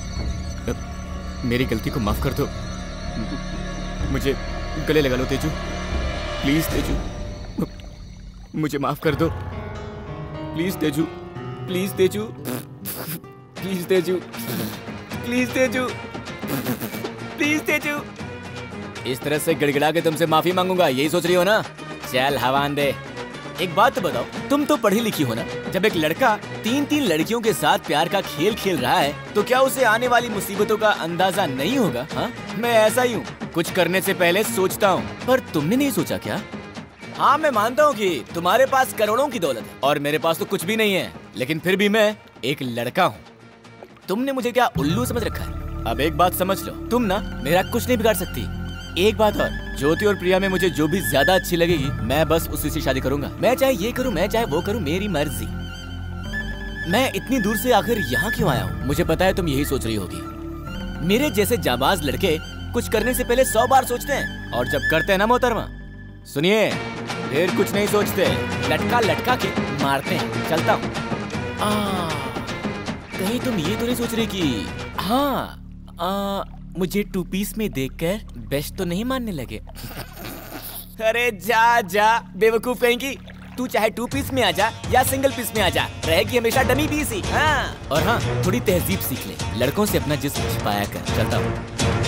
मेरी गलती को माफ कर दो। मुझे गले लगा लो तेजू, प्लीज तेजू, मुझे माफ कर दो। Please Teju, please Teju, please Teju, please Teju, please Teju. इस तरह से गिड़गिड़ा के तुमसे माफी मांगूंगा, यही सोच रही हो ना? चल हवान दे। एक बात तो बताओ, तुम तो पढ़ी लिखी हो ना? जब एक लड़का तीन तीन लड़कियों के साथ प्यार का खेल खेल रहा है तो क्या उसे आने वाली मुसीबतों का अंदाजा नहीं होगा? हाँ, मैं ऐसा ही हूँ, कुछ करने से पहले सोचता हूँ। पर तुमने नहीं सोचा क्या? हाँ, मैं मानता हूँ कि तुम्हारे पास करोड़ों की दौलत है और मेरे पास तो कुछ भी नहीं है, लेकिन फिर भी मैं एक लड़का हूँ। तुमने मुझे क्या उल्लू समझ रखा है? अब एक बात समझ लो, तुम ना मेरा कुछ नहीं बिगाड़ सकती। एक बात और, ज्योति और प्रिया में मुझे जो भी ज्यादा अच्छी लगेगी मैं बस उसी से शादी करूंगा। मैं चाहे ये करूं, मैं चाहे वो करूं, मेरी मर्जी। मैं इतनी दूर से आखिर यहाँ क्यों आया हूँ? मुझे पता है तुम यही सोच रही होगी। मेरे जैसे जाबाज लड़के कुछ करने से पहले सौ बार सोचते हैं, और जब करते हैं ना मोहतरमा, सुनिए, फिर कुछ नहीं सोचते, लटका लटका के मारते हैं। चलता हूँ। कहीं तुम ये तो नहीं सोच रही कि हाँ आ, मुझे टू पीस में देखकर बेस्ट तो नहीं मानने लगे? अरे जा जा बेवकूफ कहेंगी, तू चाहे टू पीस में आ जा या सिंगल पीस में आ जा, रहेगी हमेशा डमी पीस ही। हाँ, और हाँ, थोड़ी तहजीब सीख ले, लड़कों से अपना जिस्म छिपाया कर। चलता हूँ।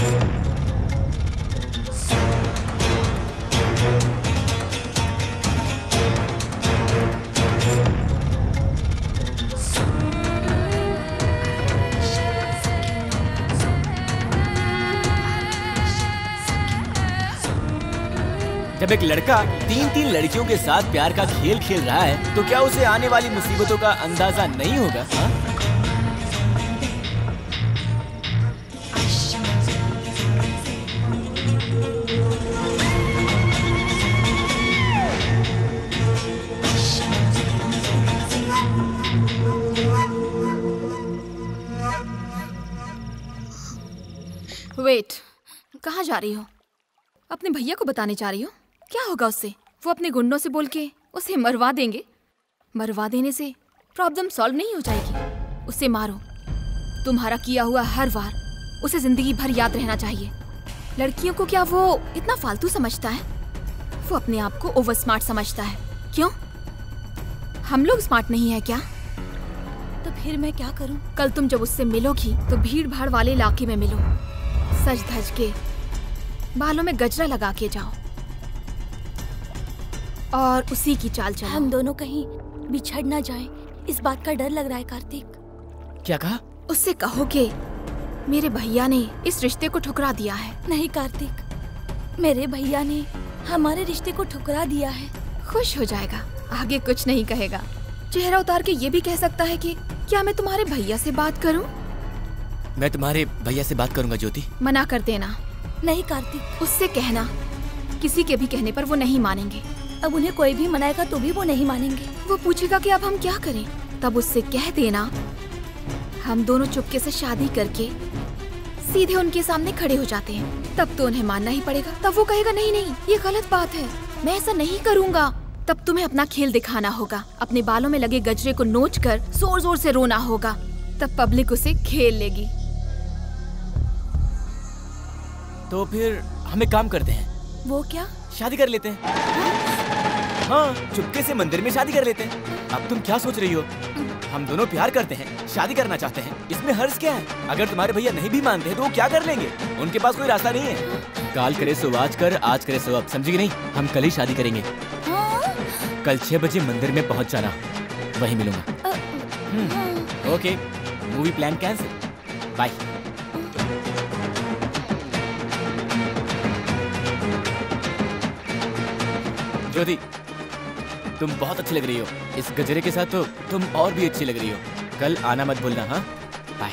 जब एक लड़का तीन तीन लड़कियों के साथ प्यार का खेल खेल रहा है तो क्या उसे आने वाली मुसीबतों का अंदाजा नहीं होगा? हा? वेट, कहाँ जा रही हो? अपने भैया को बताने जा रही हो? क्या होगा उससे? वो अपने गुंडों से बोल के उसे मरवा देंगे। मरवा देने से प्रॉब्लम सॉल्व नहीं हो जाएगी। उसे मारो। तुम्हारा किया हुआ हर वार उसे जिंदगी भर याद रहना चाहिए। लड़कियों को क्या वो इतना फालतू समझता है? वो अपने आप को ओवर स्मार्ट समझता है। क्यों? हम लोग स्मार्ट नहीं है क्या? तो फिर मैं क्या करूं? कल तुम जब उससे मिलोगी तो भीड़ भाड़ वाले इलाके में मिलो, सज धज के, बालों में गजरा लगा के जाओ और उसी की चाल चलो। हम दोनों कहीं बिछड़ ना जाएं, इस बात का डर लग रहा है कार्तिक। क्या कहा? उससे कहोगे मेरे भैया ने इस रिश्ते को ठुकरा दिया है। नहीं कार्तिक, मेरे भैया ने हमारे रिश्ते को ठुकरा दिया है। खुश हो जाएगा, आगे कुछ नहीं कहेगा। चेहरा उतार के ये भी कह सकता है कि क्या मैं तुम्हारे भैया से बात करूं? मैं तुम्हारे भैया से बात करूंगा ज्योति। मना कर देना। नहीं कार्तिक, उससे कहना किसी के भी कहने पर वो नहीं मानेंगे। अब उन्हें कोई भी मनाएगा तो भी वो नहीं मानेंगे। वो पूछेगा कि अब हम क्या करें, तब उससे कह देना हम दोनों चुपके से शादी करके सीधे उनके सामने खड़े हो जाते हैं। तब तो उन्हें मानना ही पड़ेगा। तब वो कहेगा नहीं नहीं ये गलत बात है, मैं ऐसा नहीं करूँगा। तब तुम्हें अपना खेल दिखाना होगा, अपने बालों में लगे गजरे को नोच कर जोर जोर से रोना होगा। तब पब्लिक उसे खेल लेगी। तो फिर हम एक काम करते हैं। वो क्या? शादी कर लेते हैं। हाँ, चुपके से मंदिर में शादी कर लेते हैं। अब तुम क्या सोच रही हो? हम दोनों प्यार करते हैं, शादी करना चाहते हैं, इसमें हर्ष क्या है? अगर तुम्हारे भैया नहीं भी मानते हैं तो वो क्या कर लेंगे? उनके पास कोई रास्ता नहीं है। काल करे सो आज कर, आज करे सो अब, समझी नहीं? हम कल ही शादी करेंगे। कल छह बजे मंदिर में पहुंच जाना, वहीं मिलूंगा। Okay, movie plan cancel, bye. Jyoti, तुम बहुत अच्छी लग रही हो। इस गजरे के साथ तो तुम और भी अच्छी लग रही हो। कल आना मत भूलना। हाँ, बाय।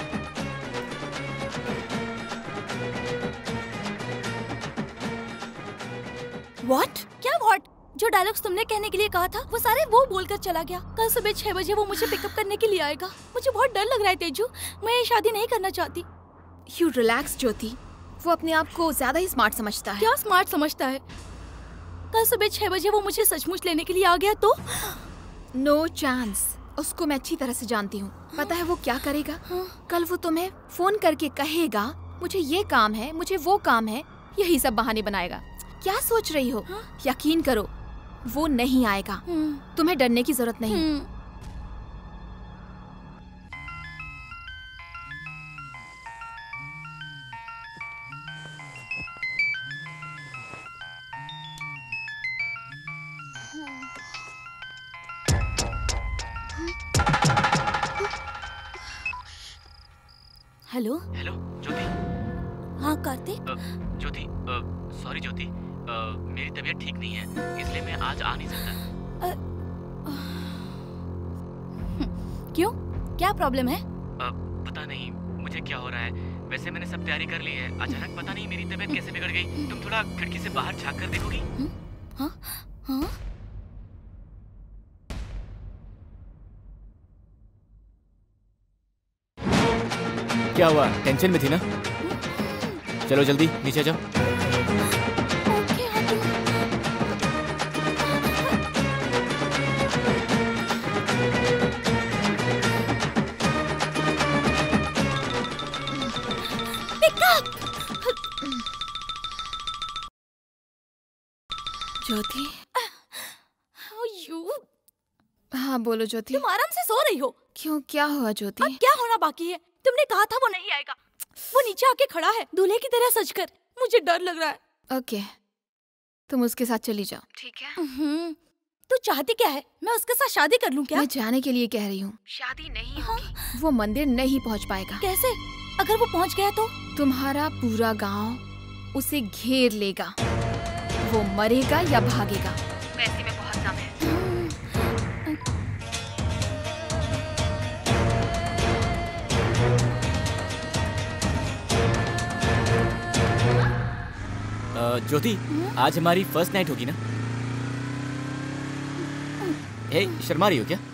What? क्या व्हाट? जो डायलॉग्स तुमने कहने के लिए कहा था वो सारे वो बोलकर चला गया। कल सुबह छह बजे वो मुझे पिकअप करने के लिए आएगा। मुझे बहुत डर लग रहा है तेजू, मैं ये शादी नहीं करना चाहती। यू रिलैक्स ज्योति, वो अपने आप को ज्यादा ही स्मार्ट समझता है। क्या स्मार्ट समझता है? कल सुबह छह बजे वो मुझे सचमुच लेने के लिए आ गया तो? No chance. उसको मैं अच्छी तरह से जानती हूँ। पता है वो क्या करेगा? कल वो तुम्हें फोन करके कहेगा मुझे ये काम है, मुझे वो काम है, यही सब बहाने बनाएगा। क्या सोच रही हो? यकीन करो वो नहीं आएगा। तुम्हें डरने की जरूरत नहीं। Hello hello Jyoti. हाँ कार्तिक। ज्योति, सॉरी ज्योति, मेरी तबीयत ठीक नहीं है, इसलिए मैं आज आ नहीं सकता। आ, क्यों? क्या प्रॉब्लम है? आ, पता नहीं मुझे क्या हो रहा है। वैसे मैंने सब तैयारी कर ली है, अचानक पता नहीं मेरी तबीयत कैसे बिगड़ गई। तुम थोड़ा खिड़की से बाहर झांक कर देखोगी? हाँ हाँ। क्या हुआ? टेंशन में थी ना? चलो जल्दी नीचे जाओ। ज्योति। हाँ बोलो ज्योति। तुम आराम से सो रही हो। क्यों, क्या हुआ ज्योति? अब क्या होना बाकी है? तुमने कहा था वो नहीं आएगा। वो नीचे आके खड़ा है दूल्हे की तरह सजकर। मुझे डर लग रहा है। ओके, तुम उसके साथ चली जाओ। ठीक है। तू चाहती क्या है? मैं उसके साथ शादी कर लूं क्या? मैं जाने के लिए कह रही हूँ। शादी नहीं होगी। वो मंदिर नहीं पहुँच पाएगा। कैसे? अगर वो पहुँच गया तो? तुम्हारा पूरा गांव उसे घेर लेगा। वो मरेगा या भागेगा, वैसे में बहुत दम है। ज्योति, आज हमारी फर्स्ट नाइट होगी ना? ए, शर्मा रही हो क्या?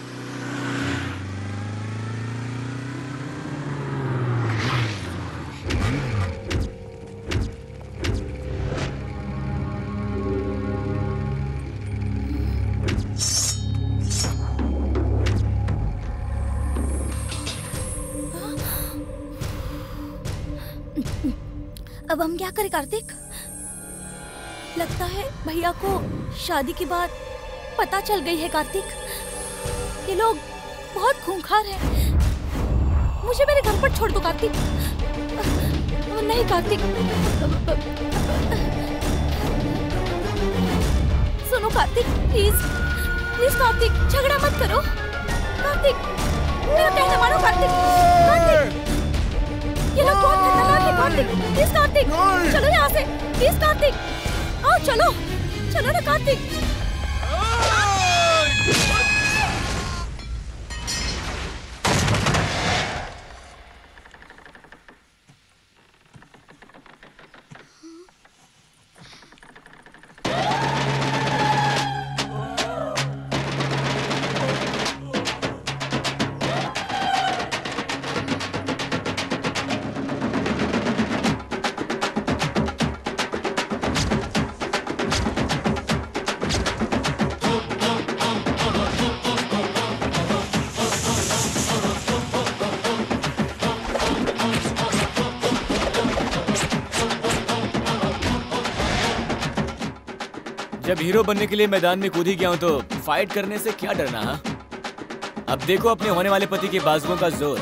अब हम क्या करें कार्तिक? लगता है भैया को शादी के बाद पता चल गई है कार्तिक। ये लोग बहुत खूंखार हैं। मुझे मेरे घर पर छोड़ दो कार्तिक। नहीं कार्तिक, सुनो कार्तिक, प्लीज प्लीज कार्तिक, झगड़ा मत करो कार्तिक, मेरा कहना मानो कार्तिक। कार्तिक, ये लोग बहुत खतरनाक है कार्तिक, प्लीज कार्तिक, चलो यहाँ से, प्लीज कार्तिक, आओ चलो, चलो ना कार्तिक। जब हीरो बनने के लिए मैदान में कूद ही गया हूं तो फाइट करने से क्या डरना। हा? अब देखो अपने होने वाले पति के बाजुओं का जोर।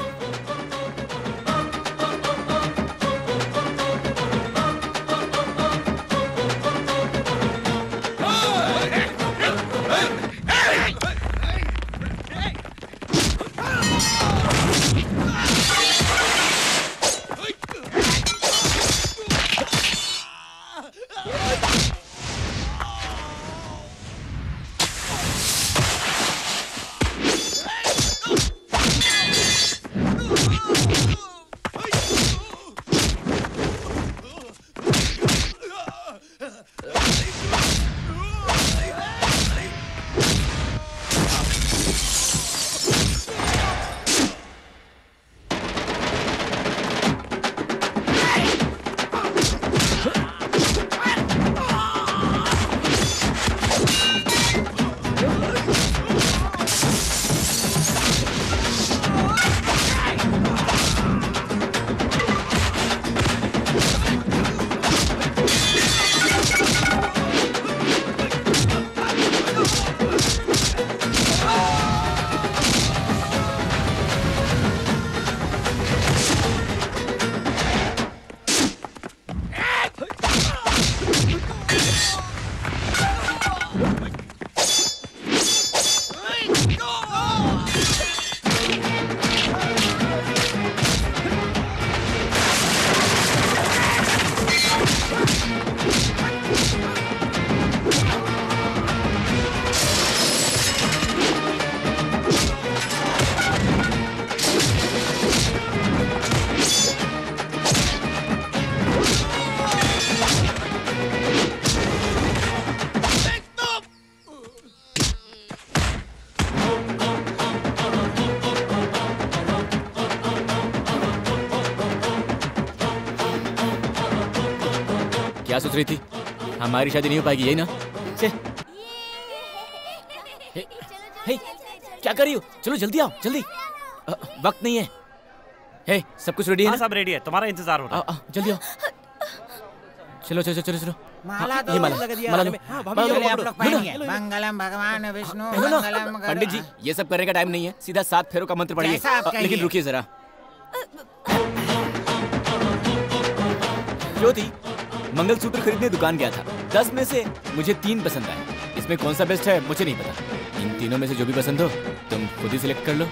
क्या सोच रही थी? हमारी शादी नहीं हो पाएगी, यही ना? छे। हे, हे, क्या कर रही हो? चलो जल्दी आओ, जल्दी। अ, वक्त नहीं है। हे, सब कुछ रेडी है ना? सब रेडी है, तुम्हारा इंतजार हो रहा है। जल्दी आओ। चलो चलो चलो चलो। माला तो ये माला, लगा दिया। माला लो। हाँ, माला लो, आप लोग माला लो। पहनिए। मंगलम भगवान विष्णु पहनो ना। मंगलम गरुड़- पंडित जी, ये सब करने का टाइम नहीं है, सीधा सात फेरों का मंत्र पढ़िए। जैसा आप अ, कहिए। लेकिन रुकिए जरा। ज्योति, मंगलसूत्र खरीदने दुकान गया था। दस में से मुझे तीन पसंद आए। इसमें कौन सा बेस्ट है मुझे नहीं पता। इन तीनों में से जो भी पसंद हो तुम खुद ही सिलेक्ट कर लो।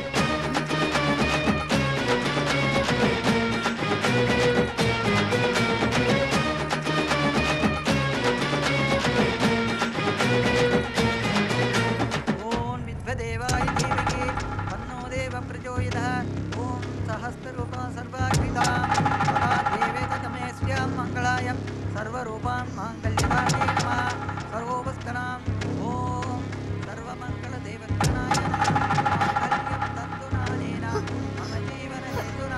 ओम विद्वदेवाय धीमहि तन्नो देव प्रचोदयात्। ओम सहस्ररूपा सर्वाकृता सदा देवेत तमेस्यां मंगलाय सर्वरूपां मांगल्यकार्ये नमः। सर्वोपस्कराम् ओम सर्वमंगलदेवताय मांगल्यं तन्तुनानेन मम जीवन हेतुना।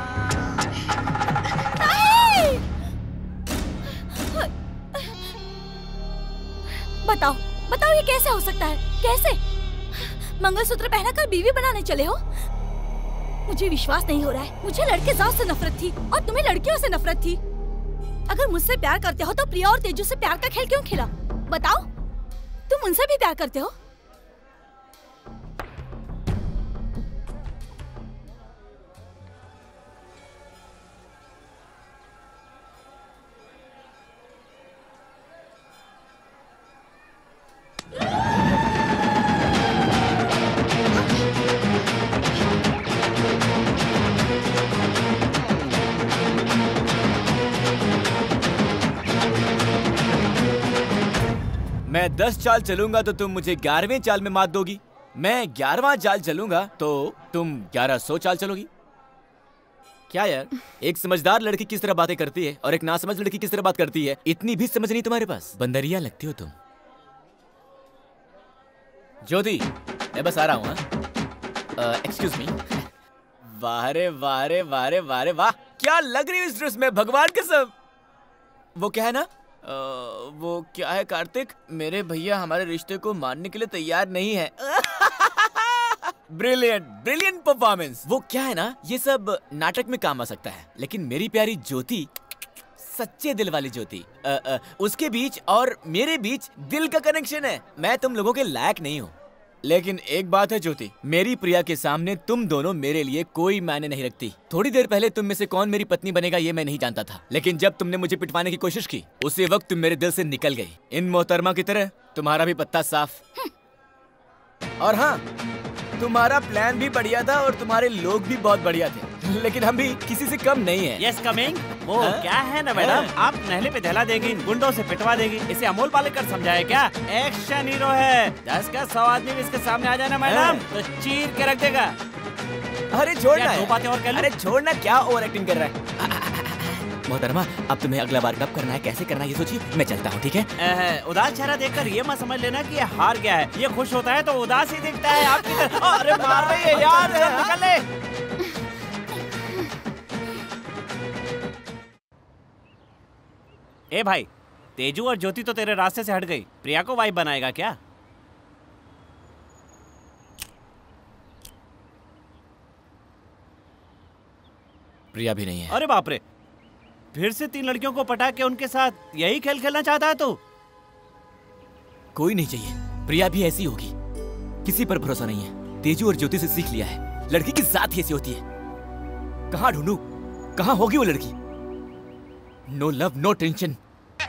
बताओ बताओ ये कैसे हो सकता है? कैसे मंगलसूत्र पहनाकर बीवी बनाने चले हो? मुझे विश्वास नहीं हो रहा है। मुझे लड़के जात से नफरत थी और तुम्हें लड़कियों से नफरत थी। अगर मुझसे प्यार करते हो तो प्रिया और तेजू से प्यार का खेल क्यों खेला? बताओ, तुम उनसे भी प्यार करते हो? दस चाल चलूंगा तो तुम मुझे ग्यारहवें चाल में मात दोगी। मैं ग्यारहवां चाल चलूंगा तो तुम ग्यारह सौ चाल चलोगी। क्या यार, एक समझदार लड़की किस तरह बातें करती है और एक नासमझ लड़की किस तरह बात करती है, इतनी भी समझ नहीं तुम्हारे पास। बंदरिया लगती हो तुम। ज्योति, मैं बस आ रहा हूँ। Excuse me. वाह रे वाह रे वाह रे वाह रे वाह, क्या लग रही है इस ड्रेस में, भगवान कसम। वो क्या है ना, आ, वो क्या है कार्तिक, मेरे भैया हमारे रिश्ते को मानने के लिए तैयार नहीं है। Brilliant brilliant performance. वो क्या है ना, ये सब नाटक में काम आ सकता है, लेकिन मेरी प्यारी ज्योति, सच्चे दिल वाली ज्योति, आ, आ, उसके बीच और मेरे बीच दिल का कनेक्शन है। मैं तुम लोगों के लायक नहीं हूँ, लेकिन एक बात है ज्योति, मेरी प्रिया के सामने तुम दोनों मेरे लिए कोई मायने नहीं रखती। थोड़ी देर पहले तुम में से कौन मेरी पत्नी बनेगा ये मैं नहीं जानता था, लेकिन जब तुमने मुझे पिटवाने की कोशिश की उसी वक्त तुम मेरे दिल से निकल गई। इन मोहतरमा की तरह तुम्हारा भी पत्ता साफ। और हाँ, तुम्हारा प्लान भी बढ़िया था और तुम्हारे लोग भी बहुत बढ़िया थे, लेकिन हम भी किसी से कम नहीं है। Yes coming. वो हा? क्या है ना मैडम, आप नहले पे दहला देगी, गुंडों से पिटवा देगी, इसे अमोल पालेकर समझाए क्या? एक्शन हीरो है, दस का सौ आदमी भी इसके सामने आ जाए ना मैडम तो चीर के रख देगा। अरे छोड़ना, दो बातें और कर लो। अरे छोड़ना, क्या ओवर एक्टिंग कर रहा है। मोहतरमा, अब तुम्हें अगला बार कब करना है, कैसे करना है ये सोचिए, मैं चलता हूँ, ठीक है? उदास चेहरा देखकर ये मत समझ लेना कि ये हार गया है, ये खुश होता है तो उदास ही दिखता है आपकी तरह। अरे मार रही है यार, निकल ले। ए भाई, तेजू और ज्योति तो तेरे रास्ते से हट गई, प्रिया को वाइफ बनाएगा क्या? प्रिया भी नहीं है। अरे बाप रे, फिर से तीन लड़कियों को पटा के उनके साथ यही खेल खेलना चाहता है तू? कोई नहीं चाहिए, प्रिया भी ऐसी होगी, किसी पर भरोसा नहीं है। तेजू और ज्योति से सीख लिया है, लड़की की जात ही ऐसी होती है। कहाँ ढूंढूं, कहाँ होगी वो लड़की? No love no tension.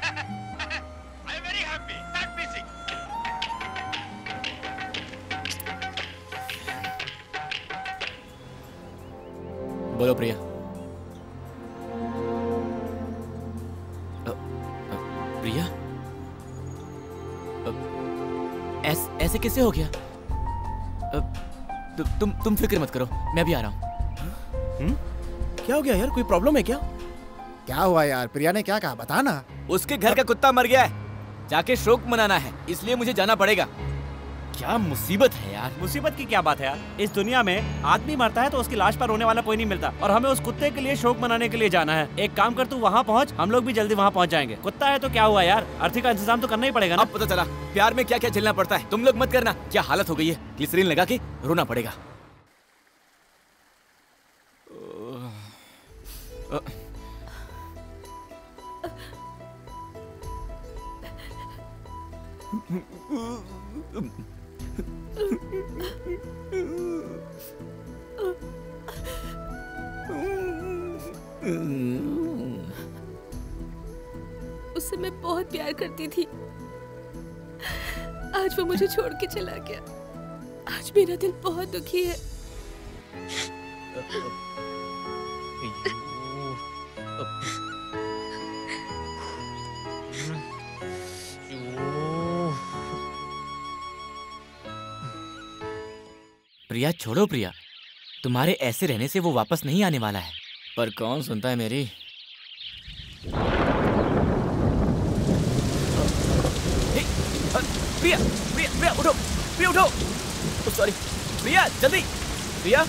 बोलो प्रिया। प्रिया, ऐस, ऐसे कैसे हो गया? तु, तुम तुम फिक्र मत करो, मैं भी आ रहा हूँ। क्या हो गया यार, कोई प्रॉब्लम है क्या? क्या हुआ यार, प्रिया ने क्या कहा, बता ना। उसके घर का कुत्ता मर गया है, जाके शोक मनाना है, इसलिए मुझे जाना पड़ेगा। क्या मुसीबत है यार। मुसीबत की क्या बात है यार, इस दुनिया में आदमी मरता है तो उसकी लाश पर रोने वाला कोई नहीं मिलता, और हमें उस कुत्ते के लिए शोक मनाने के लिए जाना है। एक काम कर, तू वहाँ पहुँच, हम लोग भी जल्दी वहाँ पहुँच जाएंगे। कुत्ता है तो क्या हुआ यार, अर्थी का इंतजाम तो करना ही पड़ेगा ना। अब पता चला प्यार में क्या क्या झेलना पड़ता है। तुम लोग मत करना, क्या हालत हो गई है, ग्लिसरीन लगा के रोना पड़ेगा। उससे मैं बहुत प्यार करती थी, आज वो मुझे छोड़ के चला गया। आज मेरा दिल बहुत दुखी है। प्रिया छोड़ो प्रिया, तुम्हारे ऐसे रहने से वो वापस नहीं आने वाला है। पर कौन सुनता है मेरी? प्रिया प्रिया प्रिया उठो, प्रिया उठो, सॉरी प्रिया, जल्दी प्रिया,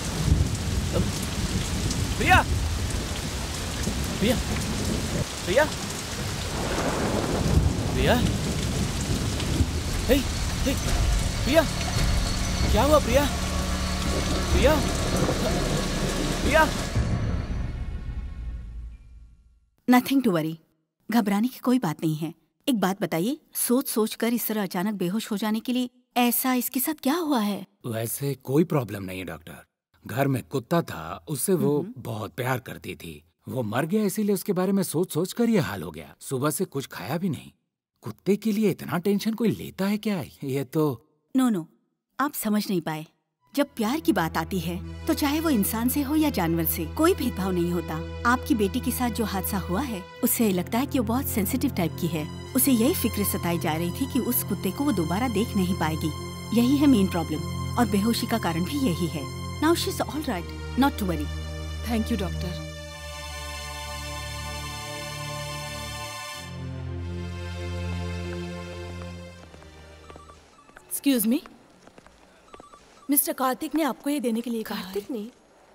प्रिया प्रिया प्रिया प्रिया, हे हे प्रिया, क्या हुआ Priya? Priya Priya. Nothing to worry, घबराने की कोई बात नहीं है। एक बात बताइए, सोच सोच कर इस तरह अचानक बेहोश हो जाने के लिए ऐसा इसके साथ क्या हुआ है? वैसे कोई प्रॉब्लम नहीं है डॉक्टर। घर में कुत्ता था, उससे वो बहुत प्यार करती थी, वो मर गया, इसीलिए उसके बारे में सोच सोच कर ये हाल हो गया। सुबह से कुछ खाया भी नहीं। कुत्ते के लिए इतना टेंशन कोई लेता है क्या? ये तो नो नो आप समझ नहीं पाए। जब प्यार की बात आती है तो चाहे वो इंसान से हो या जानवर से, कोई भेदभाव नहीं होता। आपकी बेटी के साथ जो हादसा हुआ है उससे लगता है कि वो बहुत सेंसिटिव टाइप की है। उसे यही फिक्र सताई जा रही थी कि उस कुत्ते को वो दोबारा देख नहीं पाएगी। यही है मेन प्रॉब्लम और बेहोशी का कारण भी यही है। Now she is all right, not to worry. Thank you doctor. Excuse me, mister Kartik ने आपको ये देने के लिए कहा। कार्तिक ने?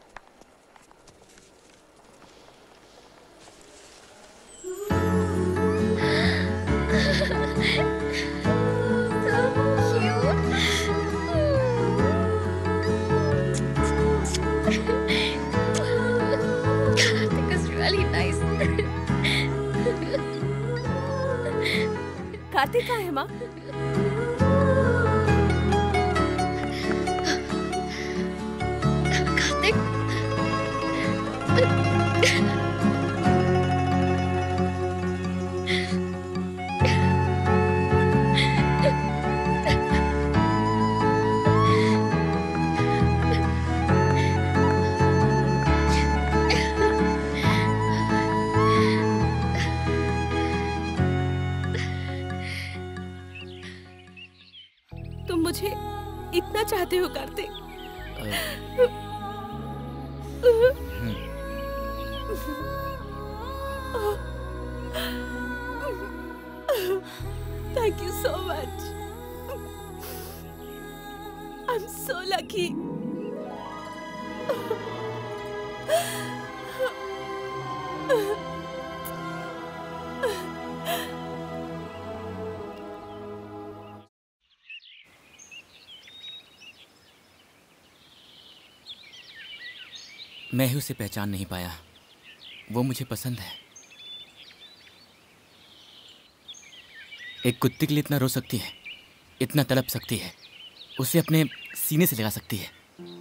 Karthik is really nice. Kartik कहाँ है माँ? कार्तिक, तुम मुझे इतना चाहते हो Kartik? Thank you so much. I'm so lucky. मैं ही उसे पहचान नहीं पाया। वो मुझे पसंद है। एक कुत्ते के लिए इतना रो सकती है, इतना तड़प सकती है, उसे अपने सीने से लगा सकती है।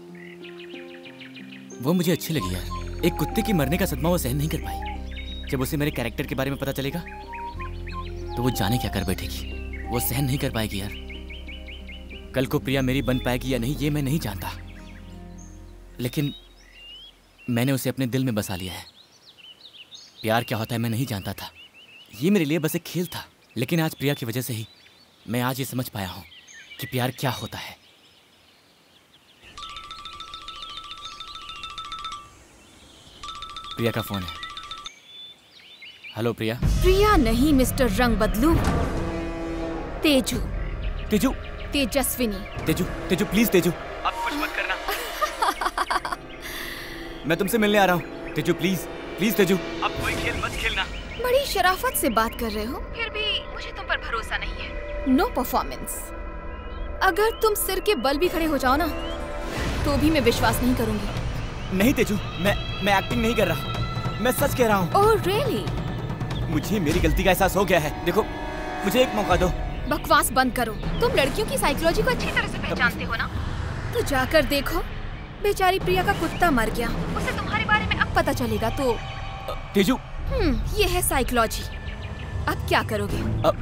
वो मुझे अच्छी लगी यार। एक कुत्ते की मरने का सदमा वो सहन नहीं कर पाई। जब उसे मेरे कैरेक्टर के बारे में पता चलेगा तो वो जाने क्या कर बैठेगी। वो सहन नहीं कर पाएगी यार। कल को प्रिया मेरी बन पाएगी या नहीं ये मैं नहीं जानता, लेकिन मैंने उसे अपने दिल में बसा लिया है। प्यार क्या होता है मैं नहीं जानता था। ये मेरे लिए बस एक खेल था, लेकिन आज प्रिया की वजह से ही मैं आज ये समझ पाया हूँ कि प्यार क्या होता है। प्रिया का फोन है। हेलो प्रिया। प्रिया नहीं मिस्टर रंग बदलू, तेजू। तेजू? तेजस्विनी। तेजू, तेजू प्लीज तेजू, अब कुछ मत करना। मैं तुमसे मिलने आ रहा हूँ। तेजू प्लीज, प्लीज तेजू, अब कोई खेल मत खेलना। बड़ी शराफत से बात कर रहे हो, फिर भी मुझे तुम पर भरोसा नहीं है। No performance. अगर तुम सिर के बल भी खड़े हो जाओ ना तो भी मैं विश्वास नहीं करूंगी। नहीं तेजू, मैं मैं एक्टिंग नहीं कर रहा, मैं सच कह रहा हूँ। Oh really? मुझे मेरी गलती का एहसास हो गया है। देखो मुझे एक मौका दो। बकवास बंद करो। तुम लड़कियों की साइकोलॉजी को अच्छी तरह से पहचानते हो ना? तो जाकर देखो, बेचारी प्रिया का कुत्ता मर गया। उसे तुम्हारे बारे में अब पता चलेगा तो। तेजू। हम्म, ये है साइकोलॉजी। अब क्या करोगे?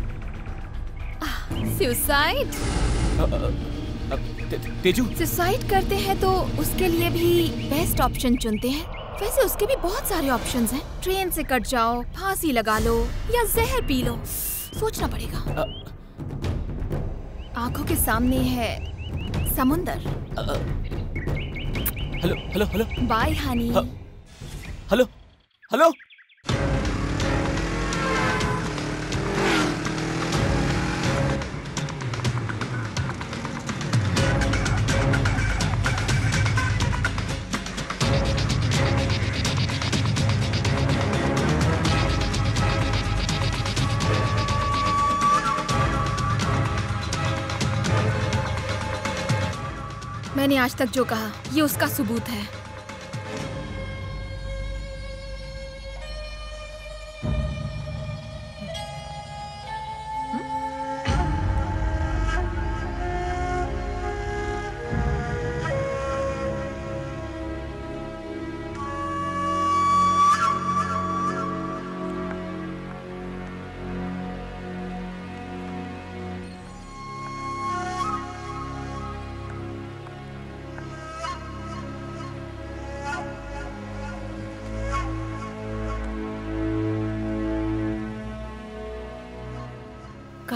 सुसाइड? ते, तेजू। सुसाइड करते हैं तो उसके लिए भी बेस्ट ऑप्शन चुनते हैं। वैसे उसके भी बहुत सारे ऑप्शंस हैं। ट्रेन से कट जाओ, फांसी लगा लो या जहर पी लो। सोचना पड़ेगा। आंखों के सामने है समुंदर। Hello hello hello. Bye honey. Hello hello. मैंने आज तक जो कहा ये उसका सबूत है।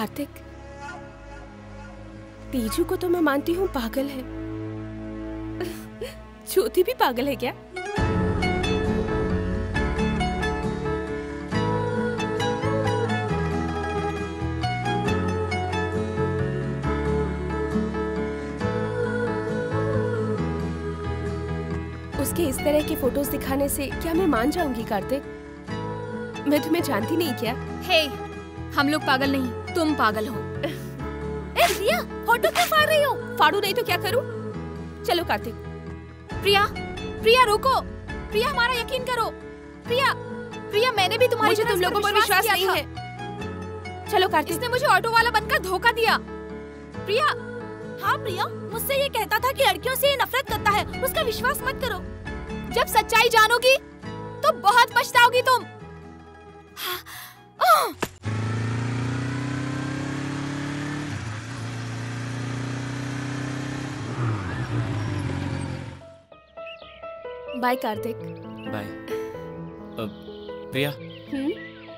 कार्तिक, तेजू को तो मैं मानती हूँ पागल है। ज्योति भी पागल है क्या? उसके इस तरह के फोटोज दिखाने से क्या मैं मान जाऊंगी कार्तिक? मैं तुम्हें जानती नहीं क्या? हे, हम लोग पागल नहीं, तुम पागल हो। ए रिया, फोटो क्यों फाड़ रही हो? फाड़ू नहीं तो क्या करूं? चलो कार्तिक। प्रिया, प्रिया रुको। प्रिया हमारा यकीन करो। प्रिया, प्रिया मैंने भी तुम्हारी मुझे तुम लोगों पर विश्वास नहीं है। चलो कार्तिक। इसने मुझे ऑटो वाला बनकर धोखा दिया। प्रिया, हाँ प्रिया, मुझसे ये कहता था कि लड़कियों से ये नफरत करता है, उसका विश्वास मत करो। जब सच्चाई जानोगी तो बहुत पछताओगी तुम। Bye Kartik. Bye. Priya, hmm?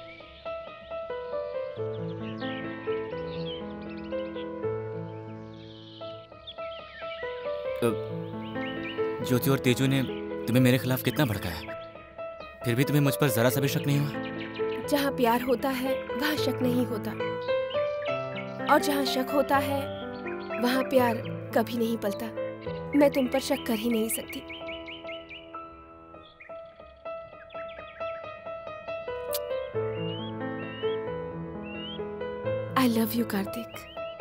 Jyoti और तेजू ने तुम्हें मेरे खिलाफ कितना भड़काया, फिर भी तुम्हें मुझ पर जरा सा भी शक नहीं हुआ? जहाँ प्यार होता है वहाँ शक नहीं होता, और जहाँ शक होता है वहाँ प्यार कभी नहीं पलता। मैं तुम पर शक कर ही नहीं सकती। I love you Kartik.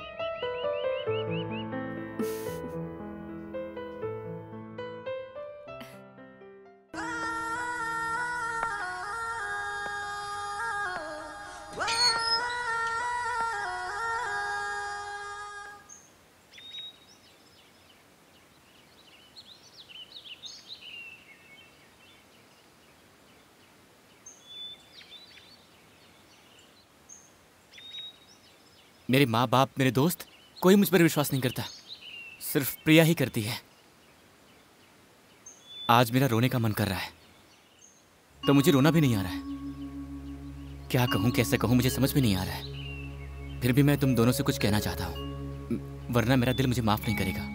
मेरे माँ बाप, मेरे दोस्त, कोई मुझ पर विश्वास नहीं करता, सिर्फ प्रिया ही करती है। आज मेरा रोने का मन कर रहा है, तो मुझे रोना भी नहीं आ रहा है। क्या कहूँ, कैसे कहूँ, मुझे समझ में नहीं आ रहा है। फिर भी मैं तुम दोनों से कुछ कहना चाहता हूँ, वरना मेरा दिल मुझे माफ नहीं करेगा।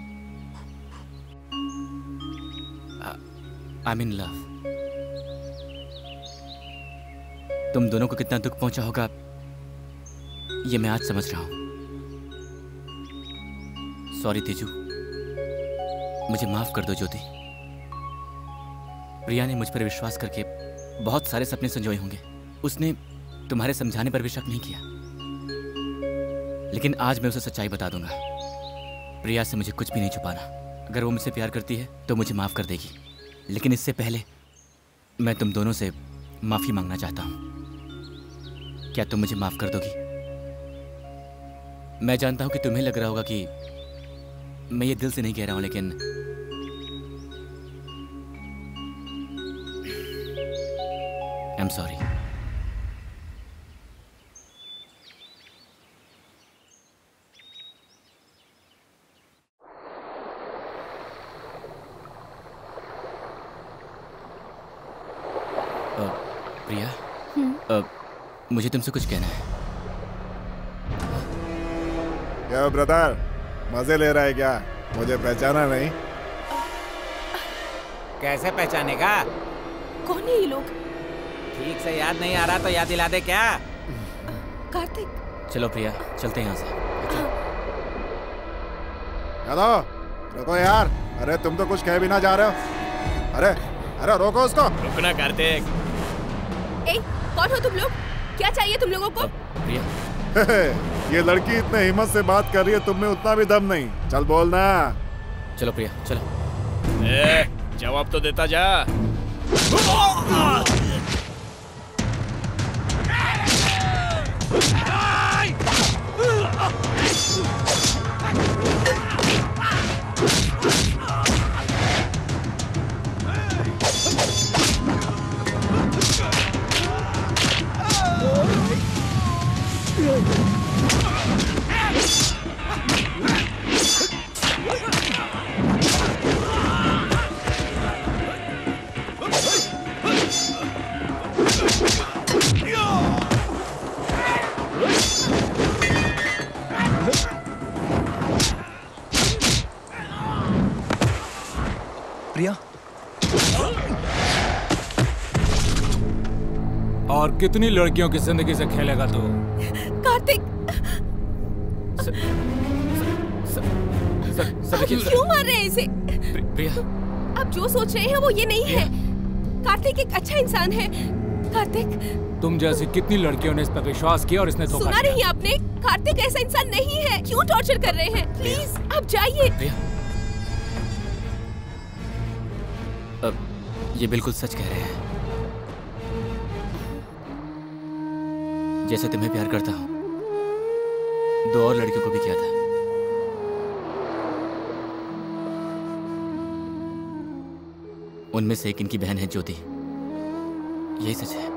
I am in love. तुम दोनों को कितना दुख पहुंचा होगा ये मैं आज समझ रहा हूं। सॉरी तेजू, मुझे माफ कर दो। ज्योति, प्रिया ने मुझ पर विश्वास करके बहुत सारे सपने संजोए होंगे। उसने तुम्हारे समझाने पर भी शक नहीं किया, लेकिन आज मैं उसे सच्चाई बता दूंगा। प्रिया से मुझे कुछ भी नहीं छुपाना। अगर वो मुझसे प्यार करती है तो मुझे माफ कर देगी, लेकिन इससे पहले मैं तुम दोनों से माफी मांगना चाहता हूं। क्या तुम मुझे माफ कर दोगी? मैं जानता हूं कि तुम्हें लग रहा होगा कि मैं ये दिल से नहीं कह रहा हूं, लेकिन I am sorry. Priya, uh, मुझे तुमसे कुछ कहना है। क्या ब्रदर, मजे ले रहा है क्या? मुझे पहचाना नहीं? कैसे पहचानेगा? कौन है ये लोग? ठीक से याद नहीं आ रहा तो याद दिला दे क्या? कार्तिक। चलो प्रिया, चलते हैं यहाँ से। हेलो, रुको यार। अरे तुम तो कुछ कह भी ना जा रहे हो। अरे अरे रोको उसको। रुकना कार्तिक। ए, कौन हो तुम लोग? क्या चाहिए तुम लोगों को? प्रिया, ये लड़की इतने हिम्मत से बात कर रही है, तुम में उतना भी दम नहीं। चल बोलना। चलो प्रिया, चलो। ए, जवाब तो देता जा। और कितनी लड़कियों की जिंदगी से खेलेगा तू? Kartik, sir, sir, sir, sir, आप क्यों मार रहे हैं इसे? प्रिया, आप जो सोच रहे हैं वो ये नहीं है। कार्तिक एक अच्छा इंसान है। कार्तिक, तुम जैसी कितनी लड़कियों ने इस पर विश्वास किया और इसने धोखा सुना दिया। नहीं आपने? कार्तिक ऐसा इंसान नहीं है। क्यों टॉर्चर कर रहे हैं? प्लीज आप जाइए। अब ये बिल्कुल सच कह रहे हैं। जैसे तुम्हें प्यार करता हूँ, दो और लड़कियों को भी किया था। उनमें से एक इनकी बहन है ज्योति। यही सच है।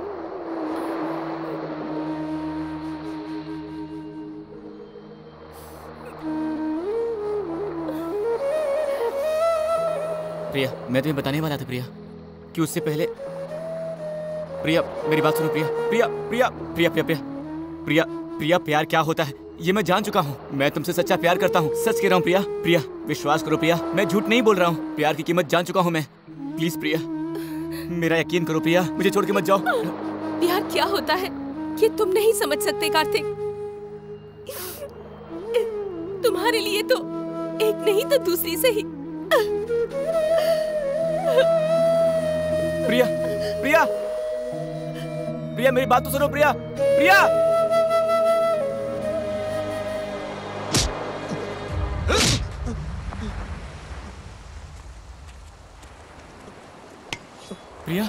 प्रिया, मैं तुम्हें बताने वाला था प्रिया कि उससे पहले प्रिया मेरी बात सुनो। प्रिया प्रिया प्रिया प्रिया प्रिया प्रिया प्रिया प्रिया प्यार क्या होता है ये मैं जान चुका हूँ। मैं तुमसे सच्चा प्यार करता हूँ। सच कह रहा हूँ प्रिया। प्रिया विश्वास करो प्रिया, मैं झूठ नहीं बोल रहा हूँ। प्यार की कीमत जान चुका हूँ मैं। प्लीज प्रिया, मेरा यकीन करो प्रिया, मुझे छोड़ के मत जाओ। प्यार क्या होता है ये तुम नहीं समझ सकते कार्तिक। तुम्हारे लिए तो एक नहीं तो दूसरी से ही। प्रिया प्रिया प्रिया मेरी बात तो सुनो प्रिया। प्रिया प्रिया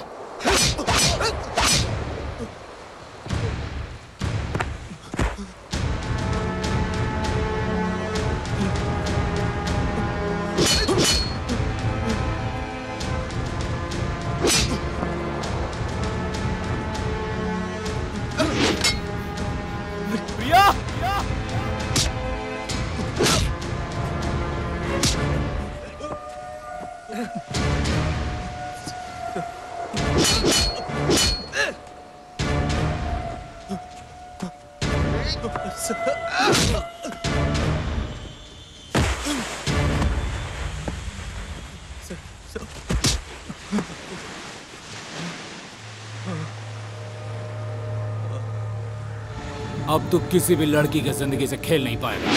प्रिया अब तू किसी भी लड़की की जिंदगी से खेल नहीं पाएगा।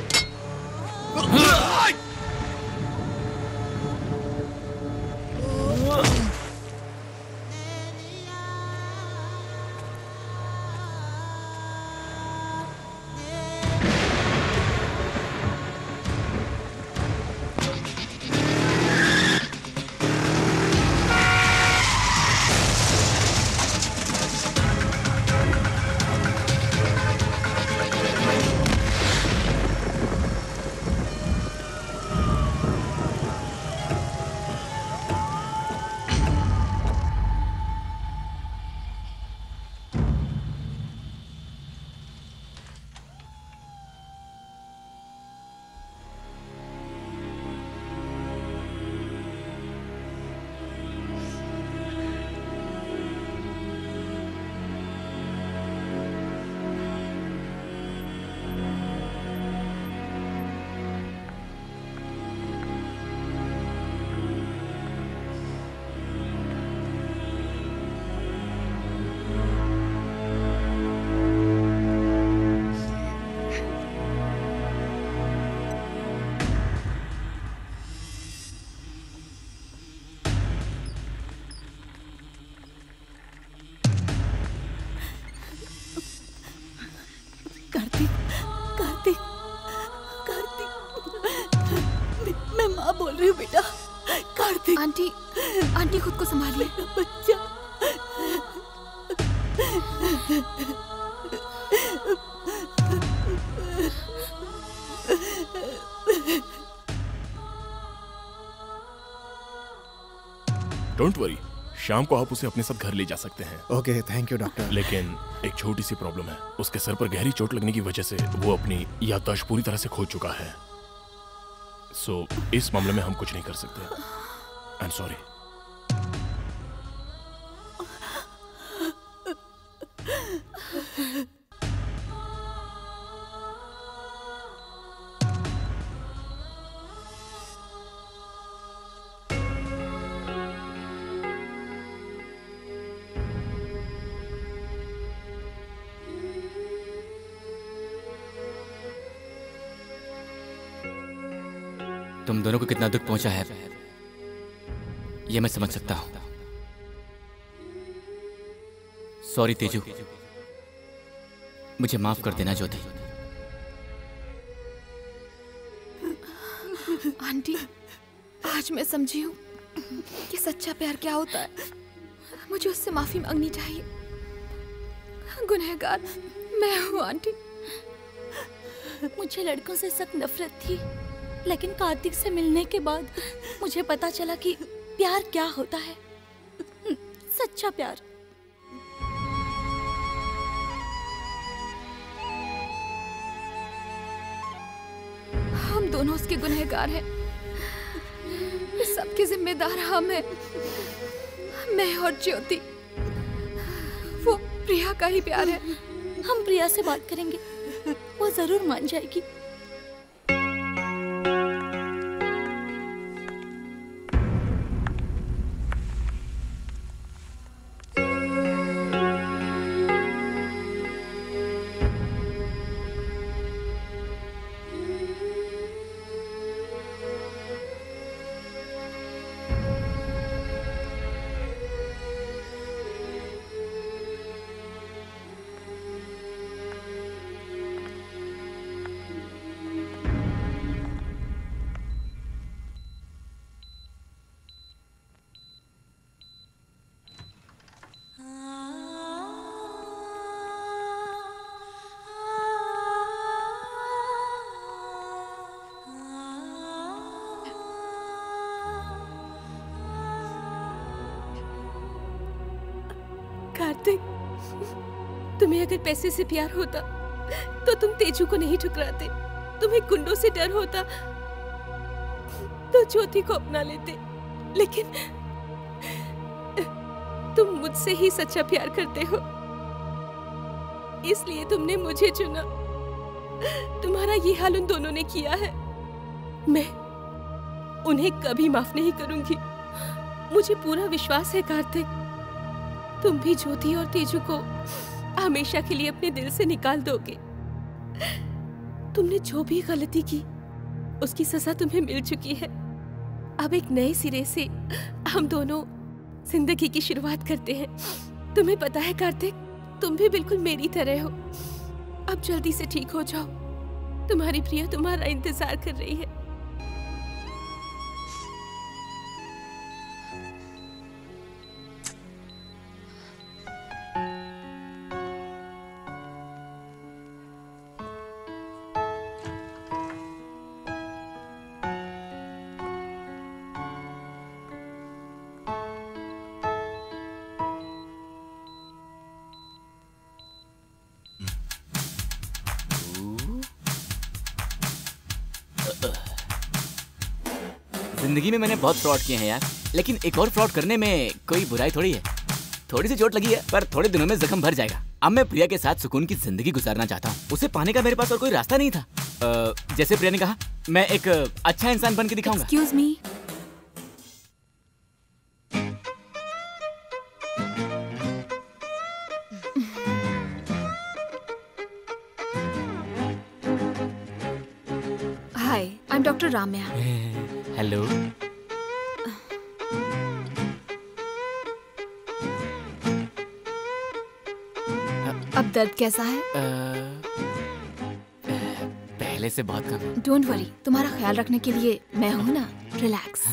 कार्तिक, कार्तिक, कार्तिक, मैं, मैं माँ बोल रही हूँ बेटा। कार्तिक, आंटी, आंटी खुद को संभालिए। बच्चा, डोंट वरी, शाम को आप उसे अपने साथ घर ले जा सकते हैं। Okay, thank you doctor. लेकिन एक छोटी सी प्रॉब्लम है। उसके सर पर गहरी चोट लगने की वजह से वो अपनी याददाश्त पूरी तरह से खो चुका है। सो so, इस मामले में हम कुछ नहीं कर सकते। I am sorry. तुम दोनों को कितना दुख पहुंचा है ये मैं समझ सकता हूं। सॉरी तेजू, मुझे माफ कर देना ज्योति। आंटी, आज मैं समझी हूँ कि सच्चा प्यार क्या होता है। मुझे उससे माफी मांगनी चाहिए। गुनहगार मैं हूँ आंटी। मुझे लड़कों से सख्त नफरत थी, लेकिन कार्तिक से मिलने के बाद मुझे पता चला कि प्यार क्या होता है, सच्चा प्यार। हम दोनों उसके गुनहगार हैं। इस सबके जिम्मेदार हम हैं, मैं और ज्योति। वो प्रिया का ही प्यार है। हम प्रिया से बात करेंगे, वो जरूर मान जाएगी। कार्तिक, तुम्हें अगर पैसे से प्यार होता तो तुम तेजू को नहीं ठुकराते। तुम्हें गुंडों से डर होता तो ज्योति को अपना लेते। लेकिन तुम मुझसे ही सच्चा प्यार करते हो, इसलिए तुमने मुझे चुना। तुम्हारा ये हाल उन दोनों ने किया है, मैं उन्हें कभी माफ नहीं करूंगी। मुझे पूरा विश्वास है कार्तिक, तुम भी ज्योति और तेजू को हमेशा के लिए अपने दिल से निकाल दोगे। तुमने जो भी गलती की उसकी सजा तुम्हें मिल चुकी है। अब एक नए सिरे से हम दोनों जिंदगी की शुरुआत करते हैं। तुम्हें पता है कार्तिक, तुम भी बिल्कुल मेरी तरह हो। अब जल्दी से ठीक हो जाओ, तुम्हारी प्रिया तुम्हारा इंतजार कर रही है। जिंदगी में मैंने बहुत फ्रॉड किए हैं यार, लेकिन एक और फ्रॉड करने में कोई बुराई थोड़ी है। थोड़ी सी चोट लगी है, पर थोड़े दिनों में जख्म भर जाएगा। अब मैं प्रिया के साथ सुकून की जिंदगी गुजारना चाहता हूँ। उसे पाने का मेरे पास और कोई रास्ता नहीं था। आ, जैसे प्रिया ने कहा, मैं एक अच्छा इंसान बन के दिखाऊंगा। Excuse me, hi, I am doctor Ramya. Hello. अब दर्द कैसा है? आ, पहले से बहुत कम। डोंट वरी, तुम्हारा ख्याल रखने के लिए मैं हूँ ना। रिलैक्स।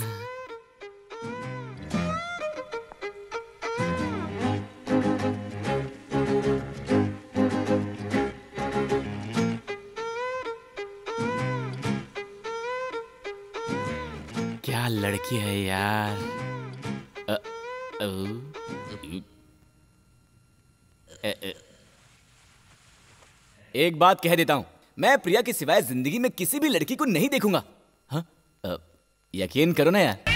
क्या लड़की है यार। अ, अ, अ, अ, एक बात कह देता हूं, मैं प्रिया के सिवाय जिंदगी में किसी भी लड़की को नहीं देखूंगा। हाँ? अ, यकीन करो ना यार।